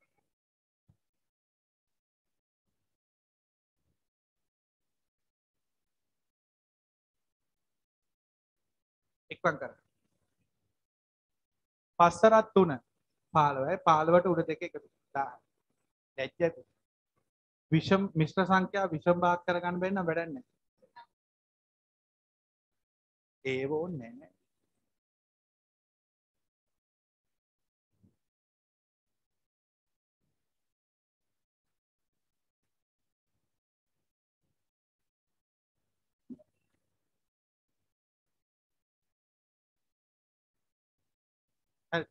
ඉක්මන් කරා. 5 වරක් 3 15යි 15ට උඩ දෙක එකතු 10. දැච්චද? විෂම මිශ්‍ර සංඛ්‍යා විෂම භාග කරගන්න බැරි නම් වැඩක් නැහැ. ඒව ඕනේ නැහැ. හරි.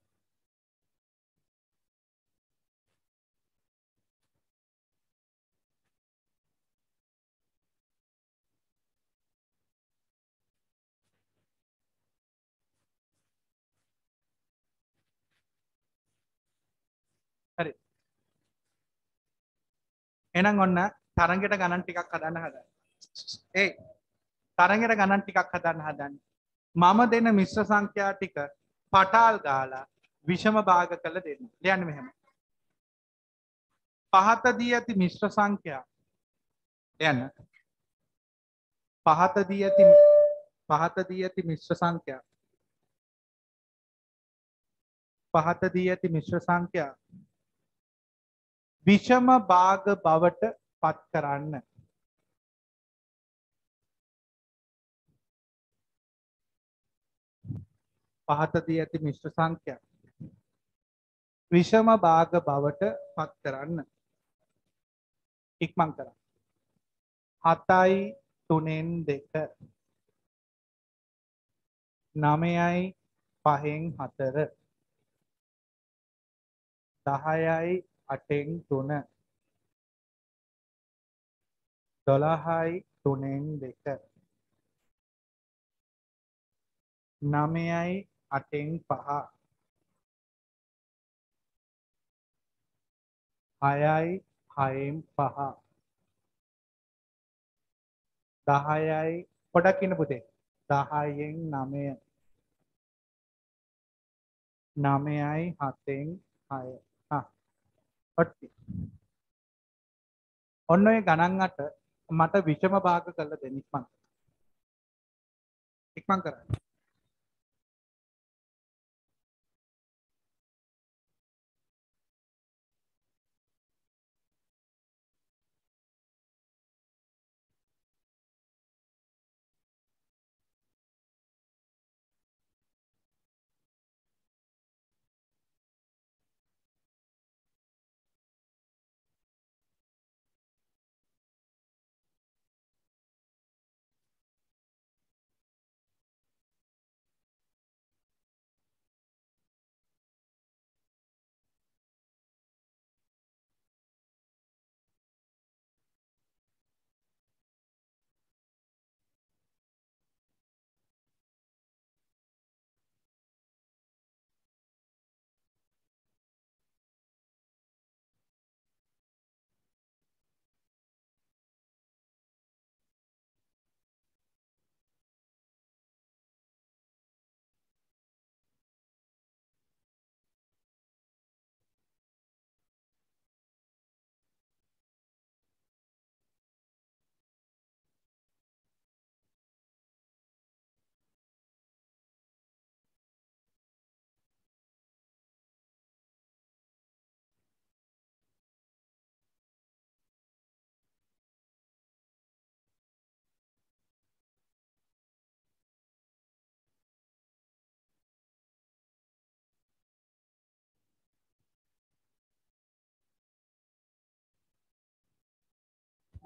හරි. එහෙනම් ඔන්න තරංගෙට ගණන් ටිකක් හදන්න හදන්න. ඒ තරංගෙට ගණන් ටිකක් හදන්න හදන්න. මම දෙන මිශ්‍ර සංඛ්‍යා ටික පටාල් ගාලා විෂම භාග කරලා දෙන්න. ලියන්න මෙහෙම. පහත දී ඇති මිශ්‍ර සංඛ්‍යා ලියන්න. පහත දී ඇති මිශ්‍ර සංඛ්‍යා පහත දී ඇති මිශ්‍ර සංඛ්‍යා විෂම භාග බවට පත් කරන්න. පහත දී ඇති මිශ්‍ර සංඛ්‍යා විෂම භාග බවට පත් කරන්න. ඉක්මන් කරා. 7යි 3න් 2 9යි 5න් 4 10යි 8න් 3 12යි 3න් 2 9යි 8න් 5 6යි 6න් 5 10යි පොඩක් ඉන්න පුතේ 10න් 9 9යි 7න් 6 ඔට්ටි ඔන්න ඔය ගණන් අට මට විෂම භාග කරලා දෙන්න ඉක්මන් කරා.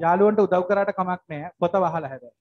යාළුවන්ට උදව් කරාට කමක් නැහැ. පොත වහලා හැබැයි.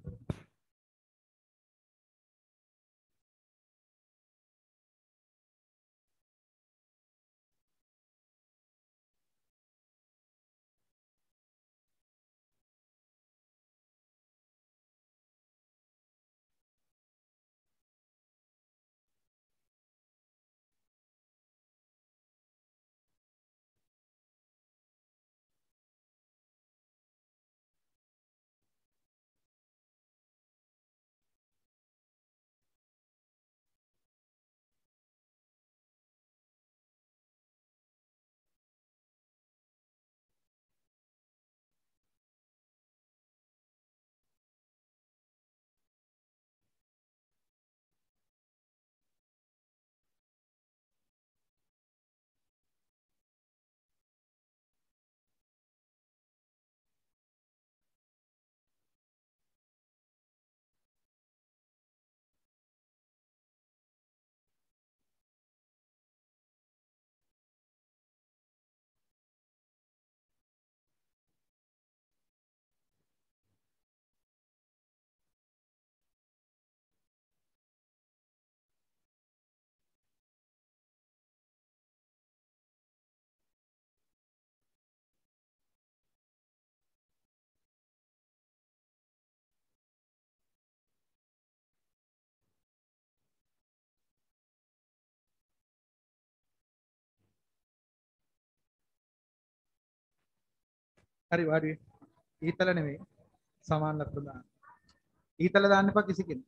හරි වාඩි වෙන්න. ඊතල නෙමෙයි. සමාන ලකුණු දාන්න. ඊතල දාන්න එපා කිසි කෙනෙක්.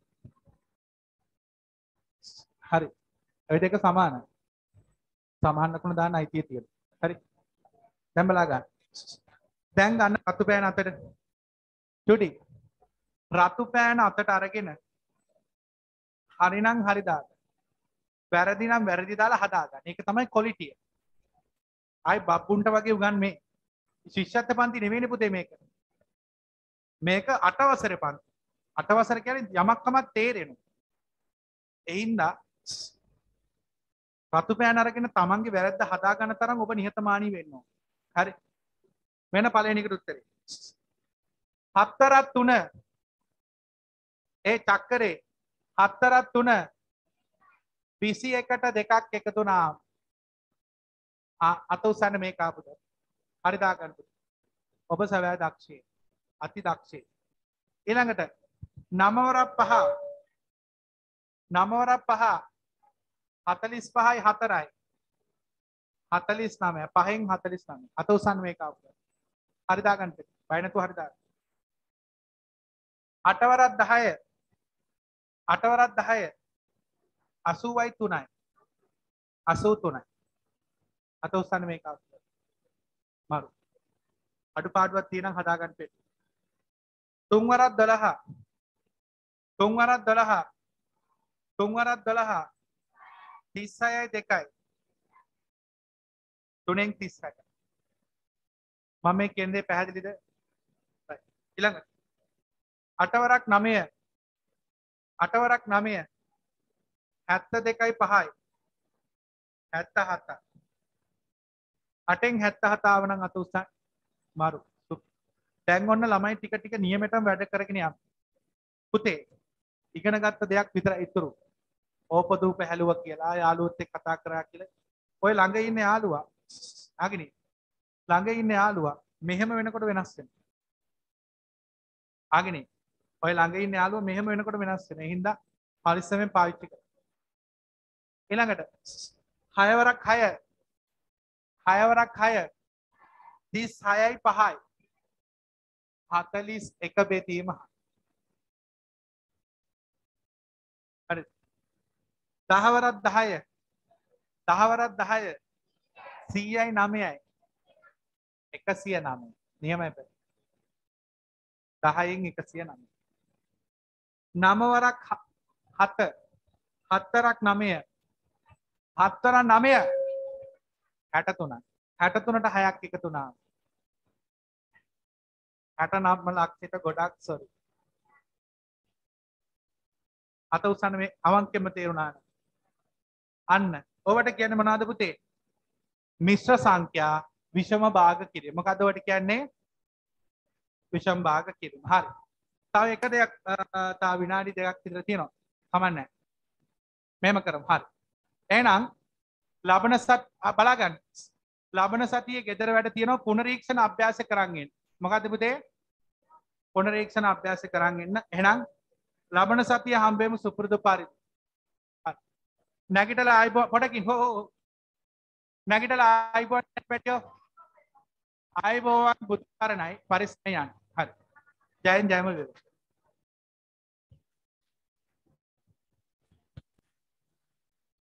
හරි. ඔය දෙක සමානයි. සමාන ලකුණු දාන්න අයිතිය තියෙනවා. හරි. දැන් බලා ගන්න. දැන් ගන්න රතු පෑන අතට. චුටි. රතු පෑන අතට අරගෙන හරිනම් හරි දාන්න. වැරදි නම් වැරදි දාලා හදා ගන්න. ඒක තමයි ක්වොලිටිය. ආයි බබ්බුන්ට වගේ උගන් මේ ශිෂ්‍යත්ව පන්ති නෙවෙයිනේ පුතේ මේක. මේක 8 වසරේ පන්ති. 8 වසර කියන්නේ යමක් කමක් තේරෙනවා. ඒ හින්දා රතු පෑන අරගෙන තමන්ගේ වැරද්ද හදා ගන්න තරම් ඔබ නිහතමානී වෙන්න ඕන. හරි. වෙන පළවෙනි එකට උත්තරේ. 4ක් 3 ඒ චක්කරේ 4ක් 3 21ට 2ක් එකතු වුණා. අත උස්සන්න මේක ආපුද. හරි දා ගන්න. ඔබ සවෑ දක්ෂේ. අති දක්ෂේ. ඊළඟට 9 වරක් 5 9 වරක් 5 45යි 4යි 49 5න් 49 අත උස්සන්න මේක ආපුද. හරි දා ගන්න. බය නැතුව හරි දා. 8 වරක් 10 8 වරක් 10 80යි 3යි 83යි අත උස්සන්න මේක ආපුද. මරු අඩුපාඩුවක් තියෙනම් හදා ගන්න පෙන්න. 3 වරක් 12 3 වරක් 12 3 වරක් 12 36යි 2යි 3න් 36යි. මම මේ කියන්නේ පැහැදිලිද? ඊළඟ 8 වරක් 9 8 වරක් 9 72යි 5යි 77 8න් 77 ආව නම් අත උස්සන්න. මාරු. දැන් ඔන්න ළමයි ටික ටික නියමෙටම වැඩ කරගෙන යන්න. පුතේ ඉගෙන ගත්ත දෙයක් විතර ඉතුරු. ඕපදූප හැලුවා කියලා යාළුවොත් එක්ක කතා කරා කියලා. ඔය ළඟ ඉන්න යාළුවා ආගිනේ ළඟ ඉන්න යාළුවා මෙහෙම වෙනකොට වෙනස් වෙනවා. ආගිනේ ඔය ළඟ ඉන්න යාළුවා මෙහෙම වෙනකොට වෙනස් වෙනවා. ඒ හින්දා පරිස්සමෙන් පාවිච්චි කරන්න. ඊළඟට 6 වරක් 6 6 වරක් 6 36යි 5යි 41 බෙදීම. හරි. 10 වරක් 10 10 වරක් 10 100යි 9යි 109 නියමයි බෑ. 10න් 109 9 වරක් 7 7 වරක් 9 7 වරක් 9 63 63ට 6ක් එකතු වුණා. 69 ලක්ෂයට ගොඩක් සොරි. අත උස්සන්න මේ අවංකෙම තේරුණා. අන්න ඔබට කියන්නේ මොනවද පුතේ? මිශ්‍ර සංඛ්‍යා විෂම භාග කිරීම. මොකද ඔබට කියන්නේ? විෂම් භාග කිරීම. හරි. තව එක දෙයක් තව විනාඩි දෙකක් විතර තියෙනවා. කමන්නේ. මෙහෙම කරමු. හරි. එහෙනම් ලබන බලගන්න. ලබන සතියේ ගෙදර වැඩ තියෙනවා පුනරීක්ෂණ අභ්‍යාස කරන් ඉන්න. මොකද්ද පුතේ? පුනරීක්ෂණ අභ්‍යාස කරන් ඉන්න. එහෙනම් ලබන සතිය හම්බෙමු සුපුරුදු පරිදි. හරි. නැගිටලා ආයි පොඩකින් හෝ නැගිටලා ආයි පැටියෝ ආයි බෝවන් බුද්ධ කරණයි පරිස්සමෙන් යන්න. හරි. ජයෙන් ජයම වේවා.